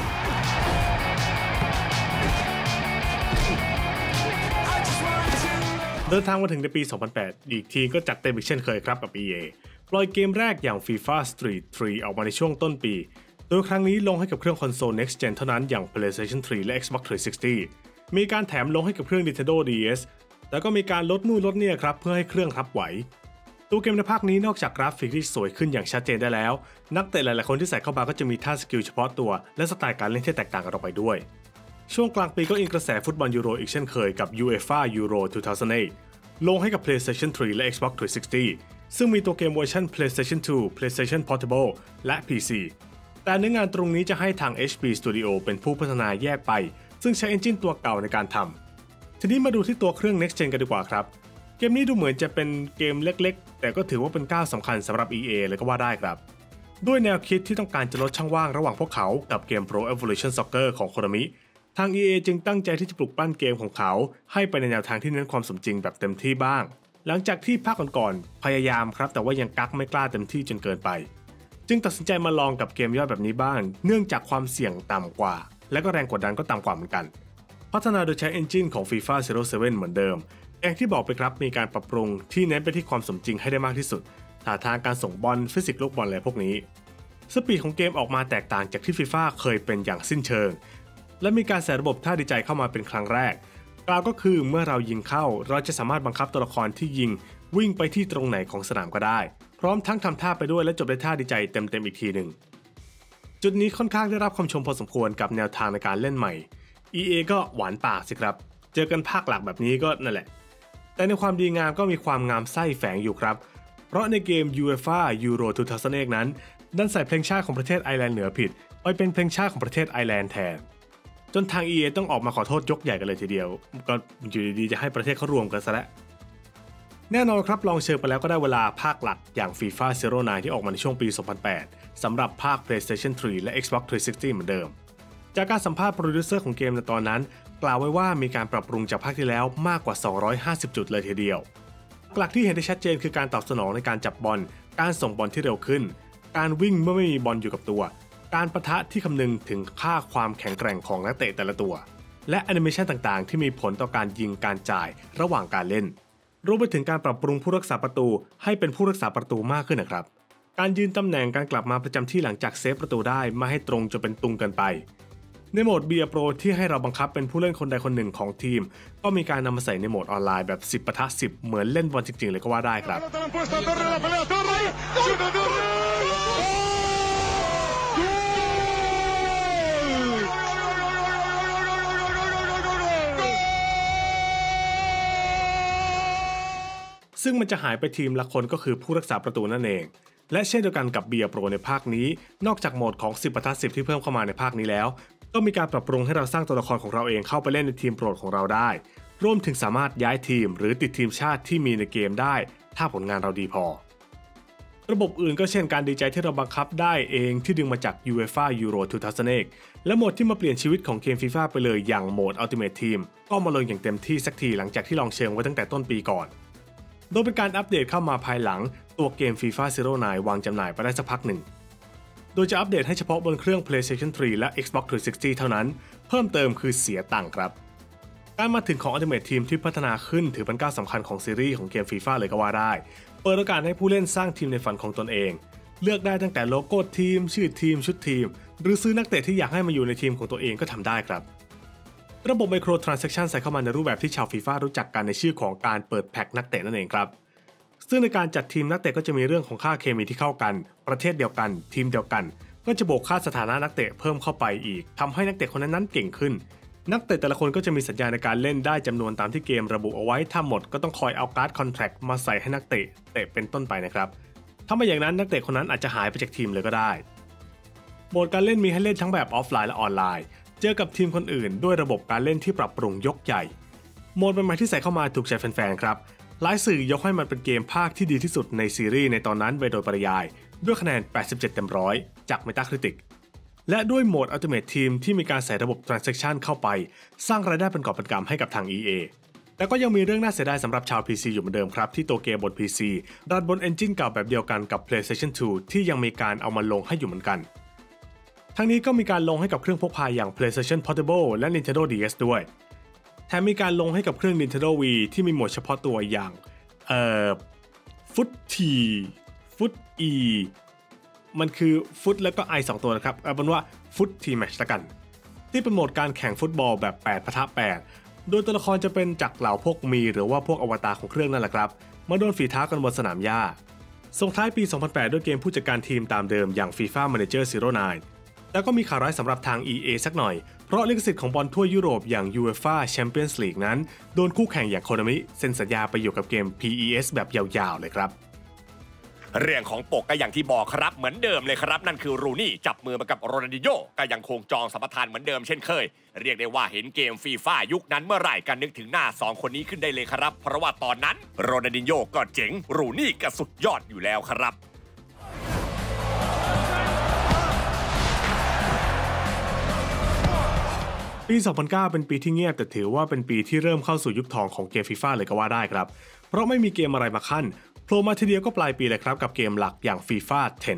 เดินทางมาถึงในปี 2008 อีกทีก็จัดเต็มอีกเช่นเคยครับกับ EA ปล่อยเกมแรกอย่าง FIFA Street 3 ออกมาในช่วงต้นปีโดยครั้งนี้ลงให้กับเครื่องคอนโซล Next Gen เท่านั้นอย่าง PlayStation 3 และ Xbox 360 มีการแถมลงให้กับเครื่อง Nintendo DS แล้วก็มีการลดนู่นลดเนี่ยครับเพื่อให้เครื่องรับไหวตัวเกมในภาคนี้นอกจากกราฟิกที่สวยขึ้นอย่างชัดเจนได้แล้วนักเตะหลายๆคนที่ใส่เข้ามาก็จะมีท่าสกิลเฉพาะตัวและสไตล์การเล่นที่แตกต่างกันออกไปด้วยช่วงกลางปีก็อิงกระแสฟุตบอลยูโรอีกเช่นเคยกับ UEFA Euro 2008 ลงให้กับ PlayStation 3 และ Xbox 360 ซึ่งมีตัวเกมเวอร์ชัน PlayStation 2 PlayStation Portable และ PCแต่เนื้องานตรงนี้จะให้ทาง HP Studio เป็นผู้พัฒนาแยกไปซึ่งใช้เอนจินตัวเก่าในการทำทีนี้มาดูที่ตัวเครื่อง Next Gen กันดีกว่าครับเกมนี้ดูเหมือนจะเป็นเกมเล็กๆแต่ก็ถือว่าเป็นก้าวสำคัญสำหรับ EA เลยก็ว่าได้ครับด้วยแนวคิดที่ต้องการจะลดช่องว่างระหว่างพวกเขากับเกม Pro Evolution Soccer ของ Konami ทาง EA จึงตั้งใจที่จะปลุกปั้นเกมของเขาให้ไปในแนวทางที่เน้นความสมจริงแบบเต็มที่บ้างหลังจากที่ภาคก่อนๆพยายามครับแต่ว่ายังกักไม่กล้าเต็มที่จนเกินไปจึงตัดสินใจมาลองกับเกมย่อยแบบนี้บ้างเนื่องจากความเสี่ยงต่ำกว่าและก็แรงกดดันก็ต่ำกว่าเหมือนกันพัฒนาโดยใช้ Engine ของ FIFA 07 เหมือนเดิมอย่างที่บอกไปครับมีการปรับปรุงที่เน้นไปที่ความสมจริงให้ได้มากที่สุดท่าทางการส่งบอลฟิสิกส์ลูกบอลอะไรพวกนี้สปีดของเกมออกมาแตกต่างจากที่ FIFA เคยเป็นอย่างสิ้นเชิงและมีการใส่ระบบท่าดีใจเข้ามาเป็นครั้งแรกกล่าวก็คือเมื่อเรายิงเข้าเราจะสามารถบังคับตัวละครที่ยิงวิ่งไปที่ตรงไหนของสนามก็ได้พร้อมทั้งทำท่าไปด้วยและจบด้วยท่าดีใจเต็มๆอีกทีหนึ่งจุดนี้ค่อนข้างได้รับคำชมพอสมควรกับแนวทางในการเล่นใหม่ EA ก็หวานปากสิครับเจอกันภาคหลักแบบนี้ก็นั่นแหละแต่ในความดีงามก็มีความงามไส้แฝงอยู่ครับเพราะในเกม UEFA Euro 2008 นั้นดันใส่เพลงชาติของประเทศไอร์แลนด์เหนือผิดไปเป็นเพลงชาติของประเทศไอร์แลนด์แทนจนทาง EA ต้องออกมาขอโทษยกใหญ่กันเลยทีเดียวก็อยู่ดีๆจะให้ประเทศเขารวมกันซะแล้วแน่นอนครับลองเชิญไปแล้วก็ได้เวลาภาคหลักอย่าง FIFA 09 ที่ออกมาในช่วงปี 2008 สำหรับภาค PlayStation 3 และ Xbox 360 เหมือนเดิมจากการสัมภาษณ์โปรดิวเซอร์ของเกมในตอนนั้นกล่าวไว้ว่ามีการปรับปรุงจากภาคที่แล้วมากกว่า250จุดเลยทีเดียวหลักที่เห็นได้ชัดเจนคือการตอบสนองในการจับบอลการส่งบอลที่เร็วขึ้นการวิ่งเมื่อไม่มีบอลอยู่กับตัวการปะทะที่คำนึงถึงค่าความแข็งแกร่งของนักเตะแต่ละตัวและแอนิเมชันต่างๆที่มีผลต่อการยิงการจ่ายระหว่างการเล่นรวมไปถึงการปรับปรุงผู้รักษาประตูให้เป็นผู้รักษาประตูมากขึ้นนะครับการยืนตำแหน่งการกลับมาประจำที่หลังจากเซฟประตูได้ไม่ให้ตรงจนเป็นตุงเกินไปในโหมด BA Pro ที่ให้เราบังคับเป็นผู้เล่นคนใดคนหนึ่งของทีมก็มีการนำมาใส่ในโหมดออนไลน์แบบ10 ปะทะ 10เหมือนเล่นบอลจริงๆเลยก็ว่าได้ครับซึ่งมันจะหายไปทีมละคนก็คือผู้รักษาประตูนั่นเองและเช่นเดียวกันกับเบียร์โปรในภาคนี้นอกจากโหมดของ10 ปะทะ 10ที่เพิ่มเข้ามาในภาคนี้แล้วก็มีการปรับปรุงให้เราสร้างตัวละครของเราเองเข้าไปเล่นในทีมโปรดของเราได้รวมถึงสามารถย้ายทีมหรือติดทีมชาติที่มีในเกมได้ถ้าผลงานเราดีพอระบบอื่นก็เช่นการดีใจที่เราบังคับได้เองที่ดึงมาจาก UEFA Euro 2008 และโหมดที่มาเปลี่ยนชีวิตของเกม FIFA ไปเลยอย่างโหมด Ultimate Team ก็มาลงอย่างเต็มที่สักทีหลังจากที่ลองเชิงไว้ตั้งแต่ต้นปีก่อนโดยเป็นการอัปเดตเข้ามาภายหลังตัวเกม FIFA 09 วางจำหน่ายไปได้สักพักหนึ่งโดยจะอัปเดตให้เฉพาะบนเครื่อง PlayStation 3 และ Xbox 360 เท่านั้นเพิ่มเติมคือเสียตังค์ครับการมาถึงของ Ultimate Team ที่พัฒนาขึ้นถือเป็นก้าวสำคัญของซีรีส์ของเกม FIFA เลยก็ว่าได้เปิดโอกาสให้ผู้เล่นสร้างทีมในฝันของตนเองเลือกได้ตั้งแต่โลโก้ทีมชื่อทีมชุดทีมหรือซื้อนักเตะที่อยากให้มาอยู่ในทีมของตัวเองก็ทำได้ครับระบบ Micro Transaction ใส่เข้ามาในรูปแบบที่ชาว FIFA รู้จักกันในชื่อของการเปิดแพ็คนักเตะนั่นเองครับซึ่งในการจัดทีมนักเตะก็จะมีเรื่องของค่าเคมีที่เข้ากันประเทศเดียวกันทีมเดียวกันก็จะบวกค่าสถานะนักเตะเพิ่มเข้าไปอีกทำให้นักเตะคนนั้นเก่งขึ้นนักเตะแต่ละคนก็จะมีสัญญาในการเล่นได้จำนวนตามที่เกมระบุเอาไว้ถ้าหมดก็ต้องคอยเอาการ์ดคอนแทรคมาใส่ให้นักเตะเป็นต้นไปนะครับถ้าไม่อย่างนั้นนักเตะคนนั้นอาจจะหายไปจากทีมเลยก็ได้โหมดการเล่นมีให้เล่นทั้งแบบออฟไลน์และออนไลน์เจอกับทีมคนอื่นด้วยระบบการเล่นที่ปรับปรุงยกใหญ่โหมดใหม่ๆที่ใส่เข้ามาถูกใจแฟนๆครับหลายสื่อยกให้มันเป็นเกมภาคที่ดีที่สุดในซีรีส์ในตอนนั้นไปโดยปริยายด้วยคะแนน87เต็ม100จาก Metacritic และด้วยโหมด Ultimate Team ที่มีการใส่ระบบ Transaction เข้าไปสร้างรายได้เป็นกอบเป็นกำให้กับทาง EA แต่ก็ยังมีเรื่องน่าเสียดายสำหรับชาว PC อยู่เหมือนเดิมครับที่ตัวเกมบน PC รันบน Engine เก่าแบบเดียวกันกับ PlayStation 2 ที่ยังมีการเอามาลงให้อยู่เหมือนกันทั้งนี้ก็มีการลงให้กับเครื่องพกพาอย่าง PlayStation Portable และ Nintendo DS ด้วยแถมมีการลงให้กับเครื่อง Nintendo Wii ที่มีโหมดเฉพาะตัวอย่างฟุต E มันคือฟุตแล้วก็ I 2ตัวนะครับเอาเป็นว่าฟุต T Match ละกันที่เป็นโหมดการแข่งฟุตบอลแบบ8 ปะทะ 8โดยตัวละครจะเป็นจากเหล่าพวกมีหรือว่าพวกอวตารของเครื่องนั่นแหละครับมาโดนฝีเท้ากันบนสนามหญ้าส่งท้ายปี 2008 ด้วยเกมผู้จัดการทีมตามเดิมอย่าง FIFA Manager 09แต่ก็มีข่าวร้ายสำหรับทาง EA สักหน่อยเพราะลิขสิทธิ์ของบอลทั่วยุโรปอย่าง UEFA Champions League นั้นโดนคู่แข่งอย่าง Konami เซ็นสัญญาไปอยู่กับเกม PES แบบยาวๆเลยครับเรื่องของปกก็อย่างที่บอกครับเหมือนเดิมเลยครับนั่นคือรูนี่จับมือมากับโรนัลดินโญ่ก็ยังคงจองสัมปทานเหมือนเดิมเช่นเคยเรียกได้ว่าเห็นเกมฟีฟ่ายุคนั้นเมื่อไหร่กันนึกถึงหน้า2คนนี้ขึ้นได้เลยครับเพราะว่าตอนนั้นโรนัลดินโญ่ก็เจ๋งรูนี่ก็สุดยอดอยู่แล้วครับปี 2009 เป็นปีที่เงียบแต่ถือว่าเป็นปีที่เริ่มเข้าสู่ยุคทองของเกมฟีฟ่าเลยก็ว่าได้ครับเพราะไม่มีเกมอะไรมาขั้นโผล่มาทีเดียวก็ปลายปีเลยครับกับเกมหลักอย่าง FIFA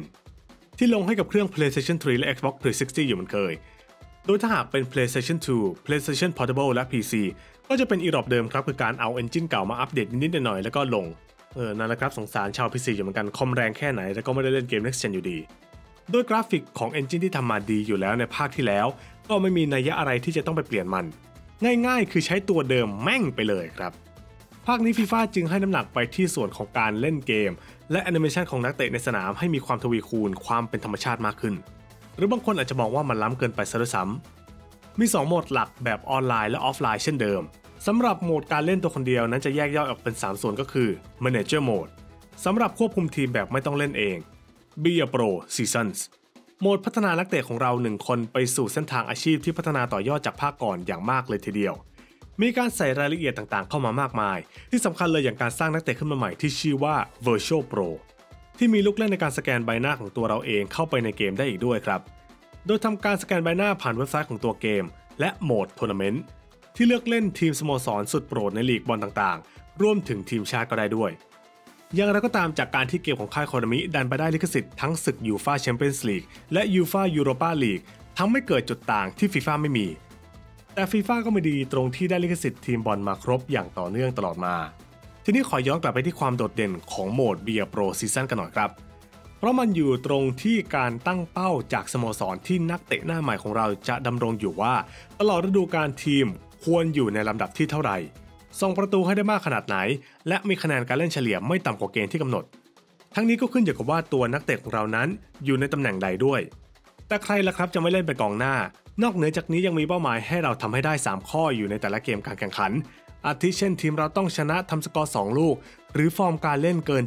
10 ที่ลงให้กับเครื่อง PlayStation 3 และ Xbox 360 อยู่เหมือนเคยโดยถ้าหากเป็น PlayStation 2 PlayStation Portable และ PC ก็จะเป็นอีรอบเดิมครับคือการเอา Engine เก่ามาอัปเดตนิดๆหน่อยๆแล้วก็ลงนั่นแหละครับสงสารชาว PC อยู่เหมือนกันคอมแรงแค่ไหนแล้วก็ไม่ได้เล่นเกม Next Gen อยู่ดีด้วยกราฟิกของ Engine ที่ทำมาดีอยู่แล้วในภาคที่แล้วก็ไม่มีนัยยะอะไรที่จะต้องไปเปลี่ยนมันง่ายๆคือใช้ตัวเดิมแม่งไปเลยครับภาคนี้ FIFA จึงให้น้ำหนักไปที่ส่วนของการเล่นเกมและแอนิเมชันของนักเตะในสนามให้มีความทวีคูณความเป็นธรรมชาติมากขึ้นหรือบางคนอาจจะมองว่ามันล้ำเกินไปซะด้วยซ้ำมี2โหมดหลักแบบออนไลน์และออฟไลน์เช่นเดิมสำหรับโหมดการเล่นตัวคนเดียวนั้นจะแยกย่อยออกเป็น3ส่วนก็คือ Manager Mode สำหรับควบคุมทีมแบบไม่ต้องเล่นเอง Be a Pro Seasonsโหมดพัฒนานักเตะของเรา1คนไปสู่เส้นทางอาชีพที่พัฒนาต่อยอดจากภาคก่อนอย่างมากเลยทีเดียวมีการใส่รายละเอียดต่างๆเข้ามามากมายที่สำคัญเลยอย่างการสร้างนักเตะขึ้นมาใหม่ที่ชื่อว่า Virtual Pro ที่มีลูกเล่นในการสแกนใบหน้าของตัวเราเองเข้าไปในเกมได้อีกด้วยครับโดยทำการสแกนใบหน้าผ่านเว็บไซต์ของตัวเกมและโหมดทัวร์นาเมนต์ที่เลือกเล่นทีมสโมสรสุดโปรดในลีกบอลต่างๆรวมถึงทีมชาติก็ได้ด้วยอย่างไรก็ตามจากการที่เกมของค่ายโคนามิดันไปได้ลิขสิทธิ์ทั้งศึกยูฟ่าแชมเปี้ยนส์ลีกและยูฟ่ายูโรปาลีกทำให้เกิดจุดต่างที่ฟีฟ่าไม่มีแต่ฟีฟ่าก็ไม่ดีตรงที่ได้ลิขสิทธิ์ทีมบอลมาครบอย่างต่อเนื่องตลอดมาทีนี้ขอย้อนกลับไปที่ความโดดเด่นของโหมด Be a Pro Season กันหน่อยครับเพราะมันอยู่ตรงที่การตั้งเป้าจากสโมสรที่นักเตะหน้าใหม่ของเราจะดำรงอยู่ว่าตลอดฤดูกาลทีมควรอยู่ในลำดับที่เท่าไหร่ส่งประตูให้ได้มากขนาดไหนและมีคะแนนการเล่นเฉลี่ยไม่ต่ำกว่าเกณฑ์ที่กำหนดทั้งนี้ก็ขึ้นอยู่กับว่าตัวนักเตะของเรานั้นอยู่ในตำแหน่งใดด้วยแต่ใครล่ะครับจะไม่เล่นเป็นกองหน้านอกเหนือจากนี้ยังมีเป้าหมายให้เราทำให้ได้3ข้ออยู่ในแต่ละเกมการแข่งขันอาทิเช่นทีมเราต้องชนะทำสกอร์2ลูกหรือฟอร์มการเล่นเกิน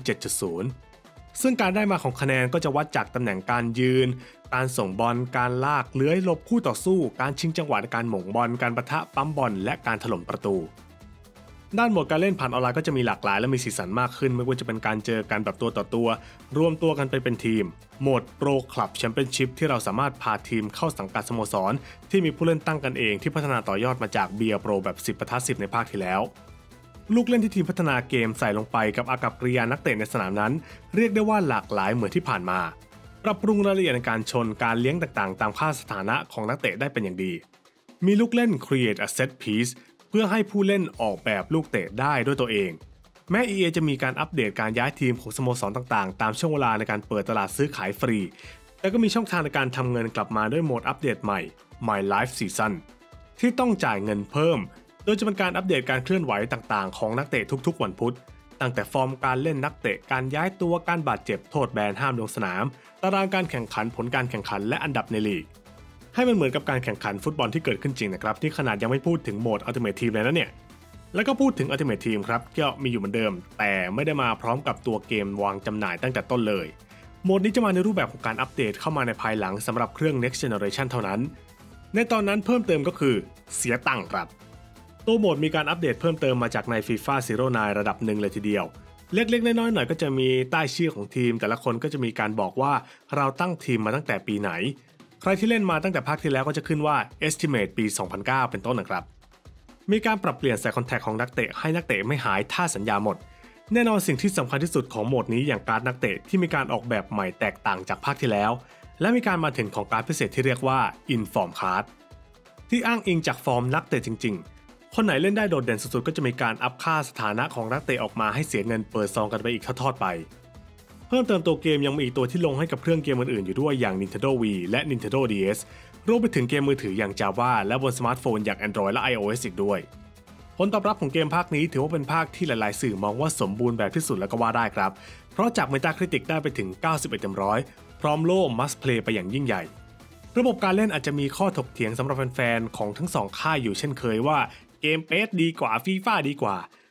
7.0 ซึ่งการได้มาของคะแนนก็จะวัดจากตำแหน่งการยืนการส่งบอลการลากเลื้อยหลบคู่ต่อสู้การชิงจังหวะการหม่งบอลการปะทะปั๊มบอลและการถล่มประตูด้านโหมดการเล่นผ่านออนไลน์ก็จะมีหลากหลายและมีสีสันมากขึ้นไม่ว่าจะเป็นการเจอกันแบบตัวต่อตัวรวมตัวกันไปเป็นทีมโหมด Pro Club Championship ที่เราสามารถพาทีมเข้าสังกัดสโมสรที่มีผู้เล่นตั้งกันเองที่พัฒนาต่อยอดมาจาก Be a Pro แบบ 10/10 ในภาคที่แล้วลูกเล่นที่ทีมพัฒนาเกมใส่ลงไปกับอากัปกิริยานักเตะในสนามนั้นเรียกได้ว่าหลากหลายเหมือนที่ผ่านมาปรับปรุงรายละเอียดในการชนการเลี้ยงต่างๆตามค่าสถานะของนักเตะได้เป็นอย่างดีมีลูกเล่น Create a Set Pieceเพื่อให้ผู้เล่นออกแบบลูกเตะได้ด้วยตัวเองแม้ EA จะมีการอัปเดตการย้ายทีมของสโมสรต่างๆตามช่วงเวลาในการเปิดตลาดซื้อขายฟรีแต่ก็มีช่องทางในการทำเงินกลับมาด้วยโหมดอัปเดตใหม่ My Life Season ที่ต้องจ่ายเงินเพิ่มโดยจะเป็นการอัปเดตการเคลื่อนไหวต่างๆของนักเตะทุกๆวันพุธตั้งแต่ฟอร์มการเล่นนักเตะการย้ายตัวการบาดเจ็บโทษแบนห้ามลงสนามตารางการแข่งขันผลการแข่งขันและอันดับในลีกให้มันเหมือนกับการแข่งขันฟุตบอลที่เกิดขึ้นจริงนะครับที่ขนาดยังไม่พูดถึงโหมด Ultimate Team เลยนะเนี่ยแล้วก็พูดถึง Ultimate Team ครับก็มีอยู่เหมือนเดิมแต่ไม่ได้มาพร้อมกับตัวเกมวางจำหน่ายตั้งแต่ต้นเลยโหมดนี้จะมาในรูปแบบของการอัปเดตเข้ามาในภายหลังสำหรับเครื่อง Next Generation เท่านั้นในตอนนั้นเพิ่มเติมก็คือเสียตังค์ครับตัวโหมดมีการอัปเดตเพิ่มเติมมาจากใน FIFA 09 ระดับหนึ่งเลยทีเดียวเล็กๆน้อยๆหน่อยก็จะมีใต้ชื่อของทีมแต่ละคนก็จะมีการบอกว่าเราตั้งทีมมาตั้งแต่ปีไหนใครที่เล่นมาตั้งแต่ภาคที่แล้วก็จะขึ้นว่า estimate ปี 2009 เป็นต้นนะครับมีการปรับเปลี่ยนใส่คอนแทคของนักเตะให้นักเตะไม่หายถ้าสัญญาหมดแน่นอนสิ่งที่สำคัญที่สุดของโหมดนี้อย่างการ์ดนักเตะที่มีการออกแบบใหม่แตกต่างจากภาคที่แล้วและมีการมาถึงของการ์ดพิเศษที่เรียกว่า Inform Card ที่อ้างอิงจากฟอร์มนักเตะจริงๆคนไหนเล่นได้โดดเด่นสุดๆก็จะมีการอัพค่าสถานะของนักเตะออกมาให้เสียเงินเปิดซองกันไปอีกทอดๆไปเพิ่มเติมตัวเกมยังมีอีกตัวที่ลงให้กับเครื่องเกมอื่นๆอยู่ด้วยอย่าง Nintendo Wii และ Nintendo DS รวมไปถึงเกมมือถืออย่าง Java และบนสมาร์ทโฟนอย่าง Android และ iOS อีกด้วยผลตอบรับของเกมภาคนี้ถือว่าเป็นภาคที่หลายๆสื่อมองว่าสมบูรณ์แบบที่สุดแล้วก็ว่าได้ครับเพราะจาก Metacritic ได้ไปถึง 91/100 พร้อมโล่ Must Play ไปอย่างยิ่งใหญ่ระบบการเล่นอาจจะมีข้อถกเถียงสำหรับแฟนๆของทั้งสองค่ายอยู่เช่นเคยว่าเกมเปสดีกว่า FIFA ดีกว่า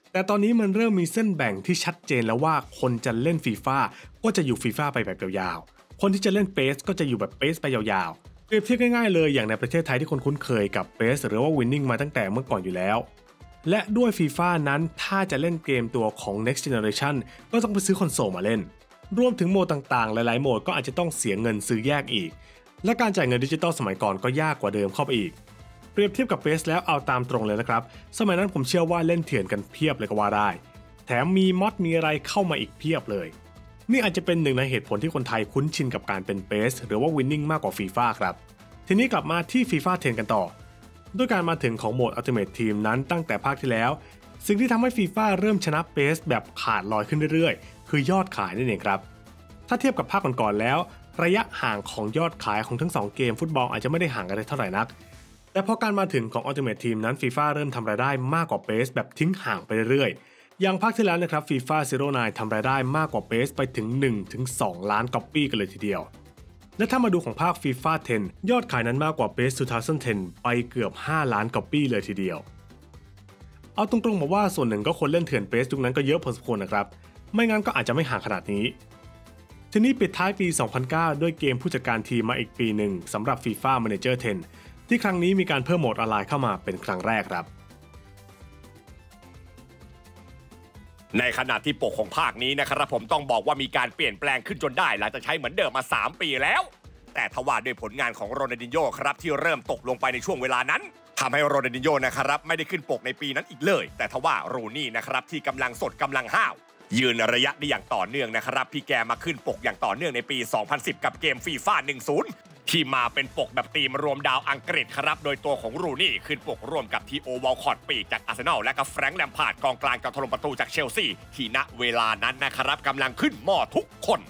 แต่ตอนนี้มันเริ่มมีเส้นแบ่งที่ชัดเจนแล้วว่าคนจะเล่นฟีฟ่าก็จะอยู่ฟีฟ่าไปแบบยาวๆคนที่จะเล่นเปสก็จะอยู่แบบเปสไปยาวๆเปรียบเทียบง่ายๆเลยอย่างในประเทศไทยที่คนคุ้นเคยกับเปสหรือว่า Winning มาตั้งแต่เมื่อก่อนอยู่แล้วและด้วยฟีฟ่านั้นถ้าจะเล่นเกมตัวของ Next Generation ก็ต้องไปซื้อคอนโซลมาเล่นรวมถึงโหมดต่างๆหลายๆโหมดก็อาจจะต้องเสียเงินซื้อแยกอีกและการจ่ายเงินดิจิตอลสมัยก่อนก็ยากกว่าเดิมเข้าไปอีกเปรียบเทียบกับเปสแล้วเอาตามตรงเลยนะครับสมัยนั้นผมเชื่อว่าเล่นเถื่อนกันเพียบเลยก็ว่าได้แถมมีมอดมีอะไรเข้ามาอีกเพียบเลยนี่อาจจะเป็นหนึ่งในเหตุผลที่คนไทยคุ้นชินกับการเป็นเปสหรือว่า Winning มากกว่าฟีฟ่าครับทีนี้กลับมาที่ฟีฟ่า10กันต่อด้วยการมาถึงของโหมด Ultimate Team นั้นตั้งแต่ภาคที่แล้วสิ่งที่ทำให้ฟีฟ่าเริ่มชนะเปสแบบขาดลอยขึ้นเรื่อยๆคือยอดขายนั่นเองครับถ้าเทียบกับภาคก่อนๆแล้วระยะห่างของยอดขายของทั้ง2เกมฟุตบอลอาจจะไม่ได้ห่างกันเท่าไหร่นักแต่พอการมาถึงของ Ultimate Team นั้น FIFA เริ่มทำรายได้มากกว่า PES แบบทิ้งห่างไปเรื่อยๆอย่างภาคที่แล้วนะครับ FIFA 09 ทำรายได้มากกว่า PES ไปถึง 1-2 ล้านก๊อปปี้กันเลยทีเดียวและถ้ามาดูของภาค FIFA 10 ยอดขายนั้นมากกว่า PES 2010 ไปเกือบ 5 ล้านก๊อปปี้เลยทีเดียวเอาตรงๆบอกว่าส่วนหนึ่งก็คนเล่นเถื่อน PES ยุคนั้นก็เยอะพอสมควรนะครับไม่งั้นก็อาจจะไม่ห่างขนาดนี้ทีนี้ปิดท้ายปี 2009 ด้วยเกมผู้จัดการทีมมาอีกปีหนึ่งสำหรับ FIFA Manager 10 ที่ครั้งนี้มีการเพิ่มโหมดออนไลน์เข้ามาเป็นครั้งแรกครับในขณะที่ปกของภาคนี้นะครับผมต้องบอกว่ามีการเปลี่ยนแปลงขึ้นจนได้หลังจากใช้เหมือนเดิมมา3ปีแล้วแต่ทว่าด้วยผลงานของโรนัลดินโญ่ครับที่เริ่มตกลงไปในช่วงเวลานั้นทำให้โรนัลดินโญ่นะครับไม่ได้ขึ้นปกในปีนั้นอีกเลยแต่ทว่ารูนี่นะครับที่กำลังสดกำลังห้าวยืนระยะได้อย่างต่อเนื่องนะครับพี่แกมาขึ้นปกอย่างต่อเนื่องในปี 2010 กับเกมฟีฟ่า 10 ที่มาเป็นปกแบบทีมรวมดาวอังกฤษครับโดยตัวของรูนี่ขึ้นปกร่วมกับทีโอวอลคอตปีกจากอาร์เซนอลและกับแฟรงค์ แลมพาร์ดกองกลางจอมถล่มประตูจากเชลซีที่ณเวลานั้นนะครับกำลังขึ้นหม้อทุกคน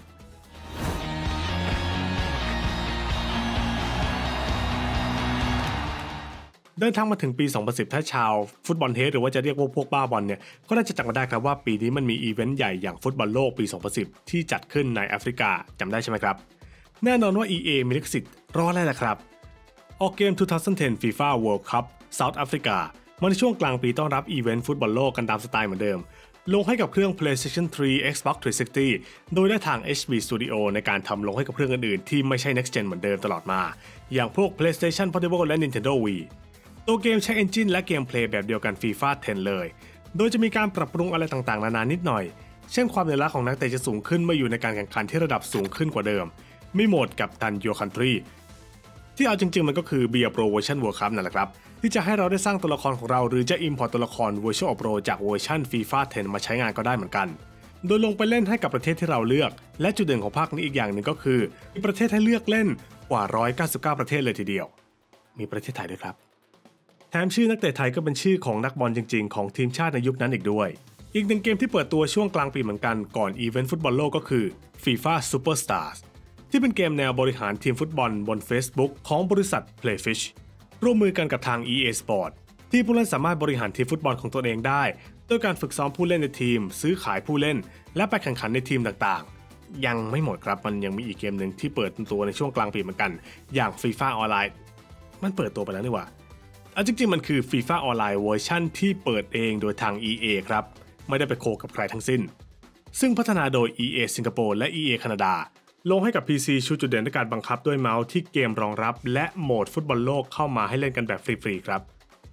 เดินทางมาถึงปี 2010 ถ้าชาวฟุตบอลเฮดหรือว่าจะเรียกว่าพวกบ้าบอลเนี่ยก็น่าจะจำกันได้ครับว่าปีนี้มันมีอีเวนต์ใหญ่อย่างฟุตบอลโลกปี 2010 ที่จัดขึ้นในแอฟริกาจำได้ใช่ไหมครับแน่นอนว่า EA มีลิขสิทธิ์รออะไรล่ะครับออกเกม 2010 FIFA World Cup South Africa มาในช่วงกลางปีต้อนรับอีเวนต์ฟุตบอลโลกกันตามสไตล์เหมือนเดิมลงให้กับเครื่อง PlayStation 3 Xbox 360 โดยได้ทาง HB Studio ในการทำลงให้กับเครื่องอื่นๆที่ไม่ใช่ Next Gen เหมือนเดิมตลอดมาอย่างพวก PlayStation Portable และ Nintendo Wiiตัวเกมใช้ Engine และเกมเพลย์แบบเดียวกัน FIFA 10 เลยโดยจะมีการปรับปรุงอะไรต่างๆนานานิดหน่อยเช่นความเหนือล้าของนักเตะจะสูงขึ้นเมื่ออยู่ในการแข่งขันที่ระดับสูงขึ้นกว่าเดิมมีโหมดกับตัน Your Country ที่เอาจริงๆมันก็คือ Beer Pro Version World Cup นั่นแหละครับที่จะให้เราได้สร้างตัวละครของเราหรือจะ import ตัวละคร Virtual Pro จากเวอร์ชัน FIFA 10 มาใช้งานก็ได้เหมือนกันโดยลงไปเล่นให้กับประเทศที่เราเลือกและจุดเด่นของภาคนี้อีกอย่างหนึ่งก็คือมีประเทศให้เลือกเล่นกว่า199ประเทศเลยทีเดียวมีประเทศไทยด้วยครับแถมชื่อนักเตะไทยก็เป็นชื่อของนักบอลจริงๆของทีมชาติในยุคนั้นอีกด้วยอีกหนึ่งเกมที่เปิดตัวช่วงกลางปีเหมือนกันก่อนอีเวนต์ฟุตบอลโลกก็คือ FIFA Superstars ที่เป็นเกมแนวบริหารทีมฟุตบอลบน Facebook ของบริษัท Playfish ร่วมมือกันกับทาง EA Sport ที่ผู้เล่นสามารถบริหารทีมฟุตบอลของตัวเองได้ด้วยการฝึกซ้อมผู้เล่นในทีมซื้อขายผู้เล่นและไปแข่งขันในทีมต่างๆยังไม่หมดครับมันยังมีอีกเกมหนึ่งที่เปิดตัวในช่วงกลางปีเหมือนกันอย่าง FIFA Online มันเปิดตัวไปแล้วนี่หว่าจริงๆมันคือ FIFA Online เวอร์ชันที่เปิดเองโดยทาง EA ครับไม่ได้ไปโคกับใครทั้งสิ้นซึ่งพัฒนาโดย EA สิงคโปร์และ EA แคนาดาลงให้กับ PC ชูจุดเด่นด้วยการบังคับด้วยเมาส์ที่เกมรองรับและโหมดฟุตบอลโลกเข้ามาให้เล่นกันแบบฟรีๆครับ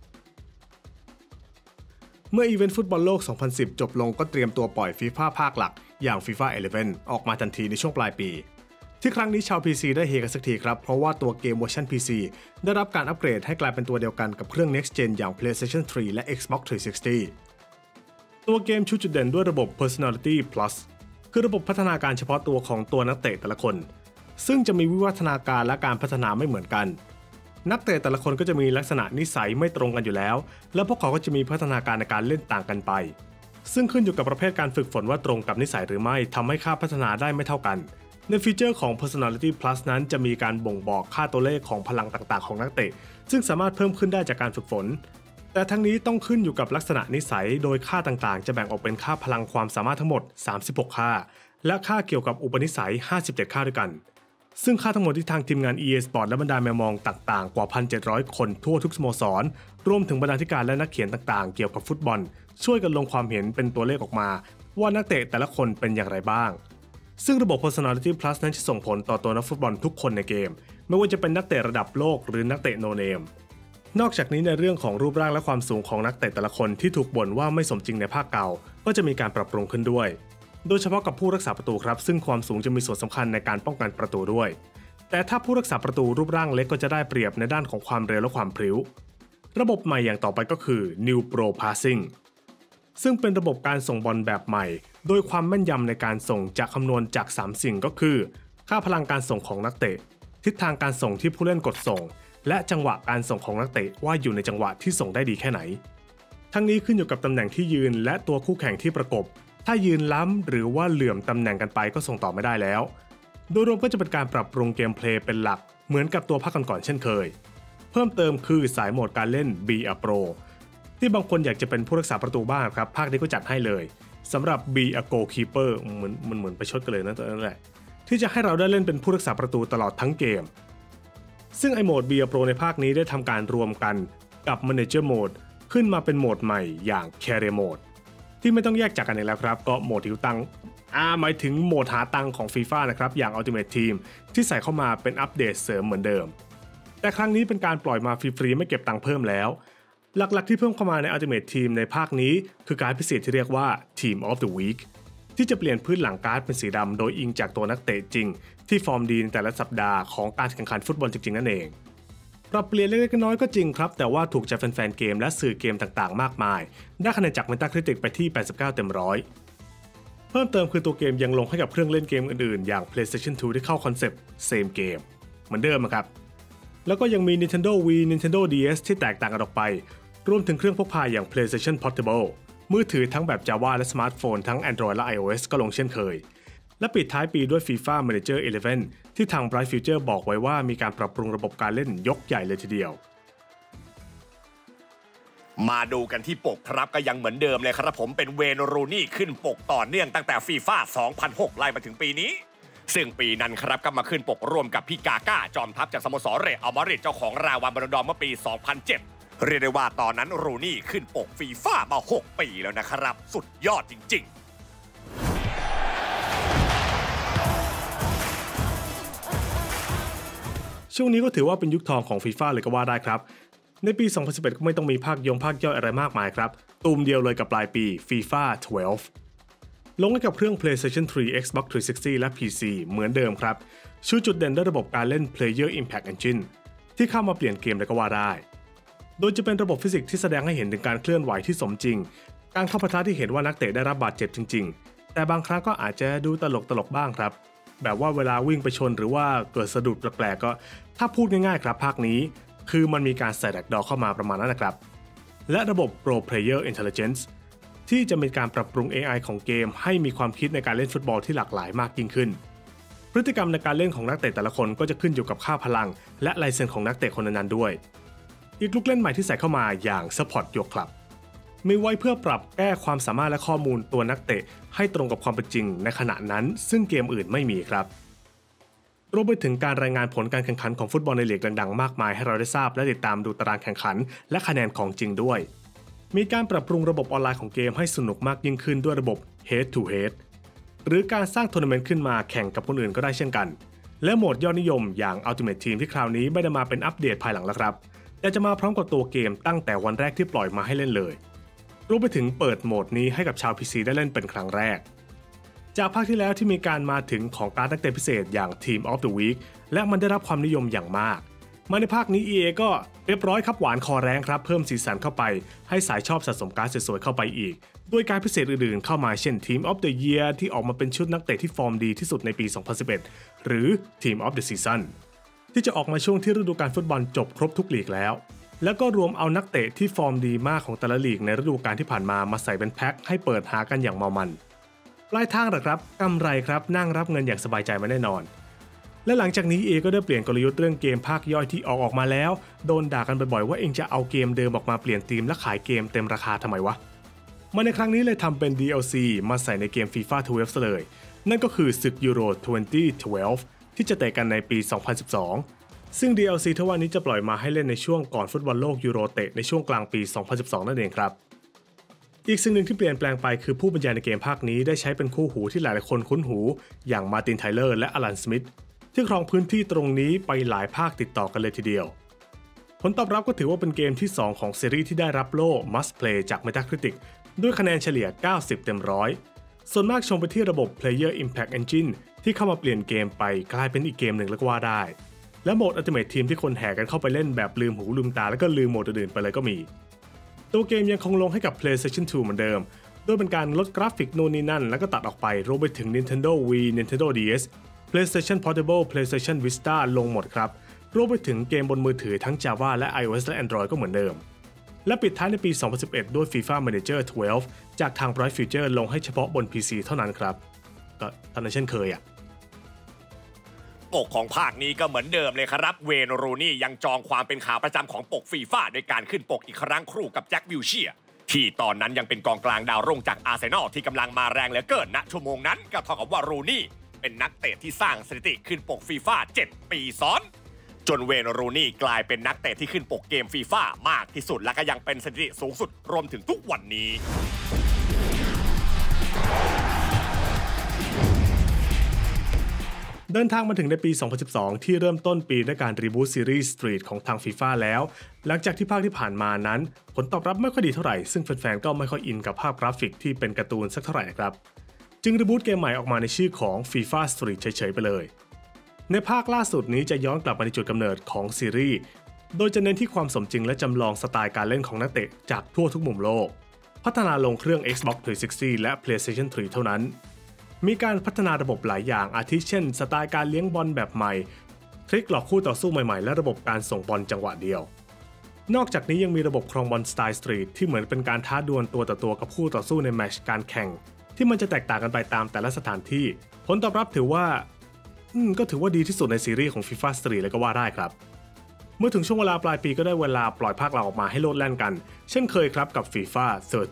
เมื่ออีเวนต์ฟุตบอลโลก 2010 จบลงก็เตรียมตัวปล่อย FIFA ภาคหลักอย่าง FIFA 11 ออกมาทันทีในช่วงปลายปีที่ครั้งนี้ชาว PC ได้เฮกันสักทีครับเพราะว่าตัวเกมเวอร์ชัน PC ได้รับการอัปเกรดให้กลายเป็นตัวเดียวกันกับเครื่อง Next Gen อย่าง PlayStation 3 และ Xbox 360 ตัวเกมชูจุดเด่นด้วยระบบ Personality Plus คือระบบพัฒนาการเฉพาะตัวของตัวนักเตะแต่ละคนซึ่งจะมีวิวัฒนาการและการพัฒนาไม่เหมือนกันนักเตะแต่ละคนก็จะมีลักษณะนิสัยไม่ตรงกันอยู่แล้วและพวกเขาก็จะมีพัฒนาการในการเล่นต่างกันไปซึ่งขึ้นอยู่กับประเภทการฝึกฝนว่าตรงกับนิสัยหรือไม่ทำให้ค่าพัฒนาได้ไม่เท่ากันในฟีเจอร์ของ Personality Plus นั้นจะมีการบ่งบอกค่าตัวเลขของพลังต่างๆของนักเตะซึ่งสามารถเพิ่มขึ้นได้จากการฝึกฝนแต่ทั้งนี้ต้องขึ้นอยู่กับลักษณะนิสัยโดยค่าต่างๆจะแบ่งออกเป็นค่าพลังความสามารถทั้งหมด36ค่าและค่าเกี่ยวกับอุปนิสัย57ค่าด้วยกันซึ่งค่าทั้งหมดที่ทางทีมงาน EA Sports และบรรดาแมวมองต่างๆกว่า 1,700 คนทั่วทุกสโมสรรวมถึงบรรณาธิการและนักเขียนต่างๆเกี่ยวกับฟุตบอลช่วยกันลงความเห็นเป็นตัวเลขออกมาว่านักเตะแต่ละคนเป็นอย่างไรบ้างซึ่งระบบ Personality Plus นั้นจะส่งผลต่อตัวนักฟุตบอลทุกคนในเกมไม่ว่าจะเป็นนักเตะระดับโลกหรือนักเตะโนเนมนอกจากนี้ในเรื่องของรูปร่างและความสูงของนักเตะแต่ละคนที่ถูกบ่นว่าไม่สมจริงในภาคเก่าก็จะมีการปรับปรุงขึ้นด้วยโดยเฉพาะกับผู้รักษาประตูครับซึ่งความสูงจะมีส่วนสำคัญในการป้องกันประตูด้วยแต่ถ้าผู้รักษาประตูรูปร่างเล็กก็จะได้เปรียบในด้านของความเร็วและความพริ้วระบบใหม่อย่างต่อไปก็คือ New Pro Passing ซึ่งเป็นระบบการส่งบอลแบบใหม่โดยความแม่นยำในการส่งจะคำนวณจาก3สิ่งก็คือค่าพลังการส่งของนักเตะทิศทางการส่งที่ผู้เล่นกดส่งและจังหวะการส่งของนักเตะว่าอยู่ในจังหวะที่ส่งได้ดีแค่ไหนทั้งนี้ขึ้นอยู่กับตำแหน่งที่ยืนและตัวคู่แข่งที่ประกบถ้ายืนล้ำหรือว่าเหลื่อมตำแหน่งกันไปก็ส่งต่อไม่ได้แล้วโดยรวมก็จะเป็นการปรับปรุงเกมเพลย์เป็นหลักเหมือนกับตัวภาคก่อนๆเช่นเคยเพิ่มเติมคือสายโหมดการเล่น Be a Pro ที่บางคนอยากจะเป็นผู้รักษาประตูบ้างครับภาคนี้ก็จัดให้เลยสำหรับ Be a Goalkeeper เหมือนไปชดกันเลยนะตัวนั้นแหละที่จะให้เราได้เล่นเป็นผู้รักษาประตูตลอดทั้งเกมซึ่งไอโหมด Be a Pro ในภาคนี้ได้ทำการรวมกันกับ Manager Mode ขึ้นมาเป็นโหมดใหม่อย่าง Career Mode ที่ไม่ต้องแยกจากกันอีกแล้วครับก็โหมดหิวตังหมายถึงโหมดหาตังของ FIFA นะครับอย่าง Ultimate Team ที่ใส่เข้ามาเป็นอัปเดตเสริมเหมือนเดิมแต่ครั้งนี้เป็นการปล่อยมาฟรีๆไม่เก็บตังค์เพิ่มแล้วหลักๆที่เพิ่มเข้ามาใน Ultimate Team ในภาคนี้คือการ์ดพิเศษที่เรียกว่า Team of the Week ที่จะเปลี่ยนพื้นหลังการ์ดเป็นสีดำโดยอิงจากตัวนักเตะจริงที่ฟอร์มดีในแต่ละสัปดาห์ของการแข่งขันฟุตบอลจริงๆนั่นเองปรับเปลี่ยนเล็กๆน้อยๆก็จริงครับแต่ว่าถูกใจแฟนๆเกมและสื่อเกมต่างๆมากมายได้คะแนนจาก Metacritic ไปที่89เต็ม100เพิ่มเติมคือตัวเกมยังลงให้กับเครื่องเล่นเกมอื่นๆอย่าง PlayStation 2 ที่เข้าคอนเซปต์ Same Game เหมือนเดิมครับแล้วก็ยังมี Nintendo Wii Nintendo DS ที่แตกต่างกันออกไปรวมถึงเครื่องพกพาอย่าง PlayStation Portable มือถือทั้งแบบ Java และสมาร์ทโฟนทั้ง Android และ iOS ก็ลงเช่นเคยและปิดท้ายปีด้วย FIFA Manager 11 ที่ทาง Bright Future บอกไว้ว่ามีการปรับปรุงระบบการเล่นยกใหญ่เลยทีเดียวมาดูกันที่ปกครับก็ยังเหมือนเดิมเลยครับผมเป็นเวย์น รูนี่ขึ้นปกต่อเนื่องตั้งแต่ FIFA 2006 ไล่มาถึงปีนี้ซึ่งปีนั้นครับก็มาขึ้นปกร่วมกับพี่กาก้าจอมทัพจากสโมสรเรอัลมาดริดเจ้าของรางวัลบอลดอร์เมื่อปี 2007 เรียกได้ว่าตอนนั้นรูนี่ขึ้นปก FIFA มา 6 ปีแล้วนะครับสุดยอดจริงๆช่วงนี้ก็ถือว่าเป็นยุคทองของ FIFA เลยก็ว่าได้ครับในปี 2011 ก็ไม่ต้องมีภาคย่อยอะไรมากมายครับตูมเดียวเลยกับปลายปี FIFA 12 ลงให้กับเครื่อง PlayStation 3, Xbox 360 และ PC เหมือนเดิมครับชูจุดเด่นด้วยระบบการเล่น Player Impact Engine ที่เข้ามาเปลี่ยนเกมเลยก็ว่าได้โดยจะเป็นระบบฟิสิกส์ที่แสดงให้เห็นถึงการเคลื่อนไหวที่สมจริงการเข้าปะทะที่เห็นว่านักเตะได้รับบาดเจ็บจริงๆแต่บางครั้งก็อาจจะดูตลกบ้างครับแบบว่าเวลาวิ่งไปชนหรือว่าเกิดสะดุดแปลกๆก็ถ้าพูดง่ายๆครับภาคนี้คือมันมีการใส่แดกดอเข้ามาประมาณนั้นนะครับและระบบ Pro Player Intelligence ที่จะมีการปรับปรุง AI ของเกมให้มีความคิดในการเล่นฟุตบอลที่หลากหลายมากยิ่งขึ้นพฤติกรรมในการเล่นของนักเตะแต่ละคนก็จะขึ้นอยู่กับค่าพลังและลายเซ็นของนักเตะคนนั้นๆด้วยอีกลูกเล่นใหม่ที่ใส่เข้ามาอย่าง Support Your Club มีไว้เพื่อปรับแก้ความสามารถและข้อมูลตัวนักเตะให้ตรงกับความเป็นจริงในขณะนั้นซึ่งเกมอื่นไม่มีครับรวมไปถึงการรายงานผลการแข่งขันของฟุตบอลในลีกดังๆมากมายให้เราได้ทราบและติดตามดูตารางแข่งขันและคะแนนของจริงด้วยมีการปรับปรุงระบบออนไลน์ของเกมให้สนุกมากยิ่งขึ้นด้วยระบบ Head to Head หรือการสร้างทัวร์นาเมนต์ขึ้นมาแข่งกับคนอื่นก็ได้เช่นกันและโหมดยอดนิยมอย่าง Ultimate Team ที่คราวนี้ไม่ได้มาเป็นอัปเดตภายหลังแล้วครับแต่จะมาพร้อมกับตัวเกมตั้งแต่วันแรกที่ปล่อยมาให้เล่นเลยรวมไปถึงเปิดโหมดนี้ให้กับชาว PC ได้เล่นเป็นครั้งแรกจากภาคที่แล้วที่มีการมาถึงของการ์ดนักเตะพิเศษอย่าง Team of the Week และมันได้รับความนิยมอย่างมากมาในภาคนี้ EA ก็เรียบร้อยครับหวานคอแรงครับเพิ่มสีสันเข้าไปให้สายชอบสะสมการ์ดสวยๆเข้าไปอีกด้วยการพิเศษอื่นๆเข้ามาเช่น Team of the Year ที่ออกมาเป็นชุดนักเตะที่ฟอร์มดีที่สุดในปี 2011 หรือ Team of the Season ที่จะออกมาช่วงที่ฤดูกาลฟุตบอลจบครบทุกลีกแล้วแล้วก็รวมเอานักเตะที่ฟอร์มดีมากของแต่ละลีกในฤดูกาลที่ผ่านมาใส่เป็นแพ็คให้เปิดหากันอย่างเมามันปลายทางเหรอครับกำไรครับนั่งรับเงินอย่างสบายใจมาแน่นอนและหลังจากนี้ก็ได้เปลี่ยนกลยุทธ์เรื่องเกมภาคย่อยที่ออกมาแล้วโดนด่ากันบ่อยๆว่าเองจะเอาเกมเดิมออกมาเปลี่ยนธีมและขายเกมเต็มราคาทำไมวะมาในครั้งนี้เลยทำเป็น DLC มาใส่ในเกม FIFA 12 เลยนั่นก็คือศึกยูโร 2012 ที่จะเตะกันในปี 2012 ซึ่ง DLC ที่ว่านี้จะปล่อยมาให้เล่นในช่วงก่อนฟุตบอลโลกยูโรเตะในช่วงกลางปี 2012 นั่นเองครับอีกสิ่งหนึ่งที่เปลี่ยนแปลงไปคือผู้บรรยายในเกมภาคนี้ได้ใช้เป็นคู่หูที่หลายๆคนคุ้นหูอย่างมาร์ตินไทเลอร์และอลันสมิธที่ครองพื้นที่ตรงนี้ไปหลายภาคติดต่อกันเลยทีเดียวผลตอบรับก็ถือว่าเป็นเกมที่ 2 ของซีรีส์ที่ได้รับโล่ Must Play จาก Metacritic ด้วยคะแนนเฉลี่ย 90 เต็มร้อยส่วนมากชมไปที่ระบบ Player Impact Engine ที่เข้ามาเปลี่ยนเกมไปกลายเป็นอีกเกมหนึ่งแล้วก็ว่าได้และโหมด Ultimate Team ที่คนแห่กันเข้าไปเล่นแบบลืมหูลืมตาแล้วก็ลืมโหมดอื่นๆไปเลยก็มีตัวเกมยังคงลงให้กับ PlayStation 2 เหมือนเดิมโดยเป็นการลดกราฟิกโน่นนี่นั่นแล้วก็ตัดออกไปรวมไปถึง Nintendo Wii Nintendo DS PlayStation Portable PlayStation Vita ลงหมดครับรวมไปถึงเกมบนมือถือทั้ง Java และ iOS และ Android ก็เหมือนเดิมและปิดท้ายในปี 2011 ด้วย FIFA Manager 12 จากทาง Bright Future ลงให้เฉพาะบน PC เท่านั้นครับก็ตอนนั้นเช่นเคยปกของภาคนี้ก็เหมือนเดิมเลยครับเวนรูนี่ยังจองความเป็นขาประจำของปกฟีฟ่าโดยการขึ้นปกอีกครั้งครู่กับแจ็ควิลเชียร์ที่ตอนนั้นยังเป็นกองกลางดาวรุ่งจากอาร์เซนอลที่กำลังมาแรงเหลือเกินณชั่วโมงนั้นก็เท่ากับว่ารูนี่เป็นนักเตะที่สร้างสถิติขึ้นปกฟีฟ่า7 ปีซ้อนจนเวนรูนี่กลายเป็นนักเตะที่ขึ้นปกเกมฟีฟ่ามากที่สุดและก็ยังเป็นสถิติสูงสุดรวมถึงทุกวันนี้เดินทางมาถึงในปี 2012 ที่เริ่มต้นปีด้วยการรีบูตซีรีส์ Street ของทาง FIFA แล้วหลังจากที่ภาคที่ผ่านมานั้นผลตอบรับไม่ค่อยดีเท่าไหร่ซึ่งแฟนๆก็ไม่ค่อยอินกับภาพกราฟิกที่เป็นการ์ตูนสักเท่าไหร่ครับจึงรีบูตเกมใหม่ออกมาในชื่อของ FIFA Street เฉยๆไปเลยในภาคล่าสุดนี้จะย้อนกลับมาในจุดกำเนิดของซีรีส์โดยจะเน้นที่ความสมจริงและจำลองสไตล์การเล่นของนักเตะจากทั่วทุกมุมโลกพัฒนาลงเครื่อง Xbox 360 และ PlayStation 3 เท่านั้นมีการพัฒนาระบบหลายอย่างอาทิเช่นสไตล์การเลี้ยงบอลแบบใหม่ทริคหลอกคู่ต่อสู้ใหม่ๆและระบบการส่งบอลจังหวะเดียวนอกจากนี้ยังมีระบบครองบอลสไตล์สตรีทที่เหมือนเป็นการท้าดวลตัวต่อตัวกับคู่ต่อสู้ในแมตช์การแข่งที่มันจะแตกต่างกันไปตามแต่ละสถานที่ผลตอบรับถือว่าดีที่สุดในซีรีส์ของ FIFA Street เลยก็ว่าได้ครับเมื่อถึงช่วงเวลาปลายปีก็ได้เวลาปล่อยภาคหลักออกมาให้โลดแล่นกันเช่นเคยครับกับ FIFA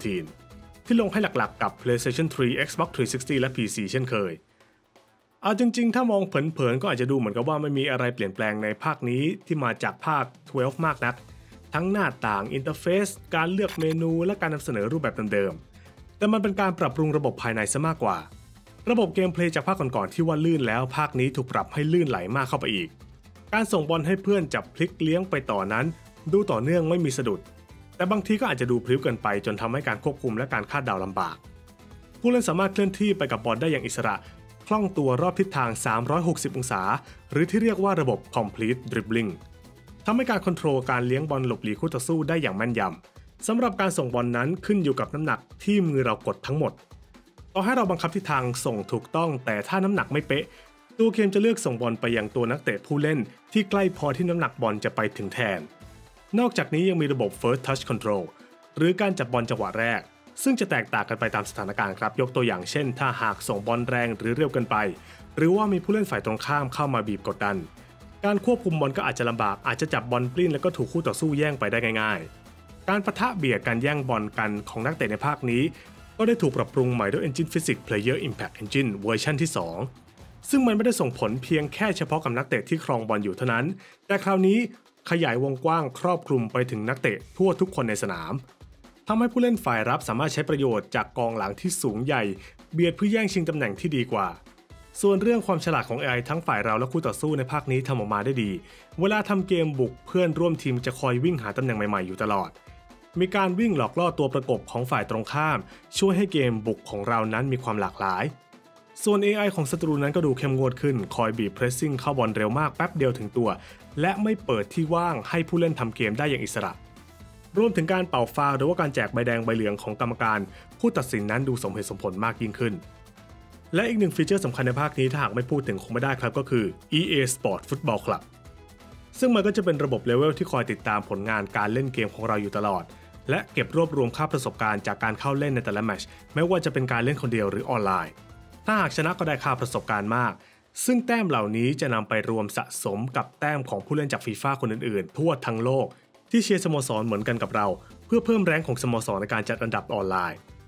13ที่ลงให้หลักๆกับ PlayStation 3 Xbox 360 และ PC เช่นเคยเอาจริงๆถ้ามองเผินๆก็อาจจะดูเหมือนกับว่าไม่มีอะไรเปลี่ยนแปลงในภาคนี้ที่มาจากภาค 12 มากนักทั้งหน้าต่างอินเทอร์เฟซการเลือกเมนูและการนำเสนอรูปแบบเดิมๆแต่มันเป็นการปรับปรุงระบบภายในซะมากกว่าระบบเกมเพลย์จากภาคก่อนๆที่ว่าลื่นแล้วภาคนี้ถูกปรับให้ลื่นไหลมากเข้าไปอีกการส่งบอลให้เพื่อนจับพลิกเลี้ยงไปต่อนั้นดูต่อเนื่องไม่มีสะดุดแต่บางทีก็อาจจะดูพลิ้วเกินไปจนทำให้การควบคุมและการคาดเดาลำบากผู้เล่นสามารถเคลื่อนที่ไปกับบอลได้อย่างอิสระคล่องตัวรอบทิศทาง360องศาหรือที่เรียกว่าระบบ Complete Dribbling ทำให้การคอนโทรลการเลี้ยงบอลหลบหลีกคู่ต่อสู้ได้อย่างแม่นยำสำหรับการส่งบอลนั้นขึ้นอยู่กับน้ำหนักที่มือเรากดทั้งหมดต่อให้เราบังคับทิศทางส่งถูกต้องแต่ถ้าน้ำหนักไม่เป๊ะตัวเกมจะเลือกส่งบอลไปยังตัวนักเตะผู้เล่นที่ใกล้พอที่น้ำหนักบอลจะไปถึงแทนนอกจากนี้ยังมีระบบ First Touch Control หรือการจับบอลจังหวะแรกซึ่งจะแตกต่างกันไปตามสถานการณ์ครับยกตัวอย่างเช่นถ้าหากส่งบอลแรงหรือเร็วเกินไปหรือว่ามีผู้เล่นฝ่ายตรงข้ามเข้ามาบีบกดดันการควบคุมบอลก็อาจจะลำบากอาจจะจับบอลปลิ้นแล้วก็ถูกคู่ต่อสู้แย่งไปได้ง่ายๆการปะทะเบียดการแย่งบอลกันของนักเตะในภาคนี้ก็ได้ถูกปรับปรุงใหม่ด้วย Engine Physics Player Impact Engine เวอร์ชันที่ 2ซึ่งมันไม่ได้ส่งผลเพียงแค่เฉพาะกับนักเตะที่ครองบอลอยู่เท่านั้นแต่คราวนี้ขยายวงกว้างครอบคลุมไปถึงนักเตะทั่วทุกคนในสนามทำให้ผู้เล่นฝ่ายรับสามารถใช้ประโยชน์จากกองหลังที่สูงใหญ่เบียดเพื่อแย่งชิงตำแหน่งที่ดีกว่าส่วนเรื่องความฉลาดของ AI ทั้งฝ่ายเราและคู่ต่อสู้ในภาคนี้ทำออกมาได้ดีเวลาทำเกมบุกเพื่อนร่วมทีมจะคอยวิ่งหาตำแหน่งใหม่ๆอยู่ตลอดมีการวิ่งหลอกล่อตัวประกบของฝ่ายตรงข้ามช่วยให้เกมบุกของเรานั้นมีความหลากหลายส่วน AI ของศัตรูนั้นก็ดูเข้มงวดขึ้นคอยบีบเพรสซิ่งเข้าบอลเร็วมากแป๊บเดียวถึงตัวและไม่เปิดที่ว่างให้ผู้เล่นทำเกมได้อย่างอิสระรวมถึงการเป่าฟาวล์หรือว่าการแจกใบแดงใบเหลืองของกรรมการผู้ตัดสินนั้นดูสมเหตุสมผลมากยิ่งขึ้นและอีกหนึ่งฟีเจอร์สำคัญในภาคนี้ถ้าหากไม่พูดถึงคงไม่ได้ครับก็คือ EA Sport Football Club ซึ่งมันก็จะเป็นระบบเลเวลที่คอยติดตามผลงานการเล่นเกมของเราอยู่ตลอดและเก็บรวบรวมค่าประสบการณ์จากการเข้าเล่นในแต่ละแมตช์ไม่ว่าจะเป็นการเล่นคนเดียวหรือออนไลน์ถ้าหากชนะก็ได้ค่าประสบการณ์มากซึ่งแต้มเหล่านี้จะนำไปรวมสะสมกับแต้มของผู้เล่นจากฟีฟ่าคนอื่นๆทั่วทั้งโลกที่เชียร์สโมสรเหมือนกันกับเราเพื่อเพิ่มแรงของสโมสรในการจัดอันดับออนไลน์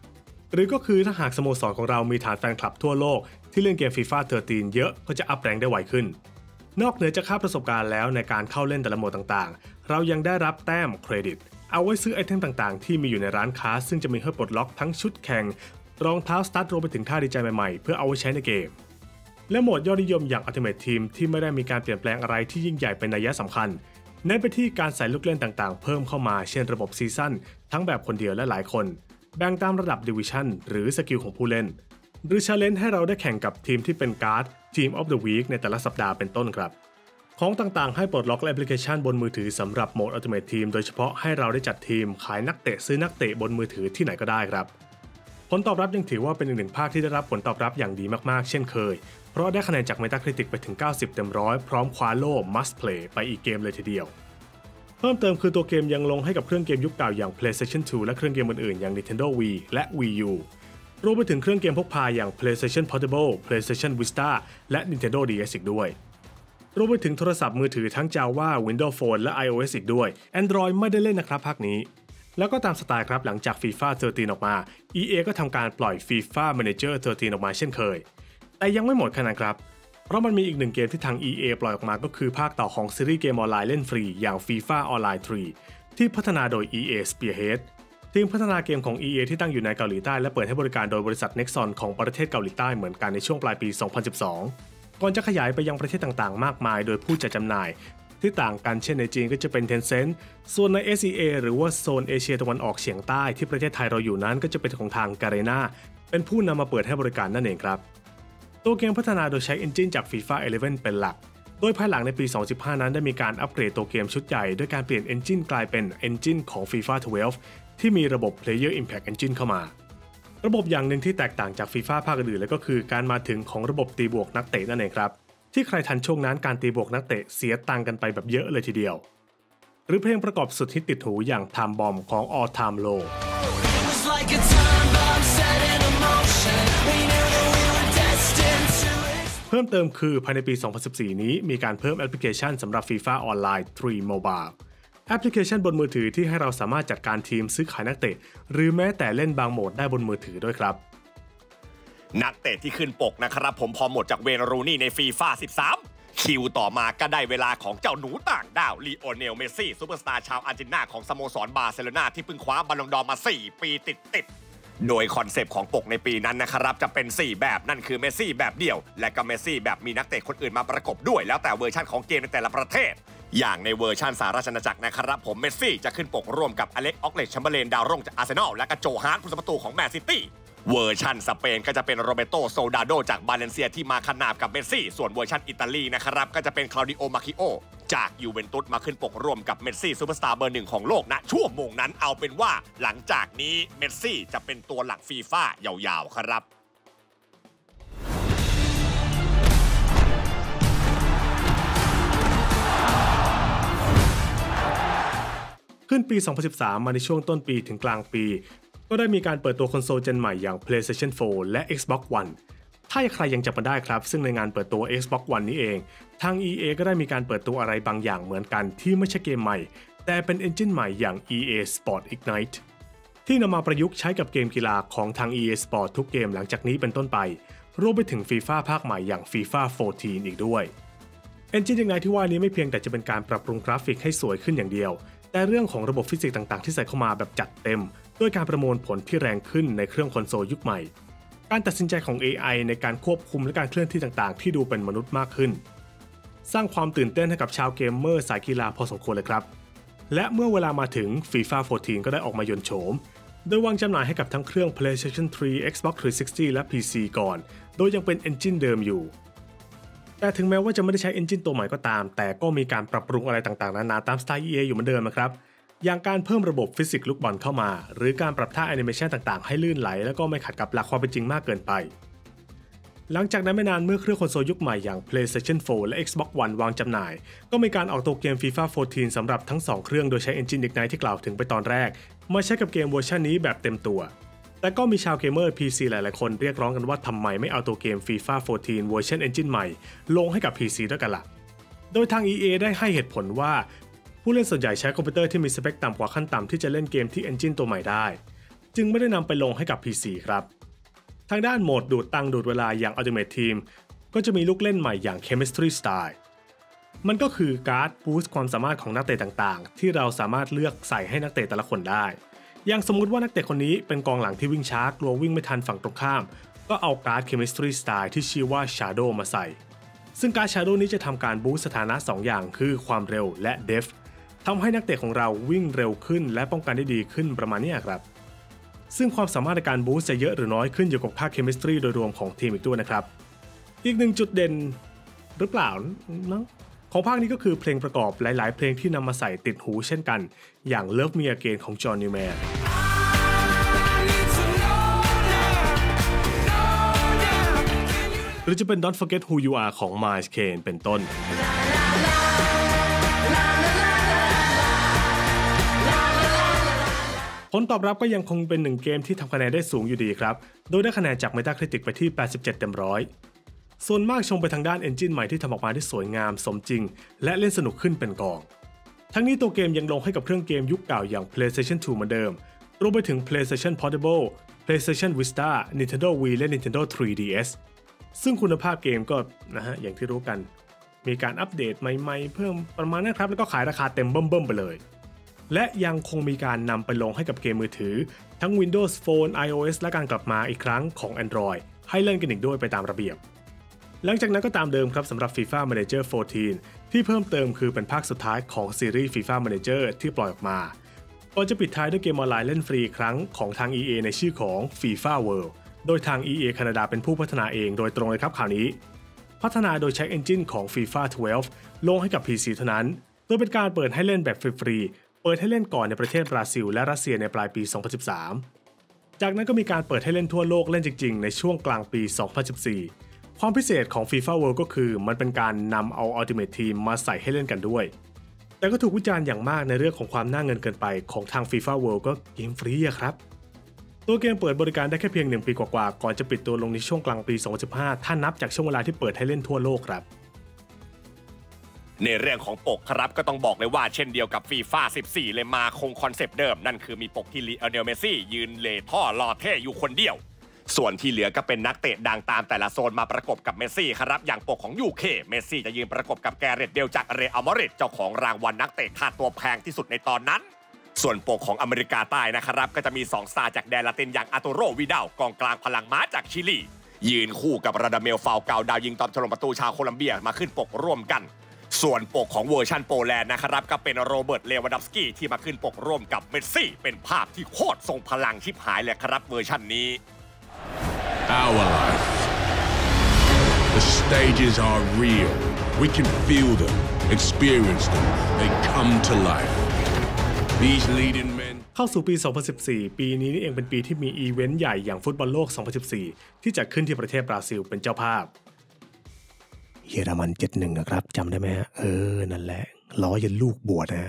หรือก็คือถ้าหากสโมสรของเรามีฐานแฟนคลับทั่วโลกที่เล่นเกม FIFA 13 เยอะก็จะอัพแรงได้ไวขึ้นนอกเหนือจากค่าประสบการณ์แล้วในการเข้าเล่นแต่ละโหมดต่างๆเรายังได้รับแต้มเครดิตเอาไว้ซื้อไอเทมต่างๆที่มีอยู่ในร้านค้าซึ่งจะมีให้ปลดล็อกทั้งชุดแข่งรองเท้าสตาร์ทรวมไปถึงท่าดีใจใหม่ๆเพื่อเอาไว้ใช้ในเกมและโหมดยอดนิยมอย่าง Ultimate Team ที่ไม่ได้มีการเปลี่ยนแปลงอะไรที่ยิ่งใหญ่เป็นนัยสำคัญเน้นไปที่การใส่ลูกเล่นต่างๆเพิ่มเข้ามาเช่นระบบซีซั่นทั้งแบบคนเดียวและหลายคนแบ่งตามระดับดิวิชั่นหรือสกิลของผู้เล่นหรือ Challenge ให้เราได้แข่งกับทีมที่เป็นการ์ด Team of the Week ในแต่ละสัปดาห์เป็นต้นครับของต่างๆให้ปลดล็อกแอปพลิเคชันบนมือถือสำหรับโหมด Ultimate Team โดยเฉพาะให้เราได้จัดทีมขายนักเตะซื้อนักเตะบนมือถือที่ไหนก็ได้ครับผลตอบรับยังถือว่าเป็นอีกหนึ่งภาคที่ได้รับผลตอบรับอย่างดีมากๆเช่นเคยเพราะได้คะแนนจาก Metacritic ไปถึง90เต็ม100พร้อมคว้าโล่ Must Play ไปอีกเกมเลยทีเดียวเพิ่มเติมคือตัวเกมยังลงให้กับเครื่องเกมยุคเก่าอย่าง PlayStation 2 และเครื่องเกมอื่นๆอย่าง Nintendo Wii และ Wii U รวมไปถึงเครื่องเกมพกพาอย่าง PlayStation Portable PlayStation Vita และ Nintendo DS อีกด้วยรวมไปถึงโทรศัพท์มือถือทั้ง Java Windows Phone และ iOS อีกด้วย Android ไม่ได้เล่นนะครับภาคนี้แล้วก็ตามสไตล์ครับหลังจาก FIFA 13 ออกมา EA ก็ทำการปล่อย FIFA Manager 13 ออกมาเช่นเคยแต่ยังไม่หมดขนาดครับเพราะมันมีอีกหนึ่งเกมที่ทาง EA ปล่อยออกมาก็คือภาคต่อของซีรีส์เกมออนไลน์เล่นฟรีอย่าง FIFA Online 3 ที่พัฒนาโดย EA Spearhead ทีมพัฒนาเกมของ EA ที่ตั้งอยู่ในเกาหลีใต้และเปิดให้บริการโดยบริษัท Nexon ของประเทศเกาหลีใต้เหมือนกันในช่วงปลายปี 2012 ก่อนจะขยายไปยังประเทศต่างๆมากมายโดยผู้จัดจำหน่ายที่ต่างกันเช่นในจีนก็จะเป็น Tencent ส่วนใน SEA หรือว่าโซนเอเชียตะวันออกเฉียงใต้ที่ประเทศไทยเราอยู่นั้นก็จะเป็นของทาง Garena เป็นผู้นำมาเปิดให้บริการนั่นเองครับตัวเกมพัฒนาโดยใช้ Engine จาก FIFA 11 เป็นหลักโดยภายหลังในปี 2015 นั้นได้มีการอัปเกรดตัวเกมชุดใหญ่ด้วยการเปลี่ยน Engine กลายเป็น Engine ของ FIFA 12 ที่มีระบบ Player Impact Engine เข้ามาระบบอย่างหนึ่งที่แตกต่างจาก FIFA ภาคอื่นๆเลยก็คือการมาถึงของระบบตีบวกนักเตะนั่นเองครับที่ใครทันช่วงนั้นการตีบวกนักเตะเสียตังกันไปแบบเยอะเลยทีเดียวหรือเพลงประกอบสุดฮิตติดหูอย่าง Time Bomb ของ All Time Lowเพิ่มเติมคือภายในปี 2014 นี้มีการเพิ่มแอปพลิเคชันสำหรับ FIFA Online 3 Mobile แอปพลิเคชันบนมือถือที่ให้เราสามารถจัดการทีมซื้อขายนักเตะหรือแม้แต่เล่นบางโหมดได้บนมือถือด้วยครับนักเตะที่ขึ้นปกนะครับผมพอหมดจากเวย์น รูนี่ในฟีฟ่า 13 คิวต่อมาก็ได้เวลาของเจ้าหนูต่างดาวลีโอเนล เมสซี่ซูเปอร์สตาร์ชาวอาร์เจนตินาของสโมสรบาร์เซโลนาที่เพิ่งคว้าบอลลงดอร์มา 4 ปีติดโดยคอนเซปต์ของปกในปีนั้นนะครับจะเป็น 4 แบบนั่นคือเมสซี่แบบเดี่ยวและก็เมสซี่แบบมีนักเตะคนอื่นมาประกบด้วยแล้วแต่เวอร์ชันของเกมในแต่ละประเทศอย่างในเวอร์ชันสหราชอาณาจักรนะครับผมเมสซี่จะขึ้นปกร่วมกับอเล็กซ์ ออกเลช แชมเบอร์เลนดาวรุ่งจากอาร์เซนอลและก็โจฮาร์ตผู้รักษาประตูของแมนซิตี้เวอร์ชันสเปนก็จะเป็นโรเบโต โซดาโดจากบาเลนเซียที่มาขนาบกับเมสซี่ส่วนเวอร์ชันอิตาลีนะครับก็จะเป็นคลาวดิโอ มาคิโอจากยูเวนตุสมาขึ้นปกร่วมกับเมสซี่ซูเปอร์สตาร์เบอร์ 1ของโลกณชั่วโมงนั้นเอาเป็นว่าหลังจากนี้เมสซี่จะเป็นตัวหลักฟีฟ่ายาวๆครับขึ้นปี 2013 มาในช่วงต้นปีถึงกลางปีก็ได้มีการเปิดตัวคอนโซลเจนใหม่อย่าง PlayStation 4 และ Xbox One ถ้าใครยังจำกันได้ครับซึ่งในงานเปิดตัว Xbox One นี้เองทาง EA ก็ได้มีการเปิดตัวอะไรบางอย่างเหมือนกันที่ไม่ใช่เกมใหม่แต่เป็น Engine ใหม่อย่าง EA Sport Ignite ที่นำมาประยุกต์ใช้กับเกมกีฬาของทาง EA Sport ทุกเกมหลังจากนี้เป็นต้นไปรวมไปถึง FIFA ภาคใหม่อย่าง FIFA 14 อีกด้วย Engine Ignite ที่ว่านี้ไม่เพียงแต่จะเป็นการปรับปรุงกราฟิกให้สวยขึ้นอย่างเดียวแต่เรื่องของระบบฟิสิกส์ต่างๆที่ใส่เข้ามาแบบจัดเต็มด้วยการประมวลผลที่แรงขึ้นในเครื่องคอนโซลยุคใหม่การตัดสินใจของ AI ในการควบคุมและการเคลื่อนที่ต่างๆที่ดูเป็นมนุษย์มากขึ้นสร้างความตื่นเต้นให้กับชาวเกมเมอร์สายกีฬาพอสมควรเลยครับและเมื่อเวลามาถึง FIFA 14 ก็ได้ออกมายนต์โฉมโดยวางจำหน่ายให้กับทั้งเครื่อง PlayStation 3 Xbox 360 และ PC ก่อนโดยยังเป็น Engine เดิมอยู่แต่ถึงแม้ว่าจะไม่ได้ใช้ Engine ตัวใหม่ก็ตามแต่ก็มีการปรับปรุงอะไรต่างๆนานาตามสไตล์ EA อยู่เหมือนเดิมนะครับอย่างการเพิ่มระบบฟิสิกส์ลูกบอลเข้ามาหรือการปรับท่าแอนิเมชันต่างๆให้ลื่นไหลแล้วก็ไม่ขัดกับหลักความเป็นจริงมากเกินไปหลังจากนั้นไม่นานเมื่อเครื่องคอนโซลยุคใหม่อย่าง PlayStation 4 และ Xbox One วางจำหน่ายก็มีการออกตัวเกม FIFA 14 สำหรับทั้ง2เครื่องโดยใช้ Engine Ignite ที่กล่าวถึงไปตอนแรกมาใช้กับเกมเวอร์ชันนี้แบบเต็มตัวแต่ก็มีชาวเกมเมอร์ PC หลายๆคนเรียกร้องกันว่าทำไมไม่เอาตัวเกม FIFA 14 เวอร์ชัน Engine ใหม่ลงให้กับ PC ด้วยกันล่ะโดยทาง EA ได้ให้เหตุผลว่าผู้เล่นส่วนใหญ่ใช้คอมพิวเตอร์ที่มีสเปคต่ำกว่าขั้นต่ำที่จะเล่นเกมที่ Engine ตัวใหม่ได้จึงไม่ได้นำไปลงให้กับ PC ครับทางด้านโหมดดูดตังค์ดูดเวลาอย่าง Ultimate Team ก็จะมีลูกเล่นใหม่อย่าง Chemistry Style มันก็คือการ์ดบูสต์ความสามารถของนักเตะต่างๆที่เราสามารถเลือกใส่ให้นักเตะแต่ละคนได้อย่างสมมุติว่านักเตะคนนี้เป็นกองหลังที่วิ่งช้ากลัววิ่งไม่ทันฝั่งตรงข้ามก็เอาการ์ด Chemistry Style ที่ชื่อว่า Shadow มาใส่ซึ่งการ์ด Shadow นี้จะทำการบูสต์สถานะ2อย่างคือความเร็วและ Depth ทำให้นักเตะของเราวิ่งเร็วขึ้นและป้องกันได้ดีขึ้นประมาณนี้ครับซึ่งความสามารถในการบูสต์จะเยอะหรือน้อยขึ้นอยู่กับค่า Chemistry โดยรวมของทีมอีกด้วยนะครับอีกหนึ่งจุดเด่นหรือเปล่านะของภาคนี้ก็คือเพลงประกอบหลายๆเพลงที่นำมาใส่ติดหูเช่นกันอย่าง Love Me Again ของ John Newman หรือจะเป็น Don't Forget Who You Are ของ Miles Kane เป็นต้นผลตอบรับก็ยังคงเป็นหนึ่งเกมที่ทำคะแนนได้สูงอยู่ดีครับโดยได้คะแนนจาก Metacritic ไปที่ 87 เต็มร้อยส่วนมากชมไปทางด้าน Engine ใหม่ที่ทำออกมาได้สวยงามสมจริงและเล่นสนุกขึ้นเป็นกองทั้งนี้ตัวเกมยังลงให้กับเครื่องเกมยุคเก่าอย่าง PlayStation 2 เหมือนเดิมรวมไปถึง PlayStation Portable PlayStation Vita Nintendo Wii และ Nintendo 3DS ซึ่งคุณภาพเกมก็อย่างที่รู้กันมีการอัปเดตใหม่ๆเพิ่มประมาณนั้นครับแล้วก็ขายราคาเต็มเบิ่มๆไปเลยและยังคงมีการนำไปลงให้กับเกมมือถือทั้ง Windows Phone iOS และการกลับมาอีกครั้งของ Android ให้เล่นกันอีกด้วยไปตามระเบียบหลังจากนั้นก็ตามเดิมครับสำหรับ FIFA Manager 14 ที่เพิ่มเติมคือเป็นภาคสุดท้ายของซีรีส์ FIFA Manager ที่ปล่อยออกมาก่อนจะปิดท้ายด้วยเกมออนไลน์เล่นฟรีครั้งของทาง EA ในชื่อของ FIFA World โดยทาง EA แคนาดาเป็นผู้พัฒนาเองโดยตรงเลยครับข่าวนี้พัฒนาโดยใช้ Engine ของ FIFA 12 ลงให้กับ PC เท่านั้นโดยเป็นการเปิดให้เล่นแบบฟรีๆเปิดให้เล่นก่อนในประเทศบราซิลและรัสเซียในปลายปี 2013 จากนั้นก็มีการเปิดให้เล่นทั่วโลกเล่นจริงๆในช่วงกลางปี 2014 ความพิเศษของ FIFA World ก็คือมันเป็นการนำเอา Ultimate Team มาใส่ให้เล่นกันด้วยแต่ก็ถูกวิจารณ์อย่างมากในเรื่องของความน่าเงินเกินไปของทาง FIFA World ก็เกมฟรีครับตัวเกมเปิดบริการได้แค่เพียง1 ปีกว่าๆก่อนจะปิดตัวลงในช่วงกลางปี 2015 ถ้านับจากช่วงเวลาที่เปิดให้เล่นทั่วโลกครับในเรื่องของปกครับก็ต้องบอกเลยว่าเช่นเดียวกับ FIFA 14 เลยมาคงคอนเซปต์เดิมนั่นคือมีปกที่ลีโอเนล เมสซี่ยืนเลท่อรอเท่อยู่คนเดียวส่วนที่เหลือก็เป็นนักเตะดังตามแต่ละโซนมาประกบกับเมสซี่ครับอย่างปกของ UK เมสซี่จะยืนประกบกับแกเรตเบลจากเรอัลมาดริดเจ้าของรางวัลนักเตะค่าตัวแพงที่สุดในตอนนั้นส่วนปกของอเมริกาใต้นะครับก็จะมี2 สตาร์จากแดนละตินอย่างอาร์ตูโร วิดัลกองกลางพลังม้าจากชิลียืนคู่กับราดาเมล ฟาวเกาดาวยิงตอมฉลองประตูชาวโคลัมเบียมาขึ้นปกร่วมกันส่วนปกของเวอร์ชันโปแลนด์นะครับก็เป็นโรเบิร์ต เลวานดอฟสกี้ที่มาขึ้นปกร่วมกับเมสซี่เป็นภาพที่โคตรทรงพลังชิบหายเลยครับเวอร์ชันนี้ Our life. The stages are real. We can feel them, experience them. They come to life. These leading men. เข้าสู่ปี 2014 ปีนี้นี่เองเป็นปีที่มีอีเวนต์ใหญ่อย่างฟุตบอลโลก 2014 ที่จัดขึ้นที่ประเทศบราซิลเป็นเจ้าภาพเยอรมัน 7-1 นะครับจำได้ไหมฮะนั่นแหละล้อยันลูกบวชนะ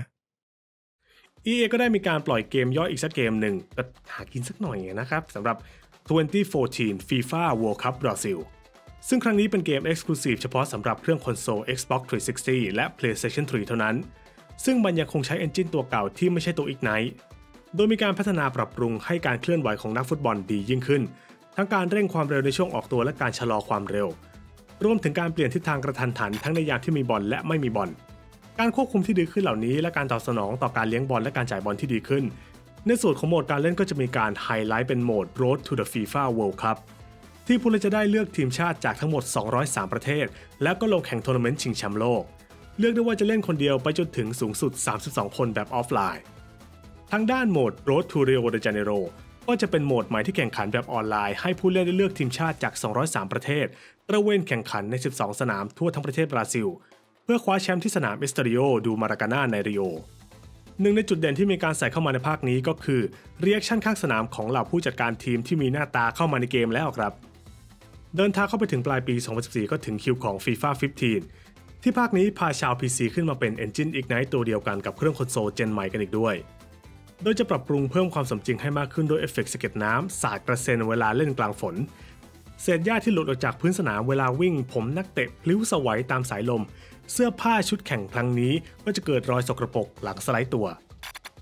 EA ก็ได้มีการปล่อยเกมย่อยอีกสักเกมหนึ่งก็หากินสักหน่อยนะครับสำหรับ 2014 FIFA World Cup Brazil ซึ่งครั้งนี้เป็นเกม Exclusive เฉพาะสำหรับเครื่องคอนโซล Xbox 360 และ PlayStation 3 เท่านั้นซึ่งมันยังคงใช้ Engine ตัวเก่าที่ไม่ใช่ตัว Ignite โดยมีการพัฒนาปรับปรุงให้การเคลื่อนไหวของนักฟุตบอลดียิ่งขึ้นทั้งการเร่งความเร็วในช่วงออกตัวและการชะลอความเร็วรวมถึงการเปลี่ยนทิศทางกระทันหันทั้งในยามที่มีบอลและไม่มีบอลการควบคุมที่ดีขึ้นเหล่านี้และการตอบสนองต่อการเลี้ยงบอลและการจ่ายบอลที่ดีขึ้นในส่วนของโหมดการเล่นก็จะมีการไฮไลท์เป็นโหมด Road to the FIFA World Cup ที่ผู้เล่นจะได้เลือกทีมชาติจากทั้งหมด203ประเทศแล้วก็ลงแข่งทัวร์นาเมนต์ชิงแชมป์โลกเลือกได้ว่าจะเล่นคนเดียวไปจนถึงสูงสุด32คนแบบออฟไลน์ทางด้านโหมด Road to Rio de Janeiro ก็จะเป็นโหมดใหม่ที่แข่งขันแบบออนไลน์ให้ผู้เล่นได้เลือกทีมชาติจาก203ประเทศตระเวนแข่งขันใน12สนามทั่วทั้งประเทศบราซิลเพื่อคว้าแชมป์ที่สนามเอสตาดิโอดูมาราคาน่าในริโอหนึ่งในจุดเด่นที่มีการใส่เข้ามาในภาคนี้ก็คือรีแอคชั่นข้างสนามของเหล่าผู้จัดการทีมที่มีหน้าตาเข้ามาในเกมแล้วครับเดินทางเข้าไปถึงปลายปี 2014 ก็ถึงคิวของ FIFA 15 ที่ภาคนี้พาชาว PC ขึ้นมาเป็น Engine Ignite ตัวเดียวกันกับเครื่องคอนโซลเจนใหม่กันอีกด้วยโดยจะปรับปรุงเพิ่มความสมจริงให้มากขึ้นด้วยเอฟเฟกต์สะเก็ดน้ำสาดกระเซ็นเวลาเล่นกลางฝนเศษหญ้าที่หลุดออกจากพื้นสนามเวลาวิ่งผมนักเตะพลิ้วสวัยตามสายลมเสื้อผ้าชุดแข่งครั้งนี้ก็จะเกิดรอยสกปรกหลังสไลด์ตัว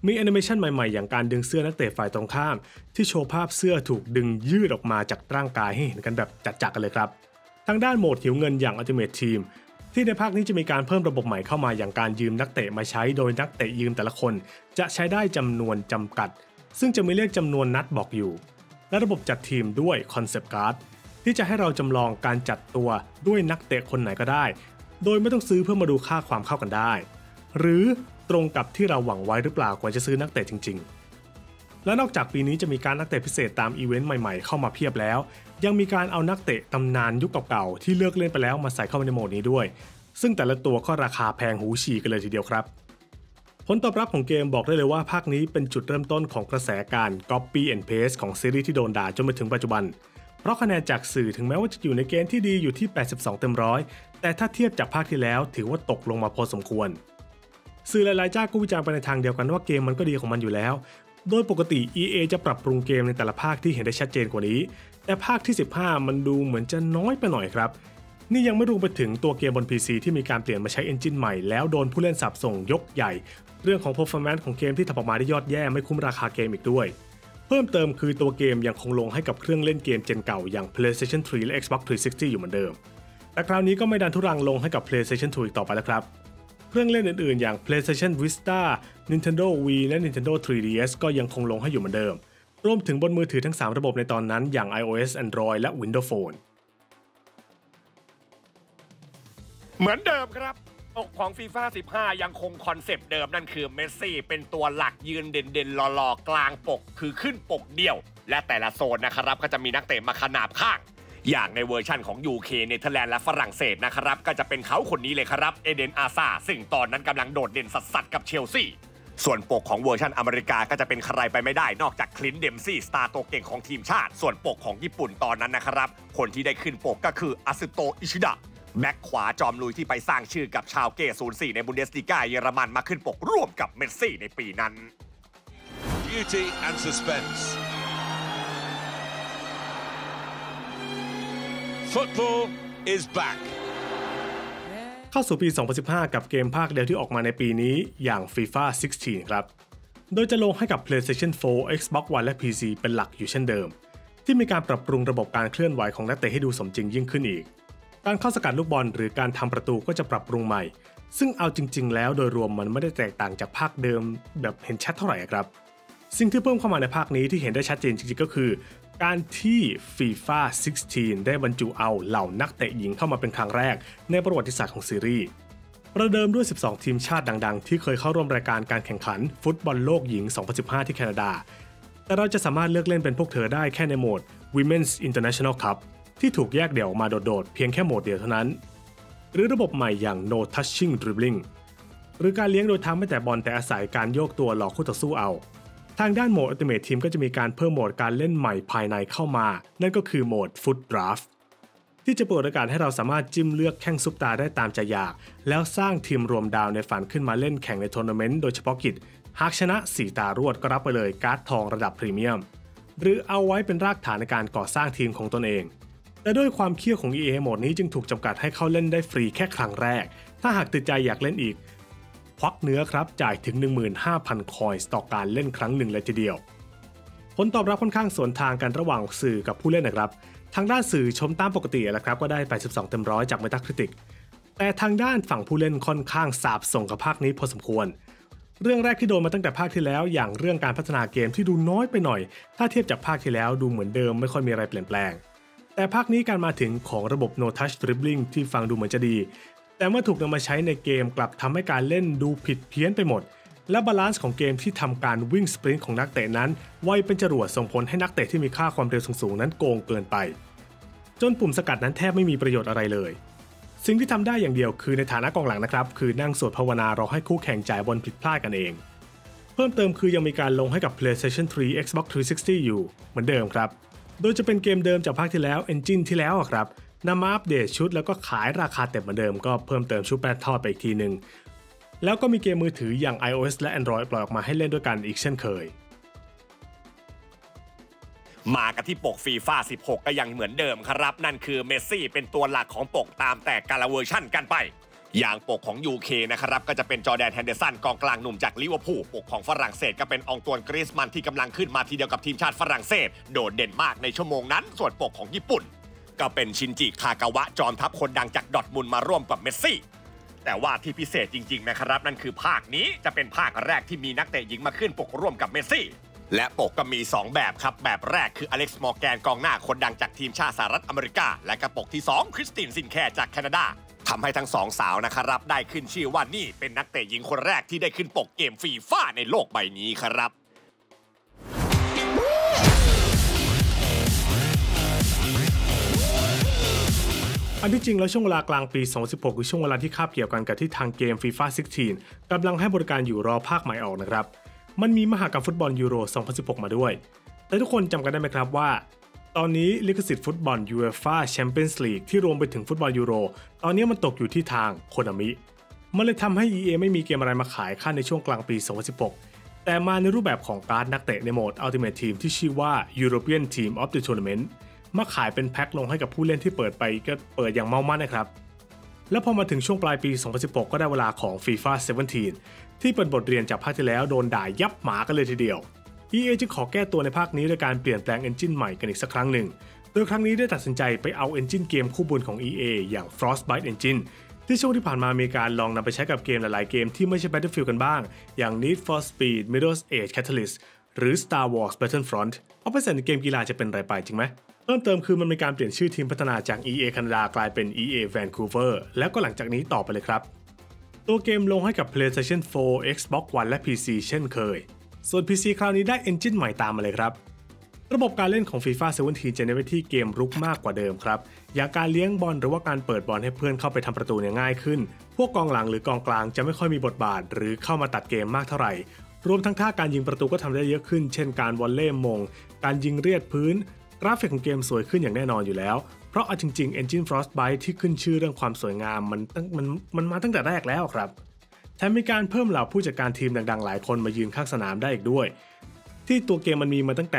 มีแอนิเมชันใหม่ๆอย่างการดึงเสื้อนักเตะฝ่ายตรงข้ามที่โชว์ภาพเสื้อถูกดึงยืดออกมาจากร่างกายให้เห็นกันแบบจัดๆกันเลยครับทางด้านโหมดหิวเงินอย่าง Ultimate Team ที่ในภาคนี้จะมีการเพิ่มระบบใหม่เข้ามาอย่างการยืมนักเตะมาใช้โดยนักเตะยืมแต่ละคนจะใช้ได้จำนวนจำกัดซึ่งจะมีเลขจำนวนนัดบอกอยู่และระบบจัดทีมด้วย Concept Card ที่จะให้เราจำลองการจัดตัวด้วยนักเตะคนไหนก็ได้โดยไม่ต้องซื้อเพื่อมาดูค่าความเข้ากันได้หรือตรงกับที่เราหวังไว้หรือเปล่ากว่าจะซื้อนักเตะจริงๆและนอกจากปีนี้จะมีการนักเตะพิเศษตามอีเวนต์ใหม่ๆเข้ามาเพียบแล้วยังมีการเอานักเตะตำนานยุคเก่าๆที่เลิกเล่นไปแล้วมาใส่เข้าในโหมดนี้ด้วยซึ่งแต่ละตัวก็ราคาแพงหูฉี่กันเลยทีเดียวครับผลตอบรับของเกมบอกได้เลยว่าภาคนี้เป็นจุดเริ่มต้นของกระแสการ Copy and Paste ของซีรีส์ที่โดนด่าจนมาถึงปัจจุบันเพราะคะแนนจากสื่อถึงแม้ว่าจะอยู่ในเกณฑ์ที่ดีอยู่ที่82เต็มร้อยแต่ถ้าเทียบจากภาคที่แล้วถือว่าตกลงมาพอสมควรสื่อหลายๆเจ้าก็วิจารณ์ไปในทางเดียวกันว่าเกมมันก็ดีของมันอยู่แล้วโดยปกติ EA จะปรับปรุงเกมในแต่ละภาคที่เห็นได้ชัดเจนกว่านี้แต่ภาคที่15มันดูเหมือนจะน้อยไปหน่อยครับนี่ยังไม่รวมไปถึงตัวเกมบน PC ที่มีการเปลี่ยนมาใช้เอนจินใหม่แล้วโดนผู้เล่นสาปส่งยกใหญ่เรื่องของ performance ของเกมที่ทำออกมาได้ยอดแย่ไม่คุ้มราคาเกมอีกด้วยเพิ่มเติมคือตัวเกมยังคงลงให้กับเครื่องเล่นเกมเจนเก่าอย่าง PlayStation 3 และ Xbox 360 อยู่เหมือนเดิมแต่คราวนี้ก็ไม่ดันทุรังลงให้กับ PlayStation 2 อีกต่อไปแล้วครับเครื่องเล่นอื่นๆอย่าง PlayStation Vita, Nintendo Wii และ Nintendo 3DS ก็ยังคงลงให้อยู่เหมือนเดิมรวมถึงบนมือถือทั้ง3ระบบในตอนนั้นอย่าง iOS, Android และ Windows Phone เหมือนเดิมครับปกของ FIFA 15 ยังคงคอนเซปต์เดิมนั่นคือเมสซี่เป็นตัวหลักยืนเด่นๆหล่อๆกลางปกคือขึ้นปกเดียวและแต่ละโซนนะครับก็จะมีนักเตะมาขนาบข้างอย่างในเวอร์ชั่นของ UK เนเธอร์แลนด์และฝรั่งเศสนะครับก็จะเป็นเขาคนนี้เลยครับเอเดนอาซาซึ่งตอนนั้นกำลังโดดเด่นสัสๆกับเชลซีส่วนปกของเวอร์ชันอเมริกาก็จะเป็นใครไปไม่ได้นอกจากคลินต์ เดมซี่สตาร์ตัวเก่งของทีมชาติส่วนปกของญี่ปุ่นตอนนั้นนะครับคนที่ได้ขึ้นปกก็คืออาซึโตะอิชิดะแบ็คขวาจอมลุยที่ไปสร้างชื่อกับชาวเก้04ในบุนเดสลีกาเยอรมันมาขึ้นปกร่วมกับเมสซี่ในปีนั้น Beauty and suspense. Football is back. เข้าสู่ปี 2015 กับเกมภาคเดียวที่ออกมาในปีนี้อย่าง FIFA 16 ครับโดยจะลงให้กับ PlayStation 4, Xbox One และ PC เป็นหลักอยู่เช่นเดิมที่มีการปรับปรุงระบบการเคลื่อนไหวของนักเตะให้ดูสมจริงยิ่งขึ้นอีกการเข้าสกัดลูกบอลหรือการทำประตูก็จะปรับปรุงใหม่ซึ่งเอาจริงๆแล้วโดยรวมมันไม่ได้แตกต่างจากภาคเดิมแบบเห็นชัดเท่าไหร่ครับสิ่งที่เพิ่มเข้ามาในภาคนี้ที่เห็นได้ชัดเจนจริงๆก็คือการที่ FIFA 16 ได้บรรจุเอาเหล่านักเตะหญิงเข้ามาเป็นครั้งแรกในประวัติศาสตร์ของซีรีส์ประเดิมด้วย12ทีมชาติดังๆที่เคยเข้าร่วมรายการการแข่งขันฟุตบอลโลกหญิง 2015 ที่แคนาดาแต่เราจะสามารถเลือกเล่นเป็นพวกเธอได้แค่ในโหมด Women's International Cup ที่ถูกแยกเดี่ยวออกมาโดดๆเพียงแค่โหมดเดียวเท่านั้นหรือระบบใหม่อย่าง No Touching Dribbling หรือการเลี้ยงโดยทำไม่แต่บอลแต่อาศัยการโยกตัวหลอกคู่ต่อสู้เอาทางด้านโหมด Ultimate Team ก็จะมีการเพิ่มโหมดการเล่นใหม่ภายในเข้ามานั่นก็คือโหมด Foot Draft ที่จะเปิดโอกาสให้เราสามารถจิ้มเลือกแข้งซุปตาได้ตามใจอยากแล้วสร้างทีมรวมดาวในฝันขึ้นมาเล่นแข่งในทัวร์นาเมนต์โดยเฉพาะกิจหากชนะ4ตารวดก็รับไปเลยการ์ดทองระดับพรีเมียมหรือเอาไว้เป็นรากฐานในการก่อสร้างทีมของตนเองแต่ด้วยความเขี้ยวของ EA โหมดนี้จึงถูกจำกัดให้เข้าเล่นได้ฟรีแค่ครั้งแรกถ้าหากติดใจอยากเล่นอีกควักเนื้อครับจ่ายถึง 15,000 คอยน์ต่อการเล่นครั้งหนึ่งเลยทีเดียวผลตอบรับค่อนข้างสวนทางกันระหว่างสื่อกับผู้เล่นนะครับทางด้านสื่อชมตามปกติแหละครับก็ได้82เต็มร้อยจาก Metacritic แต่ทางด้านฝั่งผู้เล่นค่อนข้างสาปส่งกับภาคนี้พอสมควรเรื่องแรกที่โดนมาตั้งแต่ภาคที่แล้วอย่างเรื่องการพัฒนาเกมที่ดูน้อยไปหน่อยถ้าเทียบจากภาคที่แล้วดูเหมือนเดิมไม่ค่อยมีอะไรเปลี่ยนแปลงแต่ภาคนี้การมาถึงของระบบ No Touch Dribbling ที่ฟังดูเหมือนจะดีแต่เมื่อถูกนำมาใช้ในเกมกลับทำให้การเล่นดูผิดเพี้ยนไปหมดและบาลานซ์ของเกมที่ทำการวิ่งสปรินต์ของนักเตะนั้นไวเป็นจรวดส่งผลให้นักเตะที่มีค่าความเร็วสูงๆนั้นโกงเกินไปจนปุ่มสกัดนั้นแทบไม่มีประโยชน์อะไรเลยสิ่งที่ทำได้อย่างเดียวคือในฐานะกองหลังนะครับคือนั่งสวดภาวนารอให้คู่แข่งจ่ายบอลผิดพลาดกันเองเพิ่มเติมคือยังมีการลงให้กับ PlayStation 3 Xbox 360 อยู่เหมือนเดิมครับโดยจะเป็นเกมเดิมจากภาคที่แล้ว Engine ที่แล้วครับนำมาอัปเดตชุดแล้วก็ขายราคาเต็มเหมือนเดิมก็เพิ่มเติมชุดแปดทอดไปอีกทีนึงแล้วก็มีเกมมือถืออย่าง iOS และ Android ปล่อยออกมาให้เล่นด้วยกันอีกเช่นเคยมากันที่ปก FIFA 16 ก็ยังเหมือนเดิมครับนั่นคือเมสซี่เป็นตัวหลักของปกตามแต่กาลเวอร์ชั่นกันไปอย่างปกของ UK นะครับก็จะเป็นจอร์แดน แฮนเดอร์สันกองกลางหนุ่มจากลิเวอร์พูลปกของฝรั่งเศสก็เป็นอองตวน กรีซมันที่กำลังขึ้นมาทีเดียวกับทีมชาติฝรั่งเศสโดดเด่นมากในชั่วโมงนั้นส่วนปกของญี่ปุ่นก็เป็นชินจิคากาวะจอมทัพคนดังจากดอร์ทมุนด์มาร่วมกับเมสซี่แต่ว่าที่พิเศษจริงๆนะครับนั่นคือภาคนี้จะเป็นภาคแรกที่มีนักเตะหญิงมาขึ้นปกร่วมกับเมสซี่และปกก็มี2แบบครับแบบแรกคืออเล็กซ์มอร์แกนกองหน้าคนดังจากทีมชาติสหรัฐอเมริกาและก็ปกที่2คริสตินซินแคร์จากแคนาดาทำให้ทั้งสองสาวนะครับได้ขึ้นชื่อว่านี่เป็นนักเตะหญิงคนแรกที่ได้ขึ้นปกเกมฟีฟ่าในโลกใบนี้ครับอันที่จริงแล้วช่วงเวลากลางปี 2016 คือช่วงเวลาที่คาบเกี่ยวกันกับที่ทางเกม FIFA 16 กำลังให้บริการอยู่รอภาคใหม่ออกนะครับมันมีมหกรรมฟุตบอลยูโร 2016 มาด้วยแต่ทุกคนจำกันได้ไหมครับว่าตอนนี้ลิขสิทธิ์ฟุตบอล UEFA Champions League ที่รวมไปถึงฟุตบอลยูโรตอนนี้มันตกอยู่ที่ทางโคนามิมันเลยทำให้ EA ไม่มีเกมอะไรมาขายค่าในช่วงกลางปี 2016 แต่มาในรูปแบบของการ์ดนักเตะในโหมด Ultimate Team ที่ชื่อว่า European Team of the Tournamentมาขายเป็นแพ็คลงให้กับผู้เล่นที่เปิดไปก็เปิดอย่างเมามั่นนะครับแล้วพอมาถึงช่วงปลายปี 2016 ก็ได้เวลาของ FIFA 17 ที่เป็นบทเรียนจากภาคที่แล้วโดนด่ายับหมากันเลยทีเดียว EA จึงขอแก้ตัวในภาคนี้ด้วยการเปลี่ยนแปลงเอนจินใหม่กันอีกสักครั้งหนึ่งโดยครั้งนี้ได้ตัดสินใจไปเอาเอนจินเกมคู่บุญของ EA อย่าง Frostbite Engine ที่ช่วงที่ผ่านมามีการลองนำไปใช้กับเกมหลายๆเกมที่ไม่ใช่ Battlefield กันบ้างอย่าง Need for Speed Mirror's Edge Catalyst หรือ Star Wars Battlefront เอาไปใส่ในเกมกีฬาจะเป็นไรไปจริงไหมเพิ่มเติมคือมันมีการเปลี่ยนชื่อทีมพัฒนาจาก EA แคนาดากลายเป็น EA Vancouver แล้วก็หลังจากนี้ต่อไปเลยครับตัวเกมลงให้กับ PlayStation 4 Xbox One และ PC เช่นเคยส่วน PC คราวนี้ได้ Engine ใหม่ตามมาเลยครับระบบการเล่นของ FIFA 17 จะเน้นไปที่เกมรุกมากกว่าเดิมครับอย่างการเลี้ยงบอลหรือว่าการเปิดบอลให้เพื่อนเข้าไปทำประตูเนี่ยง่ายขึ้นพวกกองหลังหรือกองกลางจะไม่ค่อยมีบทบาทหรือเข้ามาตัดเกมมากเท่าไหร่รวมทั้งท่าการยิงประตูก็ทำได้เยอะขึ้นเช่นการวอลเลย์มงการยิงเลียดพื้นกราฟิกของเกมสวยขึ้นอย่างแน่นอนอยู่แล้วเพราะเอาจริงๆ Engine Frostbite ที่ขึ้นชื่อเรื่องความสวยงามมันมาตั้งแต่แรกแล้วครับแถมมีการเพิ่มเหล่าผู้จัดการทีมดังๆหลายคนมายืนข้างสนามได้อีกด้วยที่ตัวเกมมันมีมาตั้งแต่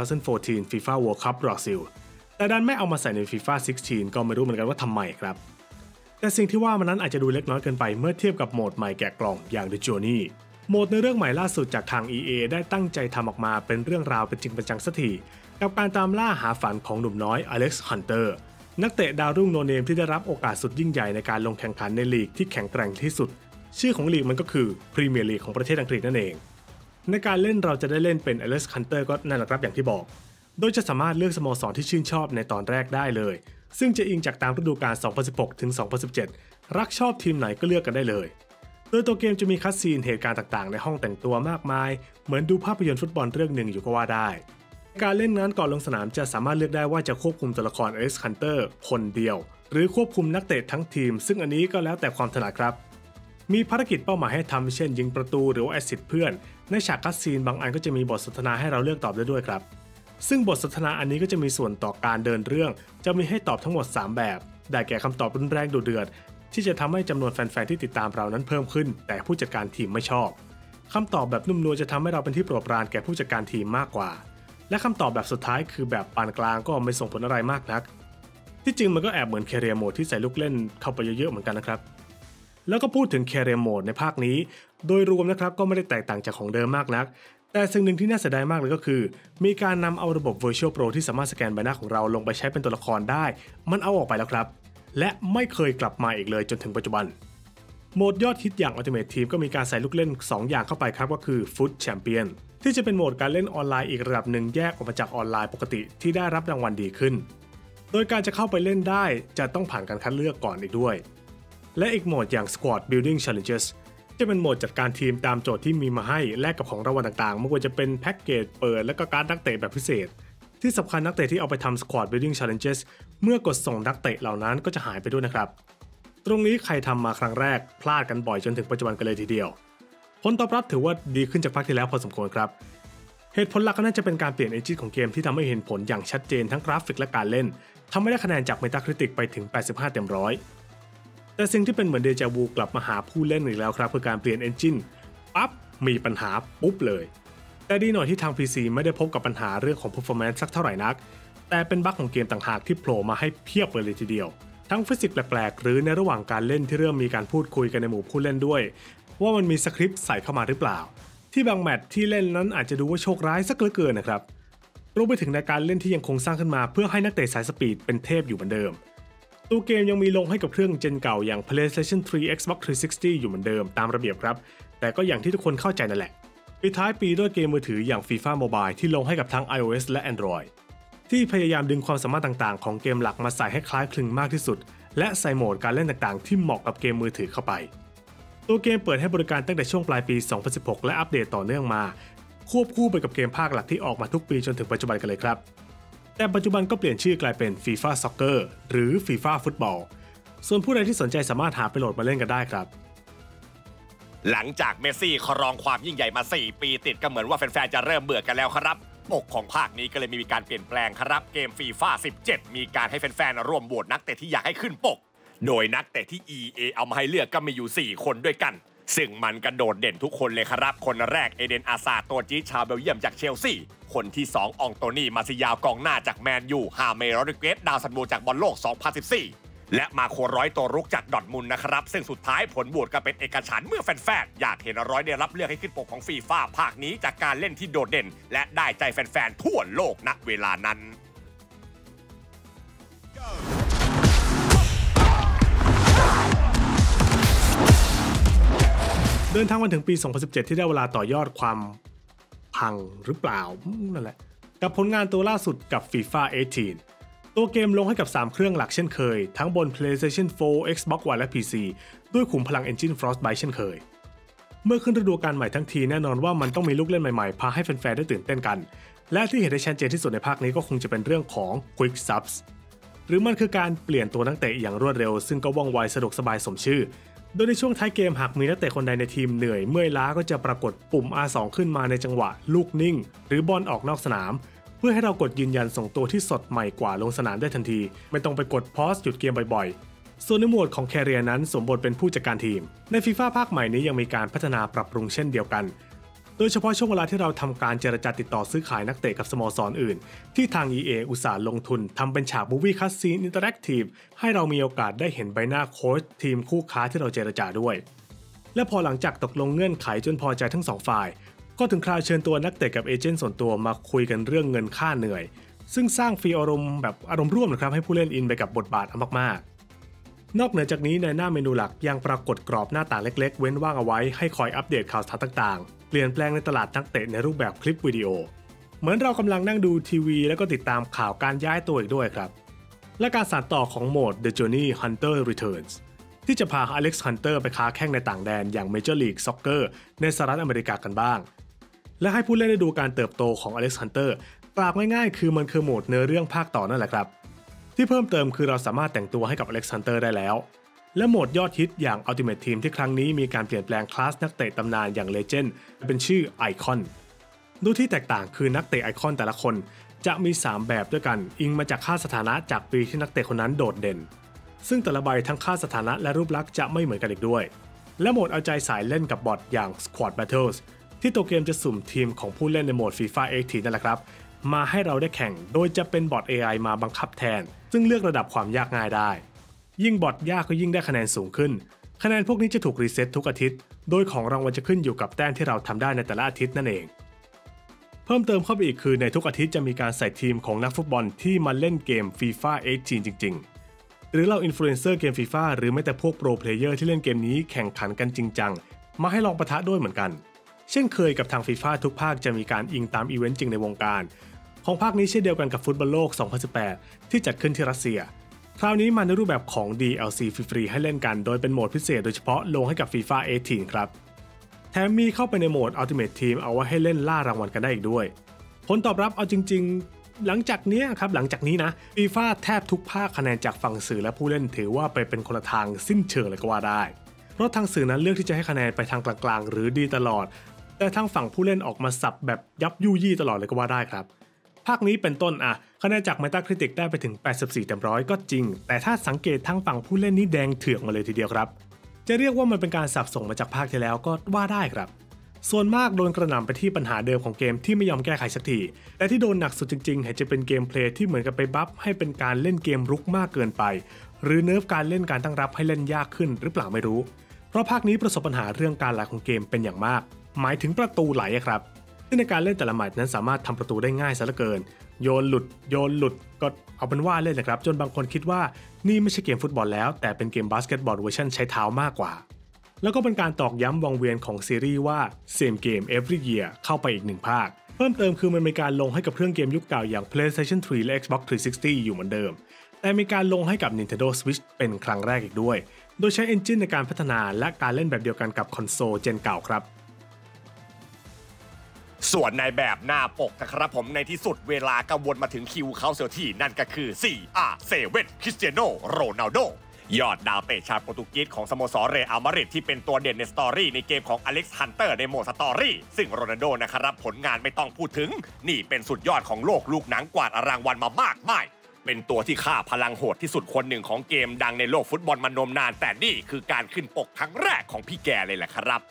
2014 FIFA World Cup Brazil แต่ดันไม่เอามาใส่ใน FIFA 16 ก็ไม่รู้เหมือนกันว่าทำไมครับแต่สิ่งที่ว่ามันนั้นอาจจะดูเล็กน้อยเกินไปเมื่อเทียบกับโหมดใหม่แกะกล่องอย่าง The Journey โหมดในเรื่องใหม่ล่าสุดจากทาง EA ได้ตั้งใจทำออกมาเป็นเรื่องราวเป็นจริงเป็นจังสักทีกับการตามล่าหาฝันของหนุ่มน้อยอเล็กซ์ฮันเตอร์นักเตะดาวรุ่งโนเนมที่ได้รับโอกาสสุดยิ่งใหญ่ในการลงแข่งขันในลีกที่แข็งแกร่งที่สุดชื่อของลีกมันก็คือพรีเมียร์ลีกของประเทศอังกฤษนั่นเองในการเล่นเราจะได้เล่นเป็นอเล็กซ์ฮันเตอร์ก็นั่นแหละครับอย่างที่บอกโดยจะสามารถเลือกสโมสรที่ชื่นชอบในตอนแรกได้เลยซึ่งจะอิงจากตามฤดูกาล 2016 ถึง 2017 รักชอบทีมไหนก็เลือกกันได้เลยโดยตัวเกมจะมีคัสซีนเหตุการณ์ต่างๆในห้องแต่งตัวมากมายเหมือนดูภาพยนตร์ฟุตบอลเรื่องหนึ่งอยู่ก็ว่าได้การเล่นนั้นก่อนลงสนามจะสามารถเลือกได้ว่าจะควบคุมตัวละครอเล็กซ์ฮันเตอร์คนเดียวหรือควบคุมนักเตะทั้งทีมซึ่งอันนี้ก็แล้วแต่ความถนัดครับมีภารกิจเป้าหมายให้ทำเช่นยิงประตูหรือว่าแอสซิสต์เพื่อนในฉากคัสซีนบางอันก็จะมีบทสนทนาให้เราเลือกตอบได้ด้วยครับซึ่งบทสนทนาอันนี้ก็จะมีส่วนต่อการเดินเรื่องจะมีให้ตอบทั้งหมด3แบบได้แก่คำตอบรุนแรงดุเดือดที่จะทำให้จำนวนแฟนๆที่ติดตามเรานั้นเพิ่มขึ้นแต่ผู้จัดการทีมไม่ชอบคำตอบแบบนุ่มนวลจะทำให้เราเป็นที่โปรดปรานแก่ผู้จัดการทีมมากกว่าและคำตอบแบบสุดท้ายคือแบบปานกลางก็ไม่ส่งผลอะไรมากนักที่จริงมันก็แอบเหมือน Career Mode ที่ใส่ลูกเล่นเข้าไปเยอะๆเหมือนกันนะครับแล้วก็พูดถึง Career Mode ในภาคนี้โดยรวมนะครับก็ไม่ได้แตกต่างจากของเดิมมากนักแต่สิ่งหนึ่งที่น่าเสียดายมากเลยก็คือมีการนำเอาระบบ Virtual Pro ที่สามารถสแกนใบหน้าของเราลงไปใช้เป็นตัวละครได้มันเอาออกไปแล้วครับและไม่เคยกลับมาอีกเลยจนถึงปัจจุบันโหมดยอดฮิตอย่าง Ultimate Team ก็มีการใส่ลูกเล่น2อย่างเข้าไปครับก็คือ Foot Champion ที่จะเป็นโหมดการเล่นออนไลน์อีกระดับหนึ่งแยกออกมาจากออนไลน์ปกติที่ได้รับรางวัลดีขึ้นโดยการจะเข้าไปเล่นได้จะต้องผ่านการคัดเลือกก่อนอีกด้วยและอีกโหมดอย่าง Squad Building Challenges จะเป็นโหมดจัดการทีมตามโจทย์ที่มีมาให้แลกกับของรางวัลต่างๆไม่ว่าจะเป็นแพ็กเกจเปิดและก็การนักเตะแบบพิเศษที่สำคัญนักเตะที่เอาไปทำ Squad Building Challenges เมื่อกดส่งนักเตะเหล่านั้นก็จะหายไปด้วยนะครับตรงนี้ใครทำมาครั้งแรกพลาดกันบ่อยจนถึงปัจจุบันกันเลยทีเดียวผลตอบรับถือว่าดีขึ้นจากภาคที่แล้วพอสมควรครับเหตุผลหลักก็น่าจะเป็นการเปลี่ยนเอนจินของเกมที่ทำให้เห็นผลอย่างชัดเจนทั้งกราฟิกและการเล่นทำให้ได้คะแนนจาก Metacritic ไปถึง85 เต็ม 100แต่สิ่งที่เป็นเหมือนเดจาวูกลับมาหาผู้เล่นอีกแล้วครับคือการเปลี่ยนเอนจินปั๊บมีปัญหาปุ๊บเลยแต่ดีหน่อยที่ทาง PC ไม่ได้พบกับปัญหาเรื่องของ performance สักเท่าไหร่นักแต่เป็นบั๊กของเกมต่างหากที่โผล่มาให้เพียบเลยทีเดียวทั้งฟิสิกส์แปลกๆหรือในระหว่างการเล่นที่เริ่มมีการพูดคุยกันในหมู่ผู้เล่นด้วยว่ามันมีสคริปต์ใส่เข้ามาหรือเปล่าที่บางแมตช์ที่เล่นนั้นอาจจะดูว่าโชคร้ายสักเหลือเกินนะครับรวมไปถึงในการเล่นที่ยังคงสร้างขึ้นมาเพื่อให้นักเตะสายสปีดเป็นเทพอยู่เหมือนเดิมตัวเกมยังมีลงให้กับเครื่องเจนเก่าอย่าง PlayStation 3 Xbox 360 อยู่เหมือนเดิมตามระเบียบครับแต่ก็อย่างที่ทุกคนเข้าใจนั่นแหละปิดท้ายปีด้วยเกมมือถืออย่าง FIFA Mobile ที่ลงให้กับทั้ง iOS และ Android ที่พยายามดึงความสามารถต่างๆของเกมหลักมาใส่ให้คล้ายคลึงมากที่สุดและใส่โหมดการเล่นต่างๆที่เหมาะกับเกมมือถือเข้าไปตัวเกมเปิดให้บริการตั้งแต่ช่วงปลายปี 2016 และอัปเดตต่อเนื่องมาควบคู่ไปกับเกมภาคหลักที่ออกมาทุกปีจนถึงปัจจุบันกันเลยครับแต่ปัจจุบันก็เปลี่ยนชื่อกลายเป็น FIFA Soccer หรือ FIFA Football ส่วนผู้ใดที่สนใจสามารถหาไปโหลดมาเล่นกันได้ครับหลังจากเมสซี่ครองความยิ่งใหญ่มา4ปีติดก็เหมือนว่าแฟนๆจะเริ่มเบื่อกันแล้วครับปกของภาคนี้ก็เลยมีการเปลี่ยนแปลงครับเกม FIFA 17 มีการให้แฟนๆร่วมโหวตนักเตะที่อยากให้ขึ้นปกโดยนักเตะที่ EA เอามาให้เลือกก็มีอยู่4คนด้วยกันซึ่งมันกระโดดเด่นทุกคนเลยครับคนแรกเอเดน อาซาร์ตัวจี๊ดชาวเบลเยียมจากเชลซีคนที่2อองโตนี มาซิยาวกองหน้าจากแมนยูฮาเมโรดริเกสดาวซันโบจากบอลโลก 2014 และมาโคร้อยตัวรุกจากดอร์ทมุนด์นะครับซึ่งสุดท้ายผลโหวตก็เป็นเอกฉันท์เมื่อแฟนๆอยากเห็นร้อยได้รับเลือกให้ขึ้นปกของฟีฟ่าภาคนี้จากการเล่นที่โดดเด่นและได้ใจแฟนๆทั่วโลกณเวลานั้นเดินทางมาถึงปี 2017 ที่ได้เวลาต่อยอดความพังหรือเปล่านั่นแหละกับผลงานตัวล่าสุดกับ FIFA 18 ตัวเกมลงให้กับ3เครื่องหลักเช่นเคยทั้งบน PlayStation 4 Xbox One และ PC ด้วยขุมพลัง Engine Frostbite เช่นเคยเมื่อขึ้นฤดูกาลใหม่ทั้งทีแน่นอนว่ามันต้องมีลูกเล่นใหม่ๆพาให้แฟนๆได้ตื่นเต้นกันและที่เห็นได้ชัดเจนที่สุดในภาคนี้ก็คงจะเป็นเรื่องของ Quick Subs หรือมันคือการเปลี่ยนตัวนักเตะอย่างรวดเร็วซึ่งก็ว่องไวสะดวกสบายสมชื่อโดยในช่วงท้ายเกมหากมีนักเตะคนใดในทีมเหนื่อยเมื่อยล้าก็จะปรากฏปุ่ม R2 ขึ้นมาในจังหวะลูกนิ่งหรือบอลออกนอกสนามเพื่อให้เรากดยืนยันส่งตัวที่สดใหม่กว่าลงสนามได้ทันทีไม่ต้องไปกดพอสหยุดเกมบ่อยๆส่วนในโหมดของแคเรียร์นั้นสวมบทเป็นผู้จัดการทีมใน FIFA ภาคใหม่นี้ยังมีการพัฒนาปรับปรุงเช่นเดียวกันโดยเฉพาะช่วงเวลาที่เราทำการเจรจาติดต่อซื้อขายนักเตะกับสโมสรอื่นที่ทาง EA อุตสาห์ลงทุนทำเป็นฉากมูฟวี่คัสซีนอินเตอร์แอคทีฟให้เรามีโอกาสได้เห็นใบหน้าโค้ชทีมคู่ค้าที่เราเจรจาด้วยและพอหลังจากตกลงเงื่อนไขจนพอใจทั้ง2ฝ่ายก็ถึงคราวเชิญตัวนักเตะกับเอเจนต์ส่วนตัวมาคุยกันเรื่องเงินค่าเหนื่อยซึ่งสร้างฟีลอารมณ์แบบอารมณ์ร่วมนะครับให้ผู้เล่นอินไปกับบทบาทมากๆนอกเหนือจากนี้ในหน้าเมนูหลักยังปรากฏกรอบหน้าต่างเล็กๆเว้นว่างเอาไว้ให้คอยอัปเดตข่าวสารต่างๆเปลี่ยนแปลงในตลาดนักเตะในรูปแบบคลิปวิดีโอเหมือนเรากำลังนั่งดูทีวีแล้วก็ติดตามข่าวการย้ายตัวอีกด้วยครับและการสานต่อของโหมด The Journey Hunter Returns ที่จะพาอเล็กซ์ฮันเตอร์ไปค้าแข่งในต่างแดนอย่าง Major League Soccer ในสหรัฐอเมริกากันบ้างและให้ผู้เล่นได้ดูการเติบโตของอเล็กซ์ฮันเตอร์กล่าวง่ายๆคือมันคือโหมดเนื้อเรื่องภาคต่อนั่นแหละครับที่เพิ่มเติมคือเราสามารถแต่งตัวให้กับอเล็กซ์ฮันเตอร์ได้แล้วและโหมดยอดฮิตอย่าง Ultimate Team ที่ครั้งนี้มีการเปลี่ยนแปลงคลาสนักเตะตำนานอย่าง Legend เป็นชื่อ Icon ดูที่แตกต่างคือนักเตะไอคอนแต่ละคนจะมี3แบบด้วยกันอิงมาจากค่าสถานะจากปีที่นักเตะคนนั้นโดดเด่นซึ่งแต่ละใบทั้งค่าสถานะและรูปลักษณ์จะไม่เหมือนกันอีกด้วยและโหมดเอาใจสายเล่นกับบอทอย่าง Squad Battles ที่ตัวเกมจะสุ่มทีมของผู้เล่นในโหมด FIFA 18 นั่นแหละครับมาให้เราได้แข่งโดยจะเป็นบอท AI มาบังคับแทนซึ่งเลือกระดับความยากง่ายได้ยิ่งบอทยากก็ยิ่งได้คะแนนสูงขึ้นคะแนนพวกนี้จะถูกรีเซ็ตทุกอาทิตย์โดยของรางวัลจะขึ้นอยู่กับแต้มที่เราทำได้ในแต่ละอาทิตย์นั่นเองเพิ่มเติมเข้าไปอีกคือในทุกอาทิตย์จะมีการใส่ทีมของนักฟุตบอลที่มาเล่นเกม FIFA 18 จริงๆหรือเราอินฟลูเอนเซอร์เกม FIFA หรือแม้แต่พวกโปรเพลเยอร์ที่เล่นเกมนี้แข่งขันกันจริงจังมาให้ลองปะทะด้วยเหมือนกันเช่นเคยกับทาง FIFA ทุกภาคจะมีการอิงตามอีเวนต์จริงในวงการของภาคนี้เช่นเดียวกันกับฟุตบอลโลก 2018 ที่จัดขึ้นที่รัสเซียคราวนี้มาในรูปแบบของ DLC ฟรีๆให้เล่นกันโดยเป็นโหมดพิเศษโดยเฉพาะลงให้กับ FIFA 18 ครับแถมมีเข้าไปในโหมด Ultimate Team เอาไว้ให้เล่นล่ารางวัลกันได้อีกด้วยผลตอบรับเอาจริงๆหลังจากนี้นะ FIFA แทบทุกภาคคะแนนจากฝั่งสื่อและผู้เล่นถือว่าไปเป็นคนละทางสิ้นเชิงเลยก็ว่าได้เพราะทางสื่อนั้นเลือกที่จะให้คะแนนไปทางกลางๆหรือดีตลอดแต่ทางฝั่งผู้เล่นออกมาสับแบบยับยุยี่ตลอดเลยก็ว่าได้ครับภาคนี้เป็นต้นคะแนนจาก Metacritic ได้ไปถึง84เต็มร้อยก็จริงแต่ถ้าสังเกตทั้งฝั่งผู้เล่นนี่แดงเถือกมาเลยทีเดียวครับจะเรียกว่ามันเป็นการสับส่งมาจากภาคที่แล้วก็ว่าได้ครับส่วนมากโดนกระหน่ำไปที่ปัญหาเดิมของเกมที่ไม่ยอมแก้ไขสักทีแต่ที่โดนหนักสุดจริงๆเห็นจะเป็นเกมเพลย์ที่เหมือนกับไปบัฟให้เป็นการเล่นเกมรุกมากเกินไปหรือเนิร์ฟการเล่นการตั้งรับให้เล่นยากขึ้นหรือเปล่าไม่รู้เพราะภาคนี้ประสบปัญหาเรื่องการไหลของเกมเป็นอย่างมากหมายถึงประตูไหลครับซึ่งในการเล่นแต่ละแมตช์นั้นสามารถทำประตูได้ง่ายซะเหลือเกินโยนหลุดก็เอาเป็นว่าเล่นนะครับจนบางคนคิดว่านี่ไม่ใช่เกมฟุตบอลแล้วแต่เป็นเกมบาสเกตบอลเวอร์ชันใช้เท้ามากกว่าแล้วก็เป็นการตอกย้ำวงเวียนของซีรีส์ว่า Same Game Every Year เข้าไปอีก1ภาคเพิ่มเติมคือมันมีการลงให้กับเครื่องเกมยุคเก่าอย่าง PlayStation 3 และ Xbox 360 อยู่เหมือนเดิมแต่มีการลงให้กับ Nintendo Switch เป็นครั้งแรกอีกด้วยโดยใช้ Engine ในการพัฒนาและการเล่นแบบเดียวกันกับคอนโซลเจนเก่าครับส่วนในแบบหน้าปกนะครับผมในที่สุดเวลาก็วนมาถึงคิวเขาเสียทีนั่นก็คือ CR7 คริสเตียโนโรนัลโดยอดดาวเตะชาวโปรตุเกสของสโมสรเรอัลมาดริดที่เป็นตัวเด่นในสตอรี่ในเกมของอเล็กซ์ฮันเตอร์ในโหมดสตอรี่ซึ่งโรนัลโดนะครับผลงานไม่ต้องพูดถึงนี่เป็นสุดยอดของโลกลูกหนังกวาดรางวัลมามากมายเป็นตัวที่ฆ่าพลังโหดที่สุดคนหนึ่งของเกมดังในโลกฟุตบอลมานมนานแต่นี่คือการขึ้นปกครั้งแรกของพี่แกเลยแหละครับ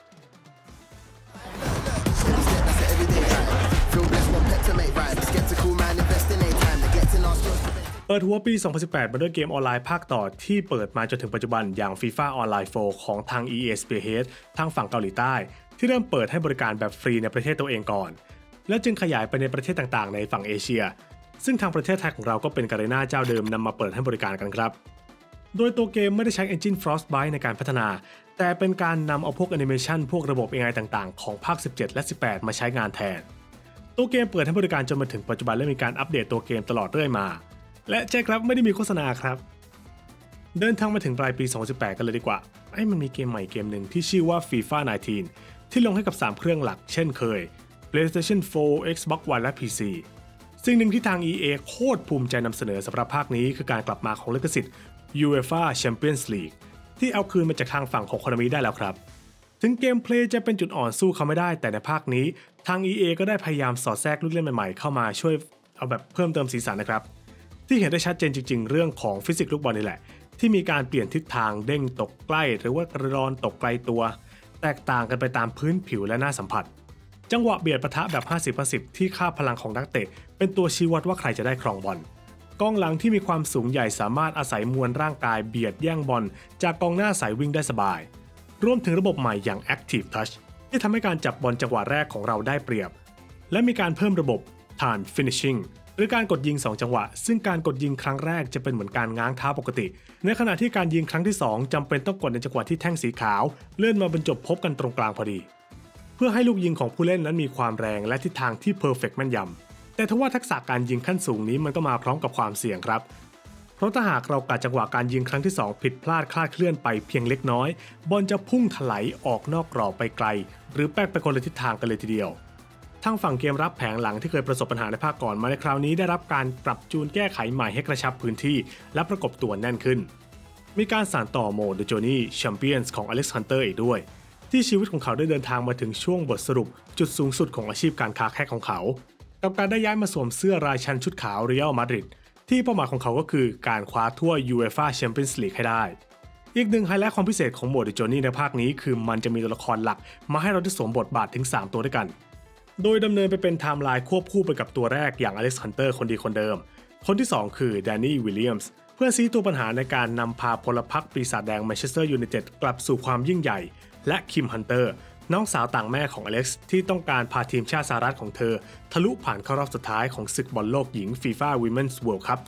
เปิดหัวปี 2018 มาด้วยเกมออนไลน์ภาคต่อที่เปิดมาจนถึงปัจจุบันอย่าง FIFA Online 4 ของทาง EA Spearhead ทางฝั่งเกาหลีใต้ที่เริ่มเปิดให้บริการแบบฟรีในประเทศตัวเองก่อนและจึงขยายไปในประเทศต่างๆในฝั่งเอเชียซึ่งทางประเทศไทยของเราก็เป็นการีนาเจ้าเดิมนำมาเปิดให้บริการกันครับโดยตัวเกมไม่ได้ใช้ Engine Frostbite ในการพัฒนาแต่เป็นการนำเอาพวกแอนิเมชันพวกระบบ AI ต่างๆของภาค 17 และ 18 มาใช้งานแทนตัวเกมเปิดให้บริการจนมาถึงปัจจุบันและมีการอัปเดตตัวเกมตลอดเรื่อยมาและใช่ครับไม่ได้มีโฆษณาครับเดินทางมาถึงปลายปี 2018 กันเลยดีกว่ามันมีเกมใหม่เกมหนึ่งที่ชื่อว่า FIFA 19 ที่ลงให้กับ3เครื่องหลักเช่นเคย PlayStation 4 Xbox One และ PC สิ่งหนึ่งที่ทาง EA โคตรภูมิใจนำเสนอสำหรับภาคนี้คือการกลับมาของลิขสิทธิ์ UEFA Champions League ที่เอาคืนมาจากทางฝั่งของ Konami ได้แล้วครับถึงเกมเพลย์จะเป็นจุดอ่อนสู้เขาไม่ได้แต่ในภาคนี้ทาง EA ก็ได้พยายามสอดแทรกลูกเล่นใหม่ๆเข้ามาช่วยเอาแบบเพิ่มเติมสีสันนะครับที่เห็นได้ชัดเจนจริงๆเรื่องของฟิสิกส์ลูกบอลนี่แหละที่มีการเปลี่ยนทิศทางเด้งตกใกล้หรือว่ากระดอนตกไกลตัวแตกต่างกันไปตามพื้นผิวและหน้าสัมผัสจังหวะเบียดปะทะแบบ 50-50 ที่ค่าพลังของนักเตะเป็นตัวชี้วัดว่าใครจะได้ครองบอลกองหลังที่มีความสูงใหญ่สามารถอาศัยมวลร่างกายเบียดแย่งบอลจากกองหน้าสายวิ่งได้สบายรวมถึงระบบใหม่อย่าง Active Touch ที่ทำให้การจับบอลจังหวะแรกของเราได้เปรียบและมีการเพิ่มระบบ Turn Finishing หรือการกดยิง2จังหวะซึ่งการกดยิงครั้งแรกจะเป็นเหมือนการง้างเท้าปกติในขณะที่การยิงครั้งที่2จำเป็นต้องกดในจังหวะที่แท่งสีขาวเลื่อนมาบรรจบพบกันตรงกลางพอดีเพื่อให้ลูกยิงของผู้เล่นนั้นมีความแรงและทิศทางที่เพอร์เฟกต์แม่นยำแต่ทว่าทักษะการยิงขั้นสูงนี้มันก็มาพร้อมกับความเสี่ยงครับเพราะถ้าหากเรากัดจังหวะการยิงครั้งที่2ผิดพลาดคลาดเคลื่อนไปเพียงเล็กน้อยบอลจะพุ่งถลายออกนอกกรอบไปไกลหรือแป๊กไปคนละทิศทางกันเลยทีเดียวทางฝั่งเกมรับแผงหลังที่เคยประสบปัญหาในภาคก่อนมาในคราวนี้ได้รับการปรับจูนแก้ไขใหม่ให้กระชับพื้นที่และประกบตัวแน่นขึ้นมีการสานต่อโหมด The Journey Champions ของ Alex Hunter อีกด้วยที่ชีวิตของเขาได้เดินทางมาถึงช่วงบทสรุปจุดสูงสุดของอาชีพการค้าแข่งของเขากับการได้ย้ายมาสวมเสื้อรายชั้นชุดขาวเรอัลมาดริดที่เป้าหมายของเขาก็คือการคว้าถ้วย UEFA Champions League ให้ได้อีกหนึ่งไฮไลท์ความพิเศษของโหมด The Journey ในภาคนี้คือมันจะมีตัวละครหลักมาให้เราได้สวมบทบาทถึง3ตัวด้วยกันโดยดำเนินไปเป็นไทม์ไลน์ควบคู่ไปกับตัวแรกอย่าง Alex Hunter คนดีคนเดิมคนที่2คือ Danny Williams เพื่อซี้ตัวปัญหาในการนำพาพลพรรคปีศาจแดงแมนเชสเตอร์ยูไนเต็ดกลับสู่ความยิ่งใหญ่และคิมฮันเตอร์น้องสาวต่างแม่ของอเล็กซ์ที่ต้องการพาทีมชาติสหรัฐของเธอทะลุผ่านเข้ารอบสุดท้ายของศึกบอลโลกหญิง FIFA Women's World Cup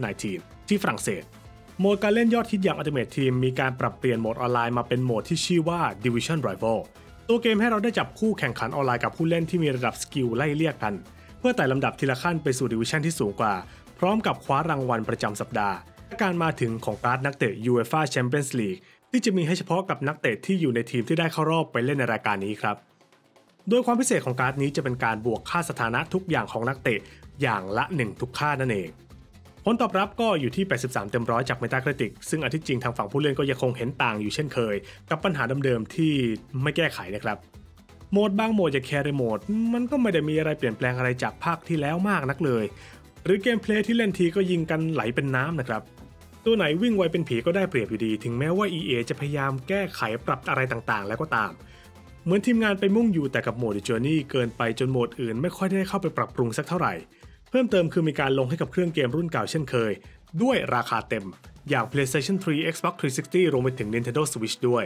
2019 ที่ฝรั่งเศสโหมดการเล่นยอดฮิตอย่าง Ultimate Team มีการปรับเปลี่ยนโหมดออนไลน์มาเป็นโหมดที่ชื่อว่า Division Rival ตัวเกมให้เราได้จับคู่แข่งขันออนไลน์กับผู้เล่นที่มีระดับสกิลไล่เลี่ยกันเพื่อไต่ลำดับทีละขั้นไปสู่ดิวิชั่นที่สูงกว่าพร้อมกับคว้ารางวัลประจำสัปดาห์และการมาถึงของการ์ดนักเตะ UEFA Champions League ที่จะมีให้เฉพาะกับนักเตะที่อยู่ในทีมที่ได้เข้ารอบไปเล่นในรายการนี้ครับโดยความพิเศษของการ์ดนี้จะเป็นการบวกค่าสถานะทุกอย่างของนักเตะอย่างละ1ทุกค่านั่นเองผลตอบรับก็อยู่ที่83เต็ม100จาก Metacritic ซึ่งอันที่จริงทางฝั่งผู้เล่นก็ยังคงเห็นต่างอยู่เช่นเคยกับปัญหาเดิมๆที่ไม่แก้ไขนะครับโหมดบางโหมดอย่าง Carry Mode มันก็ไม่ได้มีอะไรเปลี่ยนแปลงอะไรจากภาคที่แล้วมากนักเลยหรือเกมเพลย์ที่เล่นทีก็ยิงกันไหลเป็นน้ำนะครับตัวไหนวิ่งไวเป็นผีก็ได้เปรียบอยู่ดีถึงแม้ว่า EA จะพยายามแก้ไขปรับอะไรต่างๆแล้วก็ตามเหมือนทีมงานไปมุ่งอยู่แต่กับโหมด The Journey เกินไปจนโหมดอื่นไม่ค่อยได้เข้าไปปรับปรุงสักเท่าไหร่เพิ่มเติมคือมีการลงให้กับเครื่องเกมรุ่นเก่าเช่นเคยด้วยราคาเต็มอย่าง PlayStation 3 Xbox 360 รวมไปถึง Nintendo Switch ด้วย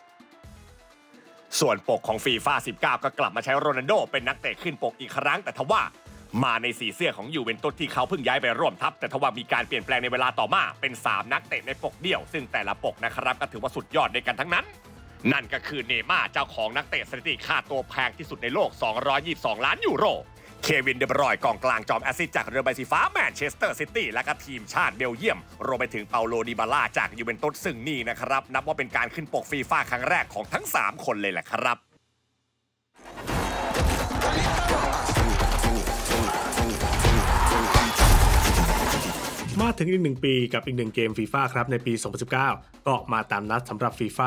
ส่วนปกของ FIFA 19 ก็กลับมาใช้โรนัลโดเป็นนักเตะขึ้นปกอีกครั้งแต่ทว่ามาในสีเสื้อของยูเวนตุสที่เขาเพิ่งย้ายไปร่วมทัพแต่ทว่ามีการเปลี่ยนแปลงในเวลาต่อมาเป็น3นักเตะในปกเดี่ยวซึ่งแต่ละปกนะครับก็ถือว่าสุดยอดด้วยกันทั้งนั้นนั่นก็คือเนม่าเจ้าของนักเตะสถิติค่าตัวแพงที่สุดในโลก222 ล้านยูโรเควินเดบรอยน์กองกลางจอมแอสซิสต์จากเรือใบสีฟ้าแมนเชสเตอร์ซิตี้และก็ทีมชาติเบลเยียมรวมไปถึงเปาโลดิบาล่าจากยูเวนตุสซึ่งนี่นะครับนับว่าเป็นการขึ้นปกฟีฟ่าครั้งแรกของทั้ง3คนเลยแหละครับมาถึงอีก1ปีกับอีก1เกม FIFA ครับในปี 2019 ก็มาตามนัดสำหรับ FIFA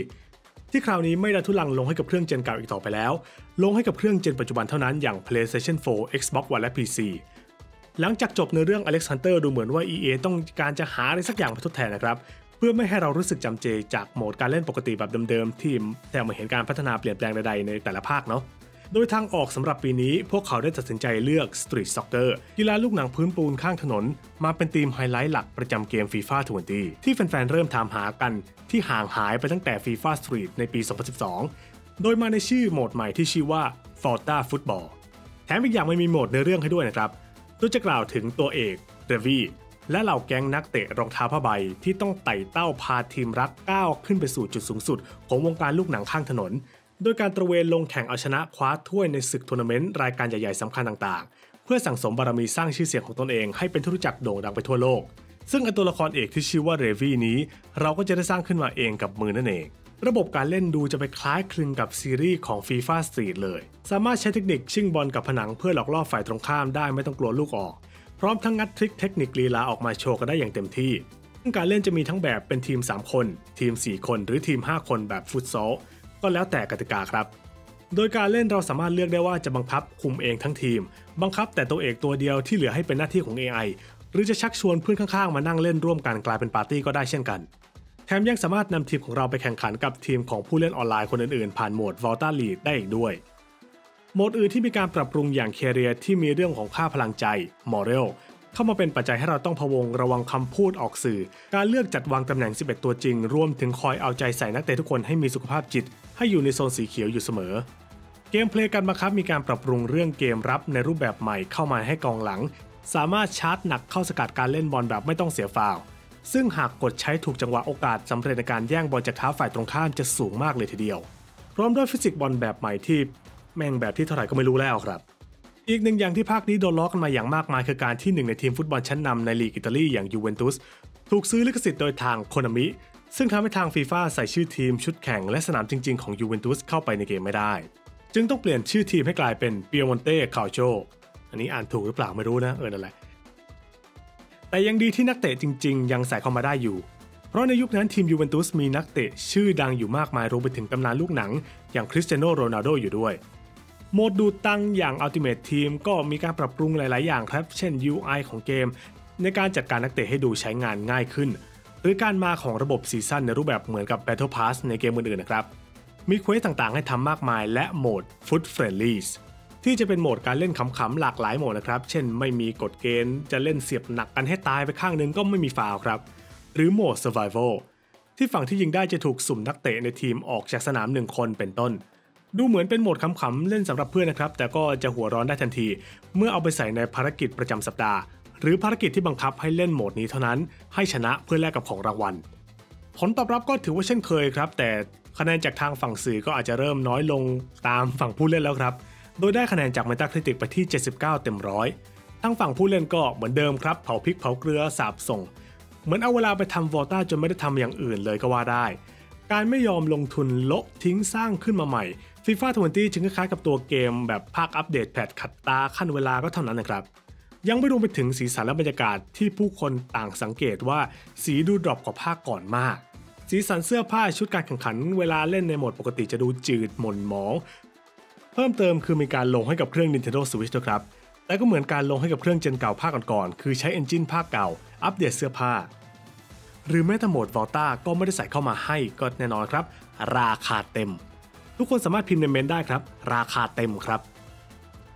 20 ที่คราวนี้ไม่ได้ทุลังลงให้กับเครื่องเจนเก่าอีกต่อไปแล้วลงให้กับเครื่องเจนปัจจุบันเท่านั้นอย่าง PlayStation 4 Xbox One และ PC หลังจากจบในเรื่อง Alex Hunter ดูเหมือนว่า EA ต้องการจะหาอะไรสักอย่างมาทดแทนนะครับเพื่อไม่ให้เรารู้สึกจำเจจากโหมดการเล่นปกติแบบเดิมๆที่แต่ไม่เห็นการพัฒนาเปลี่ยนแปลงใดๆในแต่ละภาคเนาะโดยทางออกสำหรับปีนี้พวกเขาได้ตัดสินใจเลือก Street Soccer กีฬาลูกหนังพื้นปูนข้างถนนมาเป็นธีมไฮไลท์หลักประจำเกม FIFA 20 ที่แฟนๆเริ่มถามหากันที่ห่างหายไปตั้งแต่ FIFA Street ในปี 2012 โดยมาในชื่อโหมดใหม่ที่ชื่อว่า Forza Football แถมอีกอย่างไม่มีโหมดในเรื่องให้ด้วยนะครับโดยจะกล่าวถึงตัวเอกเรวี่และเหล่าแก๊งนักเตะรองเท้าผ้าใบที่ต้องไต่เต้าพาทีมรักก้าวขึ้นไปสู่จุดสูงสุดของวงการลูกหนังข้างถนนโดยการตระเวนลงแข่งเอาชนะคว้าถ้วยในศึกทัวร์นาเมนต์รายการใหญ่ๆสำคัญต่างๆเพื่อสั่งสมบารมีสร้างชื่อเสียงของตนเองให้เป็นที่รู้จักโด่งดังไปทั่วโลกซึ่งตัวละครเอกที่ชื่อว่าเรวี่นี้เราก็จะได้สร้างขึ้นมาเองกับมือนั่นเองระบบการเล่นดูจะไปคล้ายคลึงกับซีรีส์ของ FIFA Street เลยสามารถใช้เทคนิคชิ่งบอลกับผนังเพื่อหลอกล่อฝ่ายตรงข้ามได้ไม่ต้องกลัวลูกออกพร้อมทั้งงัดทริคเทคนิคลีลาออกมาโชว์กันได้อย่างเต็มที่ซึ่งการเล่นจะมีทั้งแบบเป็นทีม3คนทีม4คนหรือทีม5คนแบบฟุตซอลก็แล้วแต่กติกาครับโดยการเล่นเราสามารถเลือกได้ว่าจะบังคับคุมเองทั้งทีมบังคับแต่ตัวเอกตัวเดียวที่เหลือให้เป็นหน้าที่ของ AI หรือจะชักชวนเพื่อนข้างๆมานั่งเล่นร่วมกันกลายเป็นปาร์ตี้ก็ได้เช่นกันแถมยังสามารถนำทีมของเราไปแข่งขันกับทีมของผู้เล่นออนไลน์คนอื่นๆผ่านโหมด Volta League ได้อีกด้วยโหมดอื่นที่มีการปรับปรุงอย่าง Career ที่มีเรื่องของค่าพลังใจ Moral เข้ามาเป็นปัจจัยให้เราต้องพะวงระวังคำพูดออกสื่อการเลือกจัดวางตำแหน่ง11ตัวจริงรวมถึงคอยเอาใจใส่นักเตะทุกคนให้มีสุขภาพจิตให้อยู่ในโซนสีเขียวอยู่เสมอเกมเพลย์การบังคับมีการปรับปรุงเรื่องเกมรับในรูปแบบใหม่เข้ามาให้กองหลังสามารถชาร์จหนักเข้าสกัดการเล่นบอลแบบไม่ต้องเสียฟาวล์ซึ่งหากกดใช้ถูกจังหวะโอกาสสำเร็จในการแย่งบอลจากเท้าฝ่ายตรงข้ามจะสูงมากเลยทีเดียวพร้อมด้วยฟิสิกส์บอลแบบใหม่ที่แม่งแบบที่เท่าไหร่ก็ไม่รู้แล้วครับอีกหนึ่งอย่างที่ภาคนี้โดนล้อกันมาอย่างมากมายคือการที่หนึ่งในทีมฟุตบอลชั้นนำในลีกอิตาลีอย่างยูเวนตุสถูกซื้อลิขสิทธิ์โดยทางโคนามิซึ่งทำให้ทางฟีฟ่าใส่ชื่อทีมชุดแข่งและสนามจริงๆของยูเวนตุสเข้าไปในเกมไม่ได้จึงต้องเปลี่ยนชื่อทีมให้กลายเป็นเปียมอนเต้คาโจอันนี้อ่านถูกหรือเปล่าไม่รู้นะนั่นแหละแต่ยังดีที่นักเตะจริงๆยังใส่เข้ามาได้อยู่เพราะในยุคนั้นทีมยูเวนตุสมีนักเตะชื่อดังอยู่มากมายรวมไปถึงตำนานลูกหนังอย่างคริสเตียโนโรนัลโดอยู่ด้วยโหมดดูดตังอย่าง Ultimate Team ก็มีการปรับปรุงหลายๆอย่างครับเช่น UI ของเกมในการจัดการนักเตะให้ดูใช้งานง่ายขึ้นหรือการมาของระบบซีซั่นในรูปแบบเหมือนกับ Battle Pass ในเกมอื่นๆนะครับมีเควสต่างๆให้ทำมากมายและโหมด Foot Friendlies ที่จะเป็นโหมดการเล่นขำๆหลากหลายโหมดนะครับเช่นไม่มีกฎเกณฑ์จะเล่นเสียบหนักกันให้ตายไปข้างนึงก็ไม่มีฟาวล์ครับหรือโหมด Survival ที่ฝั่งที่ยิงได้จะถูกสุ่มนักเตะในทีมออกจากสนาม1คนเป็นต้นดูเหมือนเป็นโหมดขำๆเล่นสำหรับเพื่อนนะครับแต่ก็จะหัวร้อนได้ทันทีเมื่อเอาไปใส่ในภารกิจประจำสัปดาห์หรือภารกิจที่บังคับให้เล่นโหมดนี้เท่านั้นให้ชนะเพื่อแลกกับของรางวัลผลตอบรับก็ถือว่าเช่นเคยครับแต่คะแนนจากทางฝั่งสื่อก็อาจจะเริ่มน้อยลงตามฝั่งผู้เล่นแล้วครับโดยได้คะแนนจาก Metacritic ไปที่79เต็ม100ทั้งฝั่งผู้เล่นก็เหมือนเดิมครับเผาพริกเผาเกลือสาบส่งเหมือนเอาเวลาไปทำ Volta จนไม่ได้ทำอย่างอื่นเลยก็ว่าได้การไม่ยอมลงทุนโละทิ้งสร้างขึ้นมาใหม่ FIFA 20 จึงคล้ายๆกับตัวเกมแบบภาคอัปเดตแพทขัดตาขั้นเวลาก็เท่านั้นนะครับยังไม่รวมไปถึงสีสันและบรรยากาศที่ผู้คนต่างสังเกตว่าสีดูดรอปกว่าภาคก่อนมากสีสันเสื้อผ้าชุดการแข่งขันเวลาเล่นในโหมดปกติจะดูจืดหม่นหมองเพิ่มเติมคือมีการลงให้กับเครื่อง Nintendo Switch ด้วยครับแต่ก็เหมือนการลงให้กับเครื่องเจนเก่าภาคก่อนๆคือใช้เอนจินภาคเก่าอัปเดตเสื้อผ้าหรือแม้แต่โหมด Volta ก็ไม่ได้ใส่เข้ามาให้ก็แน่นอนครับราคาเต็มทุกคนสามารถพิมพ์ในเมนต์ได้ครับราคาเต็มครับ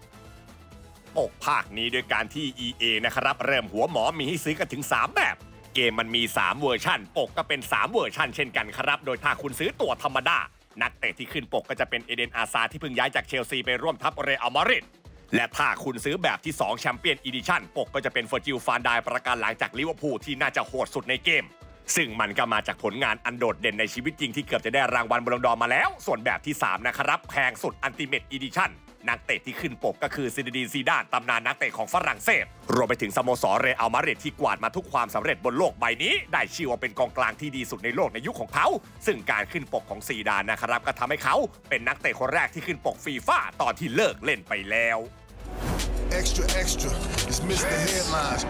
ปกภาคนี้โดยการที่ EA นะครับเริ่มหัวหมอมีให้ซื้อกันถึง3แบบเกมมันมี3เวอร์ชันปกก็เป็น3เวอร์ชันเช่นกันครับโดยถ้าคุณซื้อตั๋วธรรมดานักเตะที่ขึ้นปกก็จะเป็นเอเดน อาซาร์ที่เพิ่งย้ายจากเชลซีไปร่วมทัพเรอัลมาดริดและถ้าคุณซื้อแบบที่2แชมเปี้ยนอีดิชั่นปกก็จะเป็นเฟอร์จิล ฟานไดน์ประการหลังจากลิเวอร์พูลที่น่าจะโหดสุดในเกมซึ่งมันก็มาจากผลงานอันโดดเด่นในชีวิตจริงที่เกือบจะได้รางวัลบอลลงดอร์มาแล้วส่วนแบบที่3นะครับแพงสุดอัลติเมทอีดิชั่นนักเตะที่ขึ้นปกก็คือซินดีน ซีดานตำนานนักเตะของฝรั่งเศสรวมไปถึงสโมสรเรอัลมาดริดที่กวาดมาทุกความสำเร็จบนโลกใบนี้ได้ชื่อว่าเป็นกองกลางที่ดีสุดในโลกในยุคของเขาซึ่งการขึ้นปกของซีดานนะครับก็ทำให้เขาเป็นนักเตะคนแรกที่ขึ้นปกฟีฟ่าตอนที่เลิกเล่นไปแล้ว Extra, extra. It's Mr. Headlines.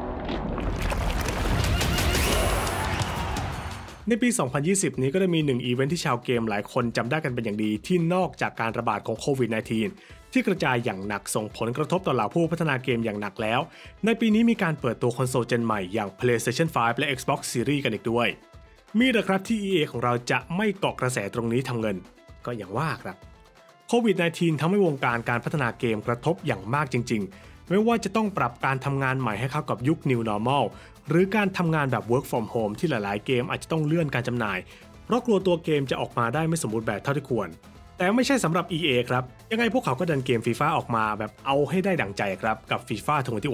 ในปี 2020 นี้ก็ได้มี1อีเวนท์ที่ชาวเกมหลายคนจำได้กันเป็นอย่างดีที่นอกจากการระบาดของโควิด -19 ที่กระจายอย่างหนักส่งผลกระทบต่อเหล่าผู้พัฒนาเกมอย่างหนักแล้วในปีนี้มีการเปิดตัวคอนโซลเจนใหม่อย่าง PlayStation 5 และ Xbox Series กันอีกด้วยมีเหรอครับที่ EA ของเราจะไม่เกาะกระแสตรงนี้ทำเงินก็อย่างว่าครับโควิด -19 ทำให้วงการการพัฒนาเกมกระทบอย่างมากจริงๆไม่ว่าจะต้องปรับการทำงานใหม่ให้เข้ากับยุค New Normal หรือการทำงานแบบ Work from Home ที่หลายๆเกมอาจจะต้องเลื่อนการจำหน่ายเพราะกลัวตัวเกมจะออกมาได้ไม่สมบูรณ์แบบเท่าที่ควรแต่ไม่ใช่สำหรับ EA ครับยังไงพวกเขาก็ดันเกม FIFA ออกมาแบบเอาให้ได้ดั่งใจครับกับ FIFA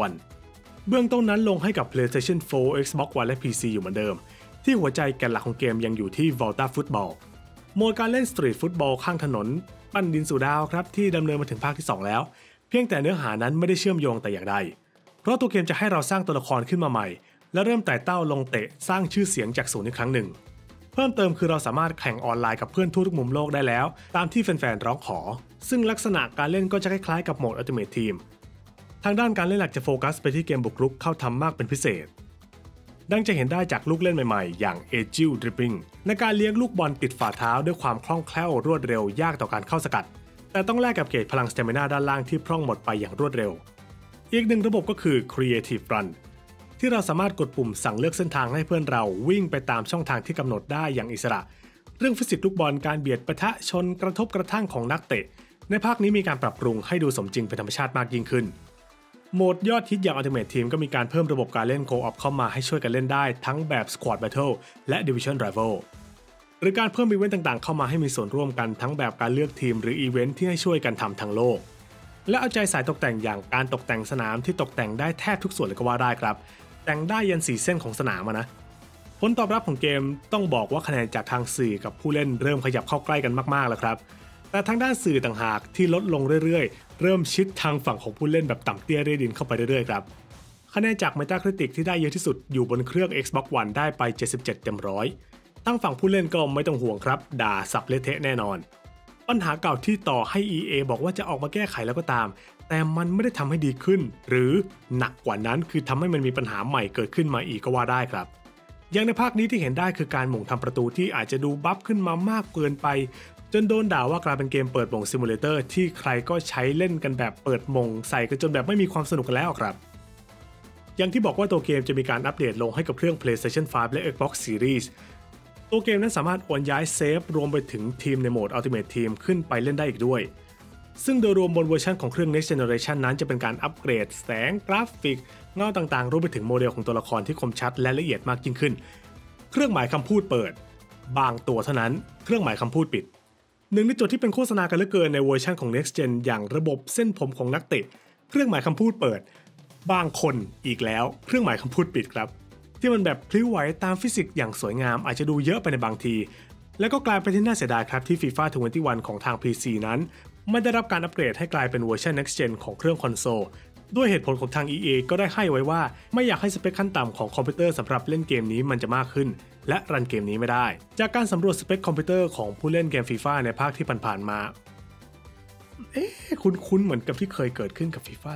21 เบื้องต้นนั้นลงให้กับ PlayStation 4 Xbox One และ PC อยู่เหมือนเดิมที่หัวใจแกนหลักของเกมยังอยู่ที่ Volta Football โหมดการเล่น Street Football ข้างถนนปั้นดินสู่ดาวครับที่ดำเนินมาถึงภาคที่2แล้วเพียงแต่เนื้อหานั้นไม่ได้เชื่อมโยงแต่อย่างใดเพราะตัวเกมจะให้เราสร้างตัวละครขึ้นมาใหม่และเริ่มไต่เต้าลงเตะสร้างชื่อเสียงจากศูนย์อีกครั้งหนึ่งเพิ่มเติมคือเราสามารถแข่งออนไลน์กับเพื่อนทั่วทุกมุมโลกได้แล้วตามที่แฟนๆร้องขอซึ่งลักษณะการเล่นก็จะคล้ายๆกับโหมด Ultimate Team ทางด้านการเล่นหลักจะโฟกัสไปที่เกมบุกรุกเข้าทำมากเป็นพิเศษดังจะเห็นได้จากลูกเล่นใหม่ๆอย่าง Agile Dribbling ในการเลี้ยงลูกบอลติดฝ่าเท้าด้วยความคล่องแคล่วรวดเร็วยากต่อการเข้าสกัดแต่ต้องแลกกับเกจพลังสเตมินาด้านล่างที่พร่องหมดไปอย่างรวดเร็วอีกหนึ่งระบบก็คือ Creative Run ที่เราสามารถกดปุ่มสั่งเลือกเส้นทางให้เพื่อนเราวิ่งไปตามช่องทางที่กำหนดได้อย่างอิสระเรื่องฟิสิกส์ลูกบอลการเบียดปะทะชนกระทบกระทั่งของนักเตะในภาคนี้มีการปรับปรุงให้ดูสมจริงเป็นธรรมชาติมากยิ่งขึ้นโหมดยอดฮิตอย่าง Ultimate Team ก็มีการเพิ่มระบบการเล่น Co-op เข้ามาให้ช่วยกันเล่นได้ทั้งแบบ Squad Battle และ Division Rival หรือการเพิ่มอีเวนต์ต่างๆเข้ามาให้มีส่วนร่วมกันทั้งแบบการเลือกทีมหรืออีเวนต์ที่ให้ช่วยกันทำทั้งโลกและเอาใจสายตกแต่งอย่างการตกแต่งสนามที่ตกแต่งได้แทบทุกส่วนเลยก็ว่าได้ครับแต่งได้ยัน4เส้นของสนามนะผลตอบรับของเกมต้องบอกว่าคะแนนจากทางสื่อกับผู้เล่นเริ่มขยับเข้าใกล้กันมากๆแล้วครับแต่ทางด้านสื่อต่างหากที่ลดลงเรื่อยๆเริ่มชิดทางฝั่งของผู้เล่นแบบต่ำเตี้ยเรียดินเข้าไปเรื่อยๆครับคะแนนจาก Metacritic ที่ได้เยอะที่สุดอยู่บนเครื่อง Xbox One ได้ไป77เต็ม100ตั้งฝั่งผู้เล่นก็ไม่ต้องห่วงครับด่าสับเละเทะแน่นอนปัญหาเก่าที่ต่อให้ EA บอกว่าจะออกมาแก้ไขแล้วก็ตามแต่มันไม่ได้ทำให้ดีขึ้นหรือหนักกว่านั้นคือทำให้มันมีปัญหาใหม่เกิดขึ้นมาอีกก็ว่าได้ครับอย่างในภาคนี้ที่เห็นได้คือการหม่งทำประตูที่อาจจะดูบัฟขึ้นมามากเกินไปจนโดนด่าว่ากลายเป็นเกมเปิดหม่งซิมูเลเตอร์ที่ใครก็ใช้เล่นกันแบบเปิดหม่งใส่กันจนแบบไม่มีความสนุกกันแล้วครับอย่างที่บอกว่าตัวเกมจะมีการอัปเดตลงให้กับเครื่อง PlayStation 5 และ Xbox Series ตัวเกมนั้นสามารถโอนย้ายเซฟรวมไปถึงทีมในโหมด Ultimate Team ขึ้นไปเล่นได้อีกด้วยซึ่งโดยรวมบนเวอร์ชันของเครื่อง Next Generation นั้นจะเป็นการอัปเกรดแสงกราฟิกเงาต่างๆรวมไปถึงโมเดลของตัวละครที่คมชัดและละเอียดมากยิ่งขึ้นเครื่องหมายคำพูดเปิดบางตัวเท่านั้นเครื่องหมายคำพูดปิดหนึ่งในจุดที่เป็นโฆษณากันเหลือเกินในเวอร์ชันของ Next Gen อย่างระบบเส้นผมของนักเตะเครื่องหมายคำพูดเปิดบางคนอีกแล้วเครื่องหมายคำพูดปิดครับที่มันแบบพลิ้วไหวตามฟิสิกส์อย่างสวยงามอาจจะดูเยอะไปในบางทีแล้วก็กลายเป็นที่น่าเสียดายครับที่ FIFA 21 ของทาง PC นั้นไม่ได้รับการอัปเกรดให้กลายเป็นเวอร์ชัน Next Gen ของเครื่องคอนโซลด้วยเหตุผลของทาง EA ก็ได้ให้ไว้ว่าไม่อยากให้สเปคขั้นต่ำของคอมพิวเตอร์สำหรับเล่นเกมนี้มันจะมากขึ้นและรันเกมนี้ไม่ได้จากการสำรวจสเปคคอมพิวเตอร์ของผู้เล่นเกม FIFA ในภาคที่ผ่านๆมาคุ้นๆเหมือนกับที่เคยเกิดขึ้นกับ FIFA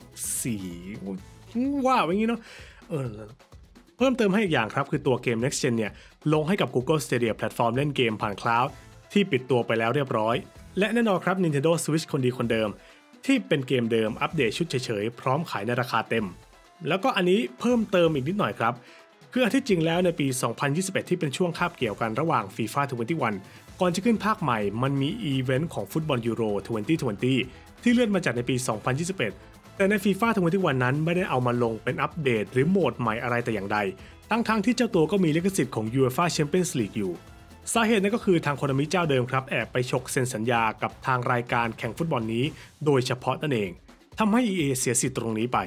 14ว่าอย่างนี้เนาะเพิ่มเติมให้อีกอย่างครับคือตัวเกม Next Gen เนี่ยลงให้กับ Google Stadia แพลตฟอร์มเล่นเกมผ่านคลาวด์ที่ปิดตัวไปแล้วเรียบร้อยและแน่นอนครับ Nintendo Switch คนดีคนเดิมที่เป็นเกมเดิมอัปเดตชุดเฉยๆพร้อมขายในราคาเต็มแล้วก็อันนี้เพิ่มเติมอีกนิดหน่อยครับคือที่จริงแล้วในปี 2021 ที่เป็นช่วงคาบเกี่ยวกันระหว่าง FIFA 21 ก่อนจะขึ้นภาคใหม่มันมีอีเวนต์ของฟุตบอลยูโร 2020 ที่เลื่อนมาจากในปี 2021 แต่ใน FIFA 21 นั้นไม่ได้เอามาลงเป็นอัปเดตหรือโหมดใหม่อะไรแต่อย่างใดทั้งที่เจ้าตัวก็มีลิขสิทธิ์ของ UEFA Champions League อยู่สาเหตุนั้นก็คือทางโคนามิเจ้าเดิมครับแอบไปฉกเซ็นสัญญากับทางรายการแข่งฟุตบอลนี้โดยเฉพาะนั่นเองทำให้ EA เสียสิทธิ์ตรงนี้ไป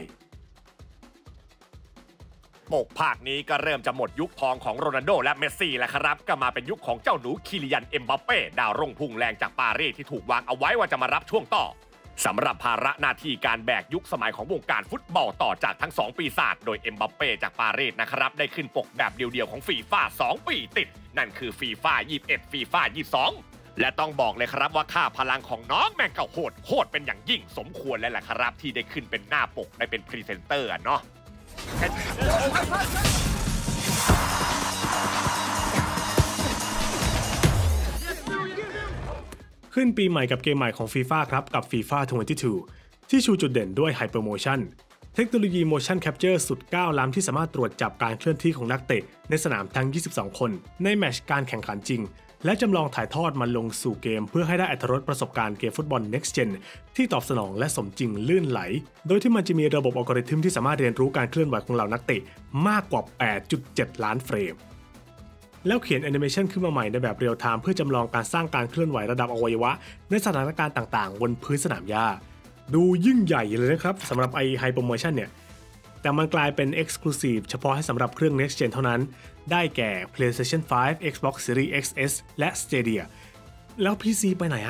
ปกภาคนี้ก็เริ่มจะหมดยุคทองของโรนัลโดและเมสซี่แล้วครับก็มาเป็นยุคของเจ้าหนูคิลิยันเอ็มบัปเป้ดาวรุ่งพุ่งแรงจากปารีสที่ถูกวางเอาไว้ว่าจะมารับช่วงต่อสำหรับภาระหน้าที่การแบกยุคสมัยของวงการฟุตบอลต่อจากทั้ง2ปีศาจโดยเอ็มบัปเป้จากปารีสนะครับได้ขึ้นปกแบบเดียวๆของฟีฟ่า2ปีติดนั่นคือฟีฟ่า21ฟีฟ่า22และต้องบอกเลยครับว่าค่าพลังของน้องแม่งก็โหดเป็นอย่างยิ่งสมควรแล้วแหละครับที่ได้ขึ้นเป็นหน้าปกได้เป็นพรีเซนเตอร์เนาะขึ้นปีใหม่กับเกมใหม่ของ FIFA ครับกับ FIFA 22 ที่ชูจุดเด่นด้วย Hypermotion เทคโนโลยี Motion Capture สุดก้าวล้ำที่สามารถตรวจจับการเคลื่อนที่ของนักเตะในสนามทั้ง 22 คนในแมตช์การแข่งขันจริงและจำลองถ่ายทอดมันลงสู่เกมเพื่อให้ได้อรรถรสประสบการณ์เกมฟุตบอล Next Gen ที่ตอบสนองและสมจริงลื่นไหลโดยที่มันจะมีระบบอัลกอริทึมที่สามารถเรียนรู้การเคลื่อนไหวของเหล่านักเตะมากกว่า 8.7 ล้านเฟรมแล้วเขียนแอนิเมชันขึ้นมาใหม่ในแบบเรียลไทม์เพื่อจำลองการสร้างการเคลื่อนไหวระดับอวัยวะในสถานการณ์ต่างๆบนพื้นสนามหญ้าดูยิ่งใหญ่เลยนะครับสำหรับHypermotion เนี่ยแต่มันกลายเป็น Exclusive เฉพาะให้สำหรับเครื่อง Next Gen เท่านั้นได้แก่ PlayStation 5 Xbox Series XS และ Stadia แล้ว PC ไปไหนอะ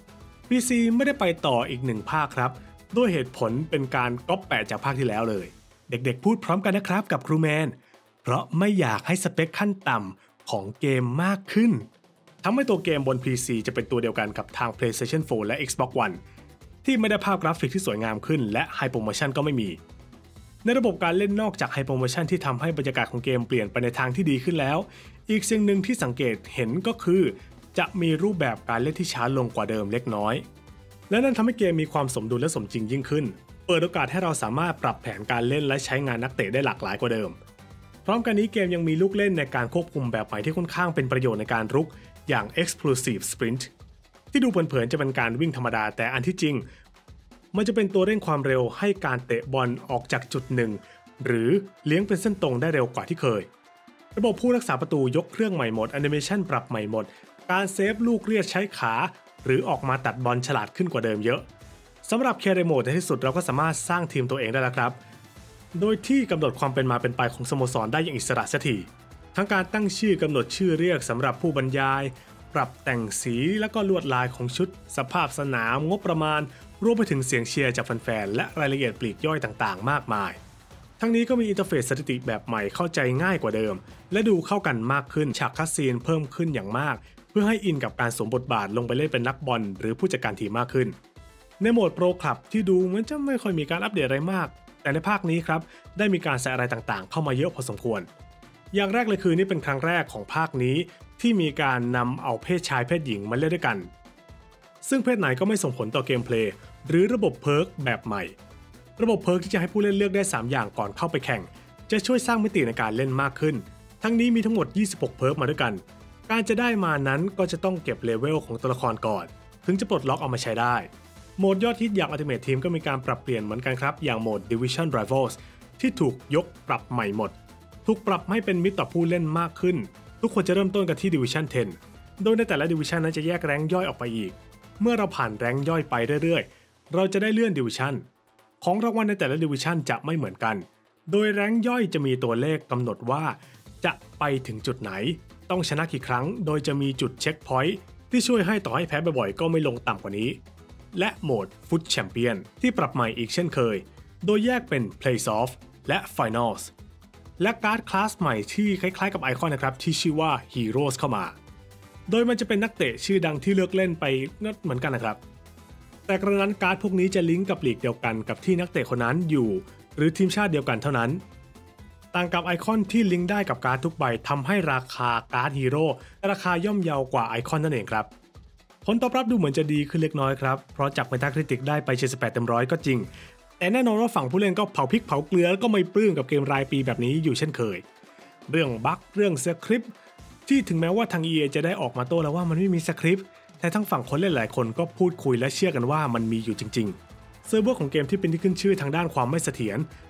PC ไม่ได้ไปต่ออีก1ภาคครับด้วยเหตุผลเป็นการก๊อปแปะจากภาคที่แล้วเลยเด็กๆพูดพร้อมกันนะครับกับครูแมนเพราะไม่อยากให้สเปคขั้นต่ำของเกมมากขึ้นทำให้ตัวเกมบน PC จะเป็นตัวเดียวกันกับทาง PlayStation 4 และ Xbox One ที่ไม่ได้ภาพกราฟิกที่สวยงามขึ้นและ Hypermotion ก็ไม่มีในระบบการเล่นนอกจาก Hypermotion ที่ทำให้บรรยากาศของเกมเปลี่ยนไปในทางที่ดีขึ้นแล้วอีกสิ่งหนึ่งที่สังเกตเห็นก็คือจะมีรูปแบบการเล่นที่ช้าลงกว่าเดิมเล็กน้อยและนั่นทำให้เกมมีความสมดุลและสมจริงยิ่งขึ้นเปิดโอกาสให้เราสามารถปรับแผนการเล่นและใช้งานนักเตะได้หลากหลายกว่าเดิมพร้อมกันนี้เกมยังมีลูกเล่นในการควบคุมแบบใหม่ที่ค่อนข้างเป็นประโยชน์ในการรุกอย่าง Explosive Sprint ที่ดูเผินๆจะเป็นการวิ่งธรรมดาแต่อันที่จริงมันจะเป็นตัวเร่งความเร็วให้การเตะบอลออกจากจุดหนึ่งหรือเลี้ยงเป็นเส้นตรงได้เร็วกว่าที่เคยระบบผู้รักษาประตูยกเครื่องใหม่หมดแอนิเมชันปรับใหม่หมดการเซฟลูกเรียกใช้ขาหรือออกมาตัดบอลฉลาดขึ้นกว่าเดิมเยอะสำหรับเคเรโมดในที่สุดเราก็สามารถสร้างทีมตัวเองได้แล้วครับโดยที่กำหนดความเป็นมาเป็นไปของสโมสรได้อย่างอิสระเสียทีทั้งการตั้งชื่อกำหนดชื่อเรียกสำหรับผู้บรรยายปรับแต่งสีและก็ลวดลายของชุดสภาพสนามงบประมาณรวมไปถึงเสียงเชียร์จากแฟนๆและรายละเอียดปลีกย่อยต่างๆมากมายทั้งนี้ก็มีอินเทอร์เฟซสถิติแบบใหม่เข้าใจง่ายกว่าเดิมและดูเข้ากันมากขึ้นฉากคัสซีนเพิ่มขึ้นอย่างมากเพื่อให้อินกับการสวมบทบาทลงไปเล่นเป็นนักบอลหรือผู้จัดการทีมมากขึ้นในโหมดโปรคลับที่ดูเหมือนจะไม่ค่อยมีการอัปเดตอะไรมากแต่ในภาคนี้ครับได้มีการใส่อะไรต่างๆเข้ามาเยอะพอสมควรอย่างแรกเลยคือนี่เป็นครั้งแรกของภาคนี้ที่มีการนำเอาเพศชายเพศหญิงมาเล่นด้วยกันซึ่งเพศไหนก็ไม่ส่งผลต่อเกมเพลย์หรือระบบเพิร์กแบบใหม่ระบบเพิร์กที่จะให้ผู้เล่นเลือกได้3อย่างก่อนเข้าไปแข่งจะช่วยสร้างมิติในการเล่นมากขึ้นทั้งนี้มีทั้งหมด26เพิร์กมาด้วยกันการจะได้มานั้นก็จะต้องเก็บเลเวลของตัวละครก่อนถึงจะปลดล็อกเอามาใช้ได้โหมดยอดฮิตอย่าง Ultimate Team ก็มีการปรับเปลี่ยนเหมือนกันครับอย่างโหมด Division Rivals ที่ถูกยกปรับใหม่หมดถูกปรับให้เป็นมิตรต่อผู้เล่นมากขึ้นทุกคนจะเริ่มต้นกันที่ Division 10 โดยในแต่ละ Division นั้นจะแยกแรงย่อยออกไปอีกเมื่อเราผ่านแรงย่อยไปเรื่อยๆเราจะได้เลื่อน Division ของรางวัลในแต่ละ Division จะไม่เหมือนกันโดยแรงย่อยจะมีตัวเลขกำหนดว่าจะไปถึงจุดไหนต้องชนะกี่ครั้งโดยจะมีจุดเช็คพอยต์ที่ช่วยให้ต่อให้แพ้บ่อยๆก็ไม่ลงต่ำกว่านี้และโหมด Foot Champion ที่ปรับใหม่อีกเช่นเคยโดยแยกเป็น Playoff และ Finals และการ์ดคลาสใหม่ที่คล้ายๆกับไอคอนนะครับที่ชื่อว่า Heroes เข้ามาโดยมันจะเป็นนักเตะชื่อดังที่เลือกเล่นไปเหมือนกันนะครับแต่กระนั้นการ์ดพวกนี้จะลิงก์กับลีกเดียวกันกับที่นักเตะคนนั้นอยู่หรือทีมชาติเดียวกันเท่านั้นต่างกับไอคอนที่ลิงก์ได้กับการ์ดทุกใบทำให้ราคาการ์ดฮีโร่ราคาย่อมเยาวกว่าไอคอนนั่นเองครับผลตอบรับดูเหมือนจะดีขึ้นเล็กน้อยครับเพราะจาก Metacritic ได้ไป78เต็ม100ก็จริงแต่แน่นอนว่าฝั่งผู้เล่นก็เผาพริกเผาเกลือแล้วก็ไม่ปลื้มกับเกมรายปีแบบนี้อยู่เช่นเคยเรื่องบั๊กเรื่องสคริปต์ที่ถึงแม้ว่าทาง EA จะได้ออกมาโต้แล้วว่ามันไม่มีสคริปต์แต่ทั้งฝั่งคนเล่นหลายคนก็พูดคุยและเชื่อกันว่ามันมีอยู่จริงๆเซิร์ฟเวอร์ของเกมที่เป็นที่ขึ้นชื่อทางด้านความไม่เสถียร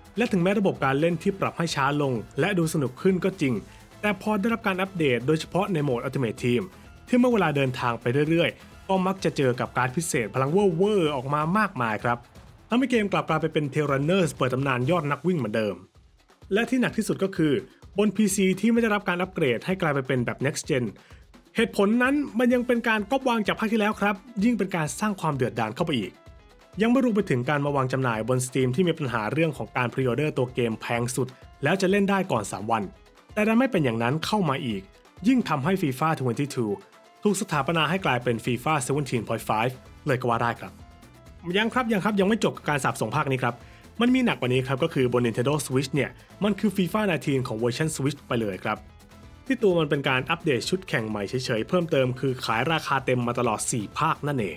และถึงแม้ระบบการเล่นที่ปรับให้ช้าลงและดูสนุกขึ้นก็จริงแต่พอได้รับการอัปเดตโดยเฉพาะในโหมด Ultimate Team ที่เมื่อเวลาเดินทางไปเรื่อยๆก็มักจะเจอกับการพิเศษพลังเวอร์ออกมามากมายครับทำให้เกมกลับกลายไปเป็น Trail Runners เปิดตำนานยอดนักวิ่งเหมือนเดิมและที่หนักที่สุดก็คือบน PC ที่ไม่ได้รับการอัปเกรดให้กลายไปเป็นแบบ Next Gen เหตุผลนั้นมันยังเป็นการก๊อปวางจากภาคที่แล้วครับยิ่งเป็นการสร้างความเดือดดาลเข้าไปอีกยังไม่รวมไปถึงการมาวางจำหน่ายบน Steam ที่มีปัญหาเรื่องของการพรีออเดอร์ตัวเกมแพงสุดแล้วจะเล่นได้ก่อน3วันแต่ดันไม่เป็นอย่างนั้นเข้ามาอีกยิ่งทำให้ FIFA 22 ถูกสถาปนาให้กลายเป็น FIFA 17.5 เลยก็ว่าได้ครับยังไม่จบกับการสาบส่งภาคนี้ครับมันมีหนักกว่านี้ครับก็คือบน Nintendo Switch เนี่ยมันคือ FIFA 19 ของเวอร์ชัน Switch ไปเลยครับที่ตัวมันเป็นการอัปเดตชุดแข่งใหม่เฉยๆเพิ่มเติมคือขายราคาเต็มมาตลอด4ภาคนั่นเอง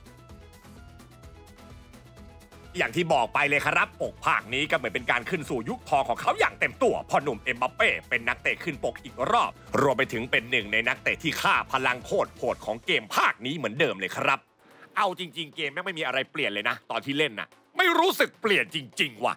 อย่างที่บอกไปเลยครับปกภาคนี้ก็เหมือนเป็นการขึ้นสู่ยุคทองของเขาอย่างเต็มตัวพอหนุ่มเอ็มบัปเป้เป็นนักเตะขึ้นปกอีกรอบรวมไปถึงเป็นหนึ่งในนักเตะที่ฆ่าพลังโคตรโหดของเกมภาคนี้เหมือนเดิมเลยครับเอาจริงๆเกมไม่มีอะไรเปลี่ยนเลยนะตอนที่เล่นนะไม่รู้สึกเปลี่ยนจริงๆว่ะ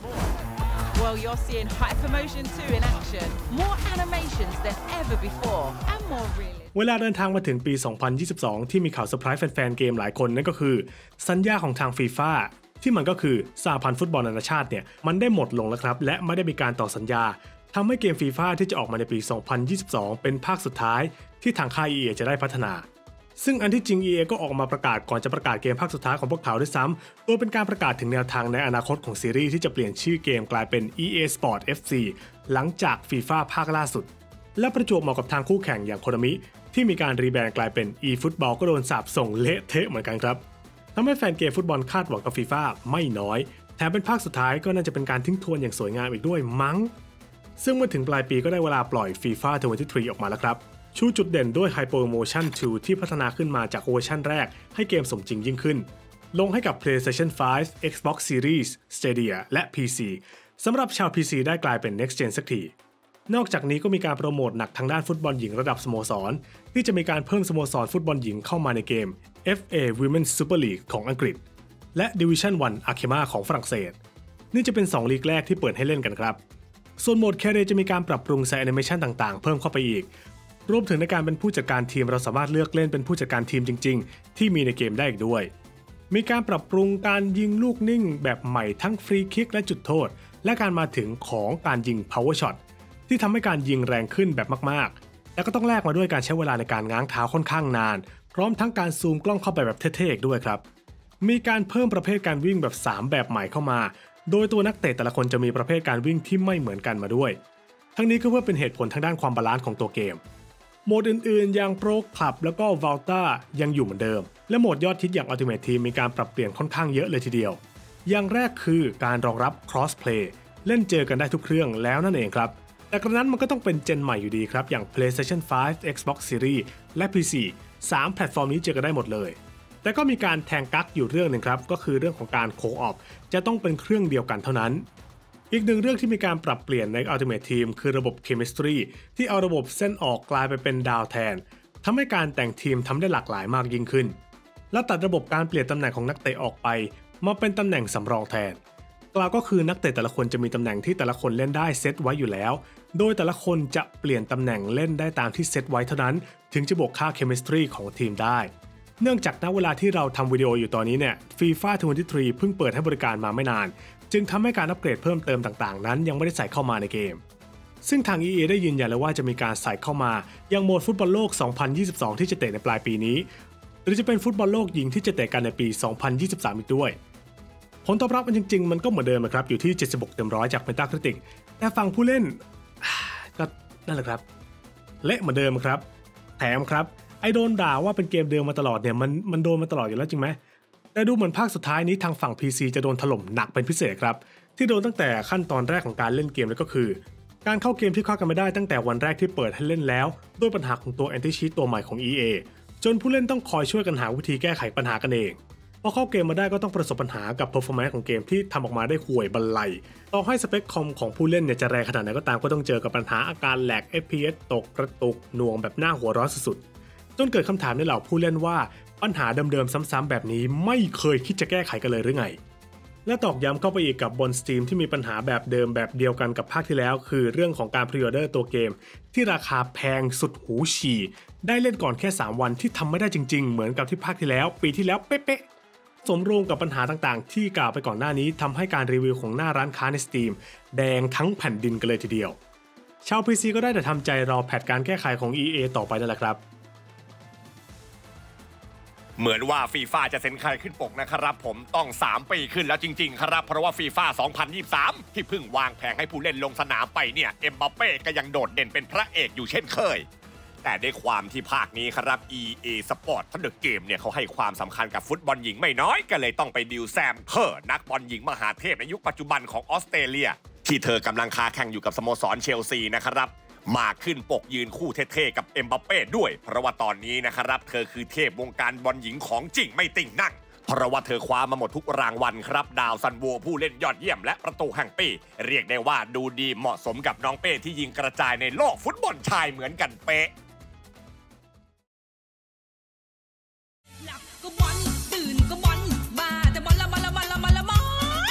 Well, you're seeing Hypermotion 2 in action. More animations than ever before and more realistic. เวลาเดินทางมาถึงปี 2022 ที่มีข่าวเซอร์ไพรส์แฟนๆเกมหลายคนนั่นก็คือสัญญาของทาง FIFA ที่มันก็คือสหพันธ์ฟุตบอลนานาชาติเนี่ยมันได้หมดลงแล้วครับและไม่ได้มีการต่อสัญญาทำให้เกม FIFA ที่จะออกมาในปี 2022 เป็นภาคสุดท้ายที่ทางค่าย EA จะได้พัฒนาซึ่งอันที่จริง EA ก็ออกมาประกาศก่อนจะประกาศเกมภาคสุดท้ายของพวกเขาด้วยซ้ำโดยเป็นการประกาศถึงแนวทางในอนาคตของซีรีส์ที่จะปลี่ยนชื่อเกมกลายเป็น EA Sports FC หลังจาก FIFA ภาคล่าสุดและประจวบเหมาะกับทางคู่แข่งอย่างโคนามิที่มีการรีแบรนด์กลายเป็น eFootball ก็โดนสาปส่งเละเทะเหมือนกันครับทำให้แฟนเกมฟุตบอลคาดหวังกับ FIFA ไม่น้อยแถมเป็นภาคสุดท้ายก็น่าจะเป็นการทิ้งทวนอย่างสวยงามอีกด้วยมั้งซึ่งเมื่อถึงปลายปีก็ได้เวลาปล่อย FIFA 23 ออกมาแล้วครับชูจุดเด่นด้วย Hypermotion 2 ที่พัฒนาขึ้นมาจากเวอร์ชันแรกให้เกมสมจริงยิ่งขึ้นลงให้กับ PlayStation 5 Xbox Series Stadia และ PC สำหรับชาว PC ได้กลายเป็น Next Gen สักทีนอกจากนี้ก็มีการโปรโมทหนักทางด้านฟุตบอลหญิงระดับสโมสรที่จะมีการเพิ่มสโมสรฟุตบอลหญิงเข้ามาในเกม FA Women's Super League ของอังกฤษและ Division 1 Arkema ของฝรั่งเศสนี่จะเป็น2ลีกแรกที่เปิดให้เล่นกันครับส่วนโหมด Career จะมีการปรับปรุงใส่แอนิเมชันต่างๆเพิ่มเข้าไปอีกรวมถึงในการเป็นผู้จัดการทีมเราสามารถเลือกเล่นเป็นผู้จัดการทีมจริงๆที่มีในเกมได้อีกด้วยมีการปรับปรุงการยิงลูกนิ่งแบบใหม่ทั้งฟรีคิกและจุดโทษและการมาถึงของการยิง Power Shot ที่ทำให้การยิงแรงขึ้นแบบมากๆแต่ก็ต้องแลกมาด้วยการใช้เวลาในการง้างเท้าค่อนข้างนานพร้อมทั้งการซูมกล้องเข้าไปแบบเท่ๆด้วยครับมีการเพิ่มประเภทการวิ่งแบบ3แบบใหม่เข้ามาโดยตัวนักเตะแต่ละคนจะมีประเภทการวิ่งที่ไม่เหมือนกันมาด้วยทั้งนี้ก็เพื่อเป็นเหตุผลทางด้านความบาลานซ์ของตัวเกมโหมดอื่นๆอย่าง Pro Club แล้วก็ Volta ยังอยู่เหมือนเดิมและโหมดยอดฮิตอย่าง Ultimate Team มีการปรับเปลี่ยนค่อนข้างเยอะเลยทีเดียวอย่างแรกคือการรองรับ Crossplay เล่นเจอกันได้ทุกเครื่องแล้วนั่นเองครับแต่กระนั้นมันก็ต้องเป็นเจนใหม่อยู่ดีครับอย่าง PlayStation 5 Xbox Series และ PC 3 แพลตฟอร์มนี้เจอกันได้หมดเลยแต่ก็มีการแทงกั๊กอยู่เรื่องนึงครับก็คือเรื่องของการโคออปจะต้องเป็นเครื่องเดียวกันเท่านั้นอีกหนึ่งเรื่องที่มีการปรับเปลี่ยนใน Ultimate Team คือระบบ Chemistry ที่เอาระบบเส้นออกกลายไปเป็นดาวแทนทำให้การแต่งทีมทำได้หลากหลายมากยิ่งขึ้นและตัดระบบการเปลี่ยนตำแหน่งของนักเตะออกไปมาเป็นตำแหน่งสำรองแทนกล่าวก็คือนักเตะแต่ละคนจะมีตำแหน่งที่แต่ละคนเล่นได้เซตไว้อยู่แล้วโดยแต่ละคนจะเปลี่ยนตำแหน่งเล่นได้ตามที่เซตไว้เท่านั้นถึงจะบวกค่า Chemistry ของทีมได้เนื่องจากณเวลาที่เราทำวิดีโออยู่ตอนนี้เนี่ย FIFA 23 เพิ่งเปิดให้บริการมาไม่นานจึงทำให้การอัปเกรดเพิ่มเติมต่างๆนั้นยังไม่ได้ใส่เข้ามาในเกมซึ่งทาง EA ได้ยืนยันแล้วว่าจะมีการใส่เข้ามาอย่างโหมดฟุตบอลโลก 2022 ที่จะเตะในปลายปีนี้หรือจะเป็นฟุตบอลโลกหญิงที่จะเตะกันในปี 2023 อีกด้วยผลตอบรับมันจริงๆมันก็เหมือนเดิมนะครับอยู่ที่76 เต็ม 100 จาก Metacritic แต่ฝั่งผู้เล่นก็นั่นแหละครับเละเหมือนเดิมครับแถมครับไอโดนด่าว่าเป็นเกมเดิมมาตลอดเนี่ยมันโดนมาตลอดอยู่แล้วจริงไหมแต่ดูเหมือนภาคสุดท้ายนี้ทางฝั่ง PC จะโดนถล่มหนักเป็นพิเศษครับที่โดนตั้งแต่ขั้นตอนแรกของการเล่นเกมแล้วก็คือการเข้าเกมที่เข้ากันไม่ได้ตั้งแต่วันแรกที่เปิดให้เล่นแล้วด้วยปัญหาของตัว Anti-cheat ตัวใหม่ของ EA จนผู้เล่นต้องคอยช่วยกันหาวิธีแก้ไขปัญหากันเองพอเข้าเกมมาได้ก็ต้องประสบปัญหากับ performance ของเกมที่ทำออกมาได้ห่วยบรรลัยต่อให้สเปคคอมของผู้เล่นเนี่ยจะแรงขนาดไหนก็ตามก็ต้องเจอกับปัญหาอาการแหลก FPS ตกกระตุกหน่วงแบบหน้าหัวร้อนสุดๆจนเกิดคำถามในเหล่าผู้เล่นว่าปัญหาเดิมๆซ้ำๆแบบนี้ไม่เคยคิดจะแก้ไขกันเลยหรือไงและตอกย้ำเข้าไปอีกกับบน Steam ที่มีปัญหาแบบเดิมแบบเดียวกันกับภาคที่แล้วคือเรื่องของการพรีออเดอร์ตัวเกมที่ราคาแพงสุดหูฉี่ได้เล่นก่อนแค่3วันที่ทำไม่ได้จริงๆเหมือนกับที่ภาคที่แล้วปีที่แล้วเป๊ะๆสมรวมกับปัญหาต่างๆที่กล่าวไปก่อนหน้านี้ทำให้การรีวิวของหน้าร้านค้าใน Steam แดงทั้งแผ่นดินกันเลยทีเดียวชาว PC ก็ได้แต่ทำใจรอแพทการแก้ไขของ EA ต่อไปนั่นแหละครับเหมือนว่าฟีฟ่าจะเซ็นใครขึ้นปกนะครับผมต้อง3ปีขึ้นแล้วจริงๆครับเพราะว่าฟีฟ่า2023ที่เพิ่งวางแผงให้ผู้เล่นลงสนามไปเนี่ยเอ็มบัปเป้ก็ยังโดดเด่นเป็นพระเอกอยู่เช่นเคยแต่ด้วยความที่ภาคนี้ครับ EA Sport ทั้งเกมเนี่ยเขาให้ความสำคัญกับฟุตบอลหญิงไม่น้อยก็เลยต้องไปดิวแซมเธอนักบอลหญิงมหาเทพในยุคปัจจุบันของออสเตรเลียที่เธอกำลังค้าแข่งอยู่กับสโมสรเชลซีนะครับมาขึ้นปกยืนคู่เท่ๆกับเอ็มบัปเป้ด้วยเพราะว่าตอนนี้นะครับเธอคือเทพวงการบอลหญิงของจริงไม่ติ่งนั่งเพราะว่าเธอคว้ามาหมดทุกรางวัลครับดาวซันโวผู้เล่นยอดเยี่ยมและประตูแห่งปีเรียกได้ว่าดูดีเหมาะสมกับน้องเป้ที่ยิงกระจายในโลกฟุตบอลชายเหมือนกันเป๊ะหลับก็บอลตื่นก็บอลบ้าแต่บอลละบอลละบอลละบอลละบอล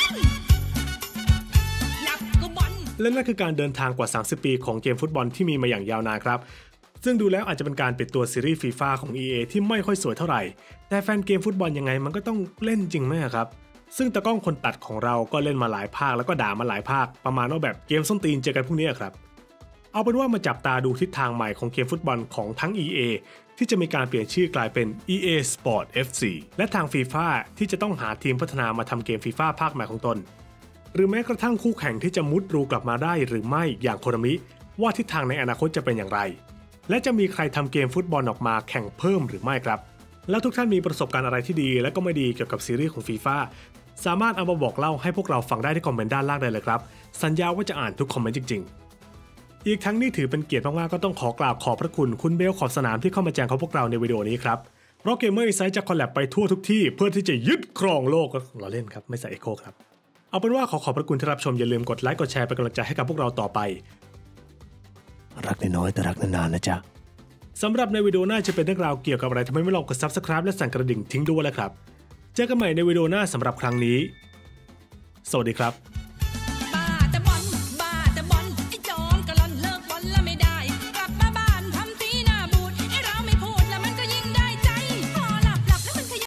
หลับก็บอลและนั่นคือการเดินทางกว่า30ปีของเกมฟุตบอลที่มีมาอย่างยาวนานครับซึ่งดูแล้วอาจจะเป็นการปิดตัวซีรีส์ฟีฟ่าของ EA ที่ไม่ค่อยสวยเท่าไหร่แต่แฟนเกมฟุตบอลยังไงมันก็ต้องเล่นจริงไหมครับซึ่งตากล้องคนตัดของเราก็เล่นมาหลายภาคแล้วก็ด่ามาหลายภาคประมาณว่าแบบเกมส้นตีนเจอกันพวกนี้ครับเอาเป็นว่ามาจับตาดูทิศทางใหม่ของเกมฟุตบอลของทั้ง EA ที่จะมีการเปลี่ยนชื่อกลายเป็น EA Sport FC และทาง FIFA ที่จะต้องหาทีมพัฒนามาทำเกม FIFA ภาคใหม่ของตนหรือแม้กระทั่งคู่แข่งที่จะมุดรูกลับมาได้หรือไม่อย่างโคนามิว่าทิศทางในอนาคตจะเป็นอย่างไรและจะมีใครทำเกมฟุตบอลออกมาแข่งเพิ่มหรือไม่ครับแล้วทุกท่านมีประสบการณ์อะไรที่ดีและก็ไม่ดีเกี่ยวกับซีรีส์ของ FIFA สามารถเอามาบอกเล่าให้พวกเราฟังได้ที่คอมเมนต์ด้านล่างได้เลยครับสัญญาว่าจะอ่านทุกคอมเมนต์จริงๆอีกทั้งนี่ถือเป็นเกียรติมากๆก็ต้องขอกราบขอบพระคุณคุณเบลขอบสนามที่เข้ามาแจ้งของพวกเราในวิดีโอนี้ครับเพราะ Gamer Insight จะคอลแลบไปทั่วทุกที่เพื่อที่จะยึดครองโลกเราเล่นครับไม่ใส่เอโคครับเอาเป็นว่าขอบพระคุณที่รับชมอย่าลืมกดไลค์กดแชร์เป็นกำลังใจให้กับพวกเราต่อไปรักน้อยแต่รักนานๆนะจ๊ะสำหรับในวิดีโอหน้าจะเป็นเรื่องราวเกี่ยวกับอะไรทำไมไม่ลองกด Subscribe และสั่นกระดิ่งทิ้งด้วยแล้วครับเจอกันใหม่ในวิดีโอหน้าสำหรับครั้งนี้สวัสดีครับ